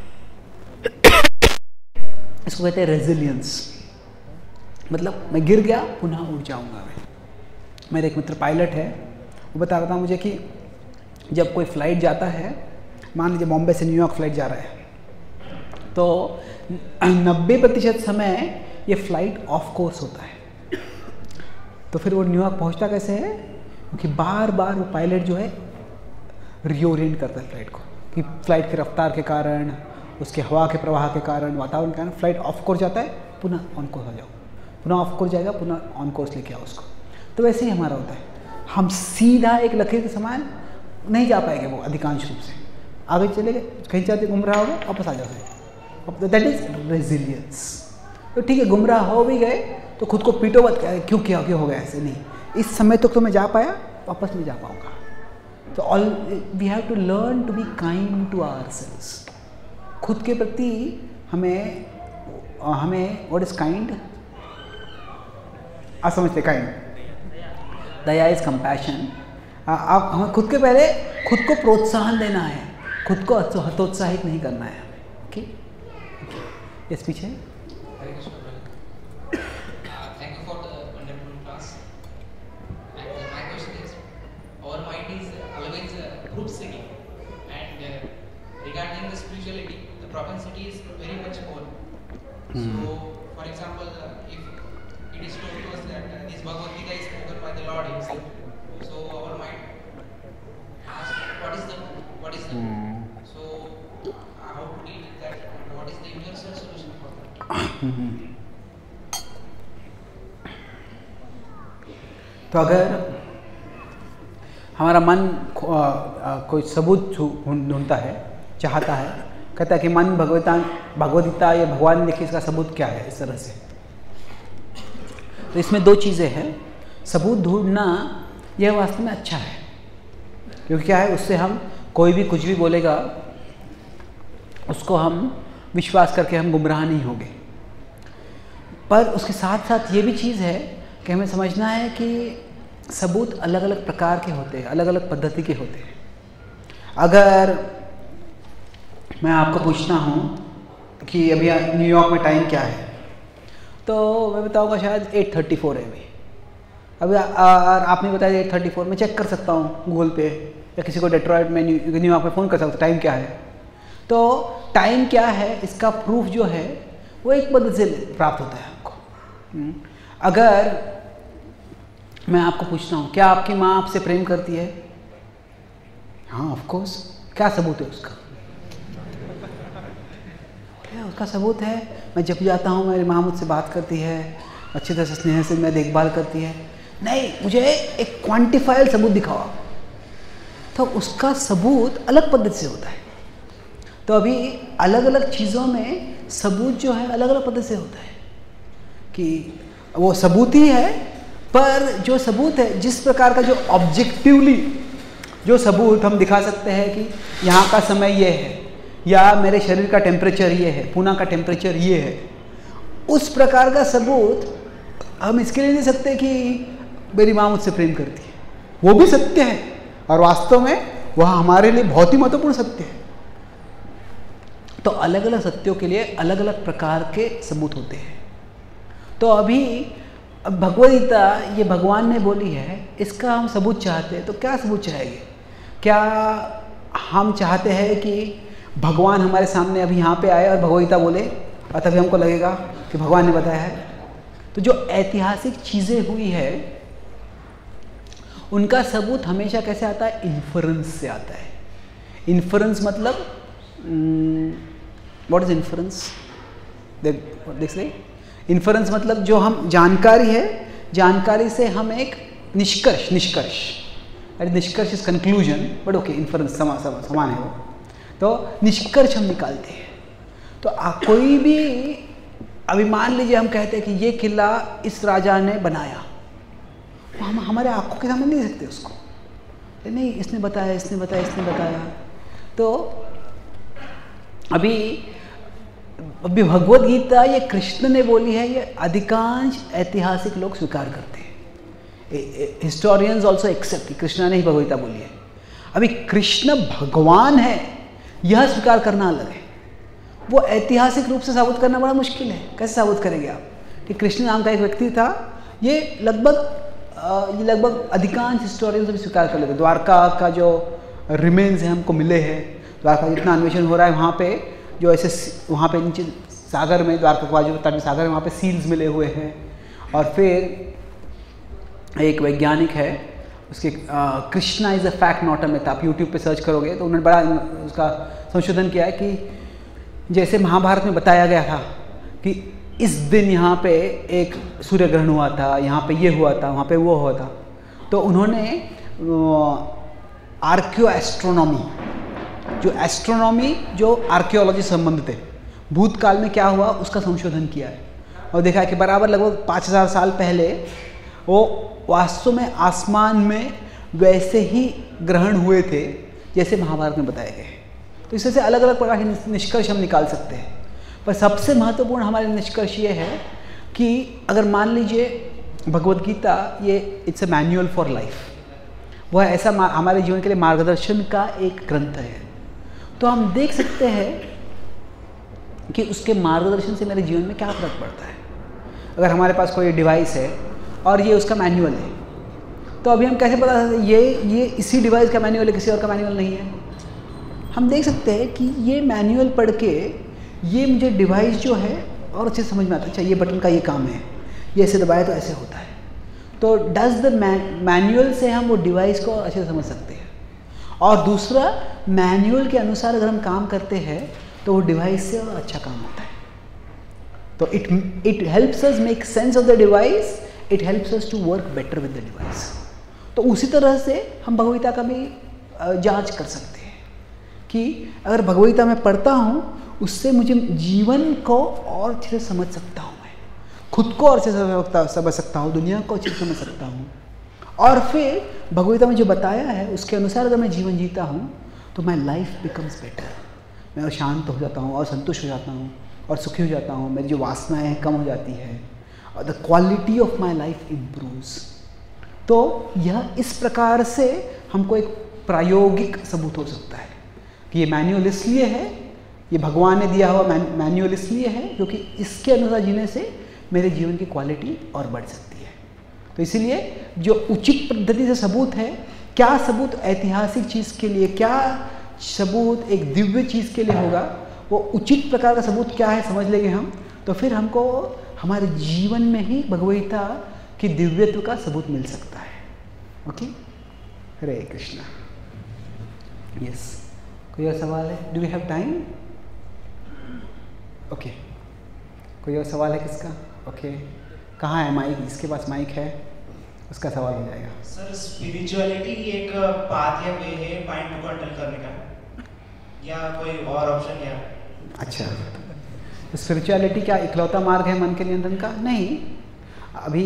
इसको कहते हैं रेजिलियंस, मतलब मैं गिर गया पुनः उठ जाऊंगा। मेरे एक मित्र पायलट है, वो बता रहा था मुझे कि जब कोई फ्लाइट जाता है, मान लीजिए बॉम्बे से न्यूयॉर्क फ्लाइट जा रहा है, तो 90% समय ये फ्लाइट ऑफ कोर्स होता है। तो फिर वो न्यूयॉर्क पहुंचता कैसे है, क्योंकि बार बार वो पायलट जो है रीओरिएंट करता है फ्लाइट को, कि फ्लाइट की रफ्तार के कारण, उसके हवा के प्रवाह के कारण, वातावरण के कारण फ्लाइट ऑफ कोर्स जाता है, पुनः ऑन कोर्स हो जाओ, पुनः ऑफ कोर्स जाएगा, पुनः ऑन कोर्स लेके आओ उसको। तो वैसे ही हमारा होता है, हम सीधा एक लकीर के समान नहीं जा पाएंगे वो अधिकांश रूप से, आगे चले गए कहीं चाहते गुमराह हो गए वापस आ जाओ। That is resilience. तो ठीक है, गुमराह हो भी गए तो खुद को पीटो मत, क्यों हो गया, ऐसे नहीं, इस समय तक तो मैं जा पाया, वापस नहीं जा पाऊंगा। तो all we have to learn to be kind to ourselves. खुद के प्रति हमें व्हाट इज काइंड, आप समझते काइंड, दया इज कंपैशन। आप हमें खुद के पहले खुद को प्रोत्साहन देना है, खुद को हतोत्साहित नहीं करना है। ओके, इस पीछे group singing, and regarding the spirituality, the propensity is very much more. So, for example, if it is told to us that this Bhagavad-Gīta is spoken by the Lord Himself, so our mind asks, what is the? So, how to deal with that? What is the universal solution for that? तो अगर हमारा मन कोई सबूत ढूंढता है, चाहता है, कहता है कि मन भगवद्गीता या भगवान ने लिखी, इसका सबूत क्या है, इस तरह से, तो इसमें 2 चीज़ें हैं। सबूत ढूंढना यह वास्तव में अच्छा है, क्योंकि क्या है, उससे हम कोई भी कुछ भी बोलेगा उसको हम विश्वास करके हम गुमराह नहीं होंगे। पर उसके साथ साथ ये भी चीज़ है कि हमें समझना है कि सबूत अलग अलग प्रकार के होते हैं, अलग अलग पद्धति के होते हैं। अगर मैं आपको पूछता हूँ कि अभी न्यूयॉर्क में टाइम क्या है, तो मैं बताऊँगा शायद 8:34 है अभी आपने बताया 8:34, मैं चेक कर सकता हूँ गूगल पे, या किसी को डेट्रॉइट में न्यूयॉर्क में फ़ोन कर सकता हूँ टाइम क्या है। तो टाइम क्या है इसका प्रूफ जो है वो एक पद्धति से प्राप्त होता है हमको। अगर मैं आपको पूछता हूँ, क्या आपकी माँ आपसे प्रेम करती है? हाँ, ऑफ कोर्स। क्या सबूत है उसका? क्या उसका सबूत है? मैं जब जाता हूँ मेरी माँ मुझसे बात करती है, अच्छी तरह से स्नेह से मैं देखभाल करती है। नहीं, मुझे एक क्वांटिफाइड सबूत दिखाओ। तो उसका सबूत अलग पद्धति से होता है। तो अभी अलग अलग चीज़ों में सबूत जो है अलग अलग पद्धति से होता है, कि वो सबूत ही है, पर जो सबूत है जिस प्रकार का जो ऑब्जेक्टिवली जो सबूत हम दिखा सकते हैं कि यहाँ का समय ये है, या मेरे शरीर का टेम्परेचर ये है, पूना का टेम्परेचर ये है, उस प्रकार का सबूत हम इसके लिए दे सकते कि मेरी माँ मुझसे प्रेम करती है, वो भी सत्य है और वास्तव में वह हमारे लिए बहुत ही महत्वपूर्ण सत्य है। तो अलग अलग सत्यों के लिए अलग अलग प्रकार के सबूत होते हैं। तो अभी भगवद-गीता ये भगवान ने बोली है, इसका हम सबूत चाहते हैं, तो क्या सबूत चाहेंगे? क्या हम चाहते हैं कि भगवान हमारे सामने अभी यहाँ पे आए और भगवद-गीता बोले और तभी हमको लगेगा कि भगवान ने बताया है? तो जो ऐतिहासिक चीज़ें हुई है उनका सबूत हमेशा कैसे आता है? इन्फरेंस से आता है। इन्फरेंस मतलब व्हाट इज इन्फरेंस? देख सही, इन्फरेंस मतलब जो हम जानकारी है, जानकारी से हम एक निष्कर्ष अरे निष्कर्ष is conclusion, but okay, inference समान है वो। तो निष्कर्ष हम निकालते हैं। तो कोई भी, अभी मान लीजिए हम कहते हैं कि ये किला इस राजा ने बनाया, तो हम हमारे आंखों के सामने नहीं सकते उसको, नहीं इसने बताया, इसने बताया, इसने बताया। तो अभी भगवद गीता ये कृष्ण ने बोली है, ये अधिकांश ऐतिहासिक लोग स्वीकार करते हैं। हिस्टोरियंस ऑल्सो एक्सेप्ट कि कृष्ण ने ही भगवद गीता बोली है। अभी कृष्ण भगवान है यह स्वीकार करना अलग है, वो ऐतिहासिक रूप से साबित करना बड़ा मुश्किल है। कैसे साबित करेंगे आप कि कृष्ण नाम का एक व्यक्ति था? ये लगभग अधिकांश हिस्टोरियंस भी स्वीकार कर लेते। द्वारका का जो रिमेन्स हैं हमको मिले हैं, द्वारका जितना अन्वेषण हो रहा है वहाँ पे, जो ऐसे वहाँ पे नीचे सागर में, द्वारका के बाजू तट में सागर में, वहाँ पे सील्स मिले हुए हैं। और फिर एक वैज्ञानिक है, उसके Krishna is a fact not a myth, आप यूट्यूब पे सर्च करोगे तो उन्होंने बड़ा उसका संशोधन किया है कि जैसे महाभारत में बताया गया था कि इस दिन यहाँ पे एक सूर्य ग्रहण हुआ था, यहाँ पे ये हुआ था, वहाँ पे वो हुआ था। तो उन्होंने आर्कियो एस्ट्रोनॉमी, जो आर्कियोलॉजी से संबंधित है, भूतकाल में क्या हुआ उसका संशोधन किया है और देखा है कि बराबर लगभग 5000 साल पहले वो वास्तव में आसमान में वैसे ही ग्रहण हुए थे जैसे महाभारत में बताए गए। तो इससे से अलग अलग प्रकार के निष्कर्ष हम निकाल सकते हैं, पर सबसे महत्वपूर्ण हमारे निष्कर्ष ये है कि अगर मान लीजिए भगवद गीता ये it's a manual for life, वह ऐसा हमारे जीवन के लिए मार्गदर्शन का एक ग्रंथ है। तो हम देख सकते हैं कि उसके मार्गदर्शन से मेरे जीवन में क्या फर्क पड़ता है। अगर हमारे पास कोई डिवाइस है और ये उसका मैनुअल है, तो अभी हम कैसे पता सकते हैं ये इसी डिवाइस का मैनुअल है, किसी और का मैनुअल नहीं है? हम देख सकते हैं कि ये मैनुअल पढ़ के ये मुझे डिवाइस जो है और अच्छे समझ में आता है, अच्छा ये बटन का ये काम है, ये ऐसे दबाए तो ऐसे होता है। तो डज द मैनुअल से हम वो डिवाइस को अच्छे से समझ सकते हैं। और दूसरा, मैनुअल के अनुसार अगर हम काम करते हैं तो वो डिवाइस से और अच्छा काम होता है। तो it helps us make sense of the device, it helps us to work better with the device. तो उसी तरह से हम भगवद-गीता का भी जांच कर सकते हैं कि अगर भगवद-गीता मैं पढ़ता हूँ उससे मुझे जीवन को और अच्छे से समझ सकता हूँ, मैं खुद को और अच्छे से समझ सकता हूँ, दुनिया को अच्छे से समझ सकता हूँ। और फिर भगवद-गीता में जो बताया है उसके अनुसार अगर मैं जीवन जीता हूँ तो माई लाइफ बिकम्स बेटर, मैं शांत हो जाता हूँ और संतुष्ट हो जाता हूँ और सुखी हो जाता हूँ, मेरी जो वासनाएं हैं कम हो जाती है और the quality of my life improves. तो यह इस प्रकार से हमको एक प्रायोगिक सबूत हो सकता है कि ये मैनुअल इसलिए है, ये भगवान ने दिया हुआ मैनुअल इसलिए है क्योंकि इसके अनुसार जीने से मेरे जीवन की क्वालिटी और बढ़ सकती है। तो इसीलिए जो उचित पद्धति से सबूत है, क्या सबूत ऐतिहासिक चीज़ के लिए, क्या सबूत एक दिव्य चीज़ के लिए होगा, वो उचित प्रकार का सबूत क्या है समझ लेंगे हम, तो फिर हमको हमारे जीवन में ही भगवद-गीता की दिव्यत्व का सबूत मिल सकता है। ओके, हरे कृष्णा। यस, कोई और सवाल है? Do we have time? Okay, कोई और सवाल है किसका? ओके, कहाँ है माइक? जिसके पास माइक है उसका सवाल हो जाएगा। सर, स्पिरिचुअलिटी एक पाथ या वे है माइंड को कंट्रोल करने का, या कोई और ऑप्शन? या अच्छा, तो स्पिरिचुअलिटी क्या इकलौता मार्ग है मन के नियंत्रण का? नहीं। अभी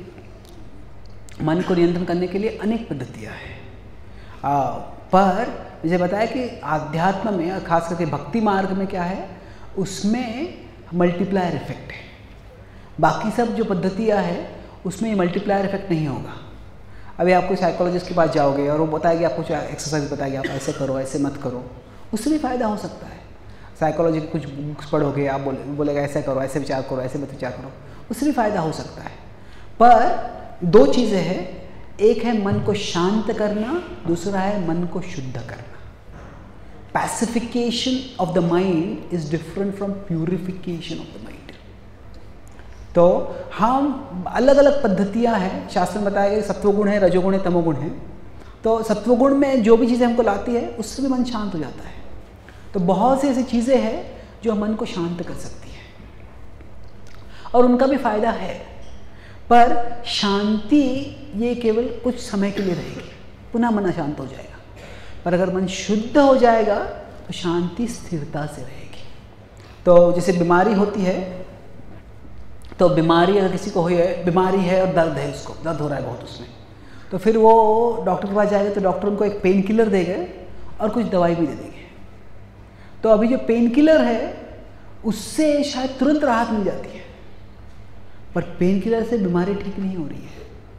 मन को नियंत्रण करने के लिए अनेक पद्धतियाँ हैं, पर मुझे बताया कि आध्यात्म में और खास करके भक्ति मार्ग में क्या है, उसमें मल्टीप्लायर इफेक्ट है। बाकी सब जो पद्धतियाँ हैं उसमें ये मल्टीप्लायर इफेक्ट नहीं होगा। अभी आप कोई साइकोलॉजिस्ट के पास जाओगे और वो बताएगी, आपको एक्सरसाइज बताएगी, आप ऐसे करो ऐसे मत करो, उससे भी फ़ायदा हो सकता है। साइकोलॉजी की कुछ बुक्स पढ़ोगे, आप बोलेगा ऐसे करो, ऐसे विचार करो, ऐसे मत विचार करो, उससे भी फ़ायदा हो सकता है। पर दो चीज़ें हैं, एक है मन को शांत करना, दूसरा है मन को शुद्ध करना। Pacification of the mind is different from purification of the mind. तो हम अलग अलग पद्धतियां हैं, शास्त्र में बताया गया सत्वगुण है, रजोगुण है, तमोगुण है। तो सत्वगुण में जो भी चीज़ें हमको लाती है उससे भी मन शांत हो जाता है। तो बहुत सी ऐसी चीज़ें हैं जो मन को शांत कर सकती है और उनका भी फायदा है, पर शांति ये केवल कुछ समय के लिए रहेगी, पुनः मन अशांत हो जाएगा। पर अगर मन शुद्ध हो जाएगा तो शांति स्थिरता से रहेगी। तो जैसे बीमारी होती है, तो बीमारी अगर किसी को हुई है, बीमारी है और दर्द है, उसको दर्द हो रहा है बहुत उसमें, तो फिर वो डॉक्टर के पास जाएगा तो डॉक्टर उनको एक पेन किलर देंगे और कुछ दवाई भी दे देंगे। तो अभी जो पेन किलर है उससे शायद तुरंत राहत मिल जाती है, पर पेन किलर से बीमारी ठीक नहीं हो रही है।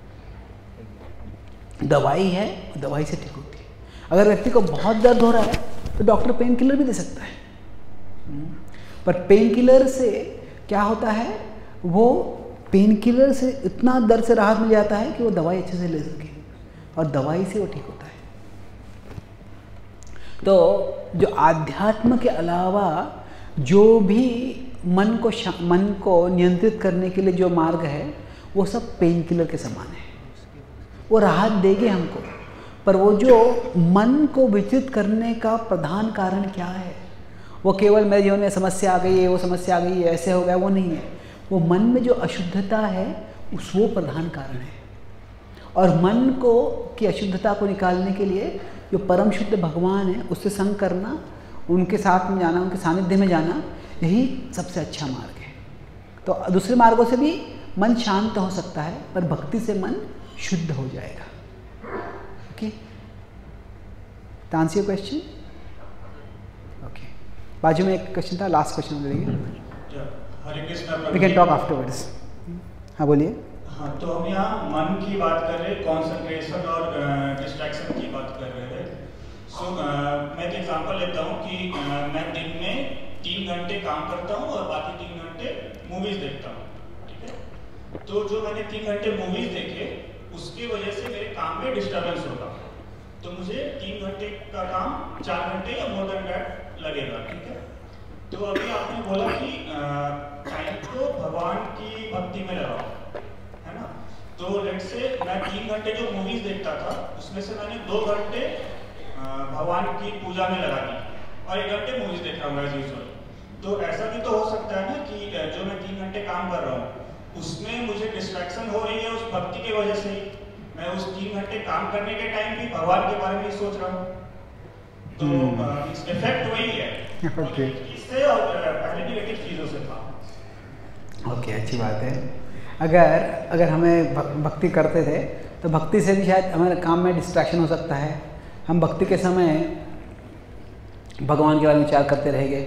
दवाई है, दवाई से ठीक होती है। अगर व्यक्ति को बहुत दर्द हो रहा है तो डॉक्टर पेन किलर भी दे सकता है, पर पेन किलर से क्या होता है, वो पेन किलर से इतना दर्द से राहत मिल जाता है कि वो दवाई अच्छे से ले सके और दवाई से वो ठीक होता है। तो जो आध्यात्म के अलावा जो भी मन को नियंत्रित करने के लिए जो मार्ग है वो सब पेन किलर के समान है। वो राहत देगी हमको, पर वो जो मन को विचलित करने का प्रधान कारण क्या है, वो केवल मेरे जीवन में समस्या आ गई है, वो समस्या आ गई है, ऐसे हो गया, वो नहीं है। वो मन में जो अशुद्धता है वो प्रधान कारण है। और मन को की अशुद्धता को निकालने के लिए जो परम शुद्ध भगवान है उससे संग करना, उनके साथ में जाना, उनके सानिध्य में जाना, यही सबसे अच्छा मार्ग है। तो दूसरे मार्गों से भी मन शांत हो सकता है, पर भक्ति से मन शुद्ध हो जाएगा। ओके, तो आंसर योर क्वेश्चन। ओके, बाजू में एक क्वेश्चन था, लास्ट क्वेश्चन लेंगे, Hare Krishna. We can talk afterwards. हाँ बोलिए। हाँ, तो हम यहाँ मन की बात कर रहे हैं, कॉन्सेंट्रेशन और डिस्ट्रैक्शन की बात कर रहे हैं। मैं एक एग्जांपल लेता हूँ कि मैं दिन में 3 घंटे काम करता हूँ और बाकी 3 घंटे मूवीज देखता हूँ, ठीक है। तो जो मैंने 3 घंटे मूवीज देखे उसकी वजह से मेरे काम में डिस्टर्बेंस होगा, तो मुझे 3 घंटे का काम 4 घंटे या मोर देन दैट लगेगा, ठीक है। तो अभी आपने बोला कि टाइम को भगवान की भक्ति में लगाओ, है ना। तो लेट्स से मैं 3 घंटे जो मूवीज देखता था उसमें से मैंने 2 घंटे भगवान की पूजा में लगा दी और 1 घंटे मूवीज देख रहा हूँ एज यूजुअल। तो ऐसा भी तो हो सकता है ना कि जो मैं 3 घंटे काम कर रहा हूँ उसमें मुझे डिस्ट्रैक्शन हो रही है उस भक्ति की वजह से ही। मैं उस 3 घंटे काम करने के टाइम भी भगवान के बारे में सोच रहा हूँ, तो इफेक्ट वही है। ओके, इससे और पहले नेगेटिव चीज़ों से था। ओके, अच्छी बात है। अगर हमें भक्ति करते थे तो भक्ति से भी शायद हमारे काम में डिस्ट्रैक्शन हो सकता है। हम भक्ति के समय भगवान के बारे में विचार करते रहेंगे।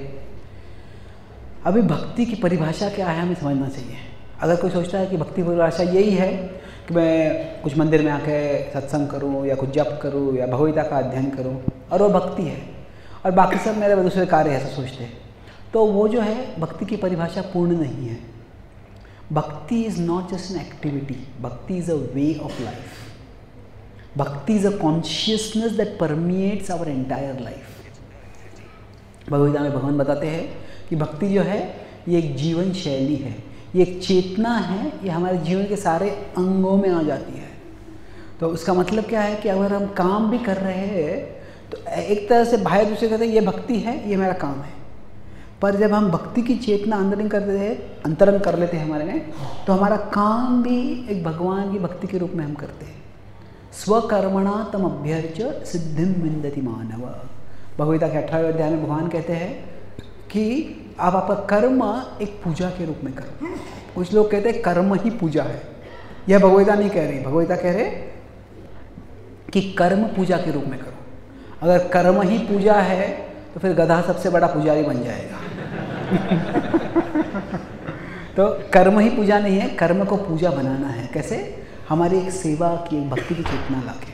अभी भक्ति की परिभाषा क्या है हमें समझना चाहिए। अगर कोई सोचता है कि भक्ति की परिभाषा यही है कि मैं कुछ मंदिर में आके सत्संग करूं या कुछ जप करूं या भगवद्गीता का अध्ययन करूं और वो भक्ति है और बाकी सब मेरे दूसरे कार्य ऐसा सोचते हैं, तो वो जो है भक्ति की परिभाषा पूर्ण नहीं है। Bhakti is not just an activity, bhakti is a way of life. Bhakti is a consciousness that permeates our entire life. Bhagavad Gita में भगवान बताते हैं कि भक्ति जो है ये एक जीवन शैली है, ये एक चेतना है, ये हमारे जीवन के सारे अंगों में आ जाती है। तो उसका मतलब क्या है कि अगर हम काम भी कर रहे हैं तो एक तरह से बाहर दूसरे कहते हैं ये भक्ति है, ये मेरा काम है, पर जब हम भक्ति की चेतना अंतरंग कर लेते हैं हमारे में, तो हमारा काम भी एक भगवान की भक्ति के रूप में हम करते हैं। स्वकर्मणा तम अभ्यर्च्य सिद्धिं विन्दति मानव। भगवद्गीता के 18वें अध्याय में भगवान कहते हैं कि आप आपका कर्म एक पूजा के रूप में करो। कुछ लोग कहते हैं कर्म ही पूजा है, यह भगवद्गीता नहीं कह रही। भगवद्गीता कह रहे कि कर्म पूजा के रूप में करो। अगर कर्म ही पूजा है तो फिर गधा सबसे बड़ा पुजारी बन जाएगा। तो कर्म ही पूजा नहीं है, कर्म को पूजा बनाना है। कैसे? हमारी एक सेवा की, एक भक्ति की चेतना लाके।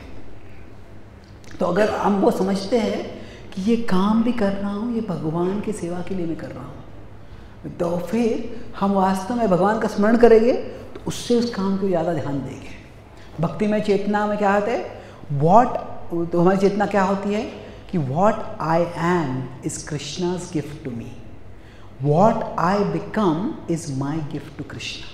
तो अगर हम वो समझते हैं कि ये काम भी कर रहा हूँ, ये भगवान की सेवा के लिए मैं कर रहा हूँ, तो फिर हम वास्तव में भगवान का स्मरण करेंगे तो उससे उस काम को ज़्यादा ध्यान देंगे। भक्ति में चेतना में क्या होता है? तो हमारी चेतना क्या होती है कि what I am is Krishna's gift to me, what I become is my gift to Krishna.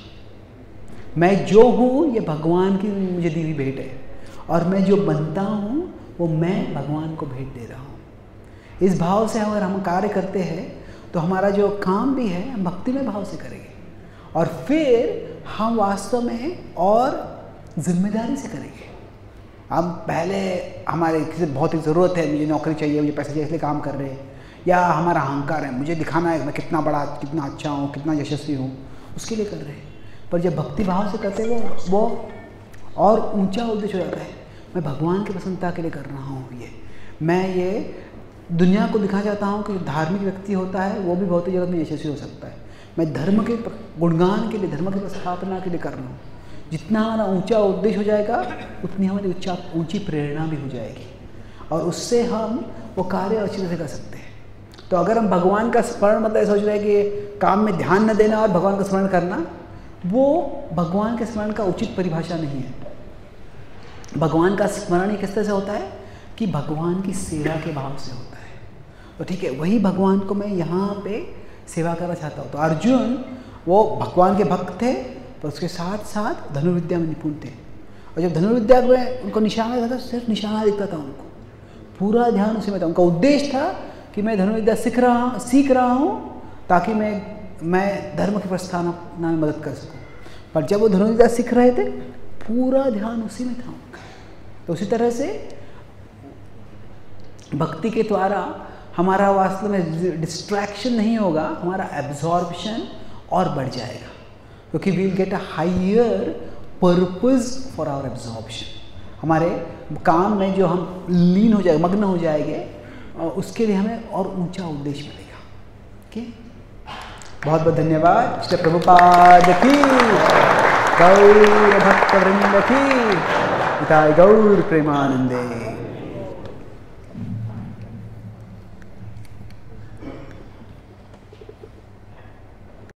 मैं जो हूँ ये भगवान की मुझे दी हुई भेंट है, और मैं जो बनता हूँ वो मैं भगवान को भेंट दे रहा हूँ। इस भाव से अगर हम कार्य करते हैं तो हमारा जो काम भी है हम भक्ति में भाव से करेंगे, और फिर हम वास्तव में और जिम्मेदारी से करेंगे। हम पहले हमारे किसी बहुत ही ज़रूरत है, मुझे नौकरी चाहिए, मुझे पैसे चाहिए, इसलिए काम कर रहे हैं, या हमारा अहंकार है, मुझे दिखाना है मैं कितना बड़ा, कितना अच्छा हूँ, कितना यशस्वी हूँ, उसके लिए कर रहे हैं। पर जब भक्ति भाव से करते हैं वो और ऊंचा उद्देश्य हो जाता है। मैं भगवान की प्रसन्नता के लिए कर रहा हूँ, मैं ये दुनिया को दिखा चाहता हूँ कि धार्मिक व्यक्ति होता है वो भी भौतिक जगत में यशस्वी हो सकता है। मैं धर्म के गुणगान के लिए, धर्म की स्थापना के लिए कर रहा हूँ। जितना हमारा ऊंचा उद्देश्य हो जाएगा उतनी हमारी ऊंची प्रेरणा भी हो जाएगी, और उससे हम वो कार्य अच्छी तरह से कर सकते हैं। तो अगर हम भगवान का स्मरण, मतलब सोच रहे हैं कि काम में ध्यान न देना और भगवान का स्मरण करना, वो भगवान के स्मरण का उचित परिभाषा नहीं है। भगवान का स्मरण किस तरह से होता है कि भगवान की सेवा के भाव से होता है। तो ठीक है, वही भगवान को मैं यहाँ पे सेवा करना चाहता हूँ। तो अर्जुन वो भगवान के भक्त थे, पर उसके साथ साथ धनुर्विद्या में निपुण थे। और जब धनुर्विद्या में उनको निशाना दिखता था, सिर्फ निशाना दिखता था उनको, पूरा ध्यान उसी में था। उनका उद्देश्य था कि मैं धनुर्विद्या सीख रहा हूँ ताकि मैं धर्म के प्रस्थान में मदद कर सकूँ। पर जब वो धनुर्विद्या सीख रहे थे पूरा ध्यान उसी में था उनका। तो उसी तरह से भक्ति के द्वारा हमारा वास्तव में डिस्ट्रैक्शन नहीं होगा, हमारा एब्जॉर्प्शन और बढ़ जाएगा, क्योंकि we will get a higher purpose for our absorption. हमारे काम में जो हम लीन हो जाएंगे, मग्न हो जाएंगे, और उसके लिए हमें और ऊंचा उद्देश्य मिलेगा। ओके, बहुत बहुत धन्यवाद। श्री प्रभुपाद की, गौर भक्त वृंद की, गौर प्रेमानंदे।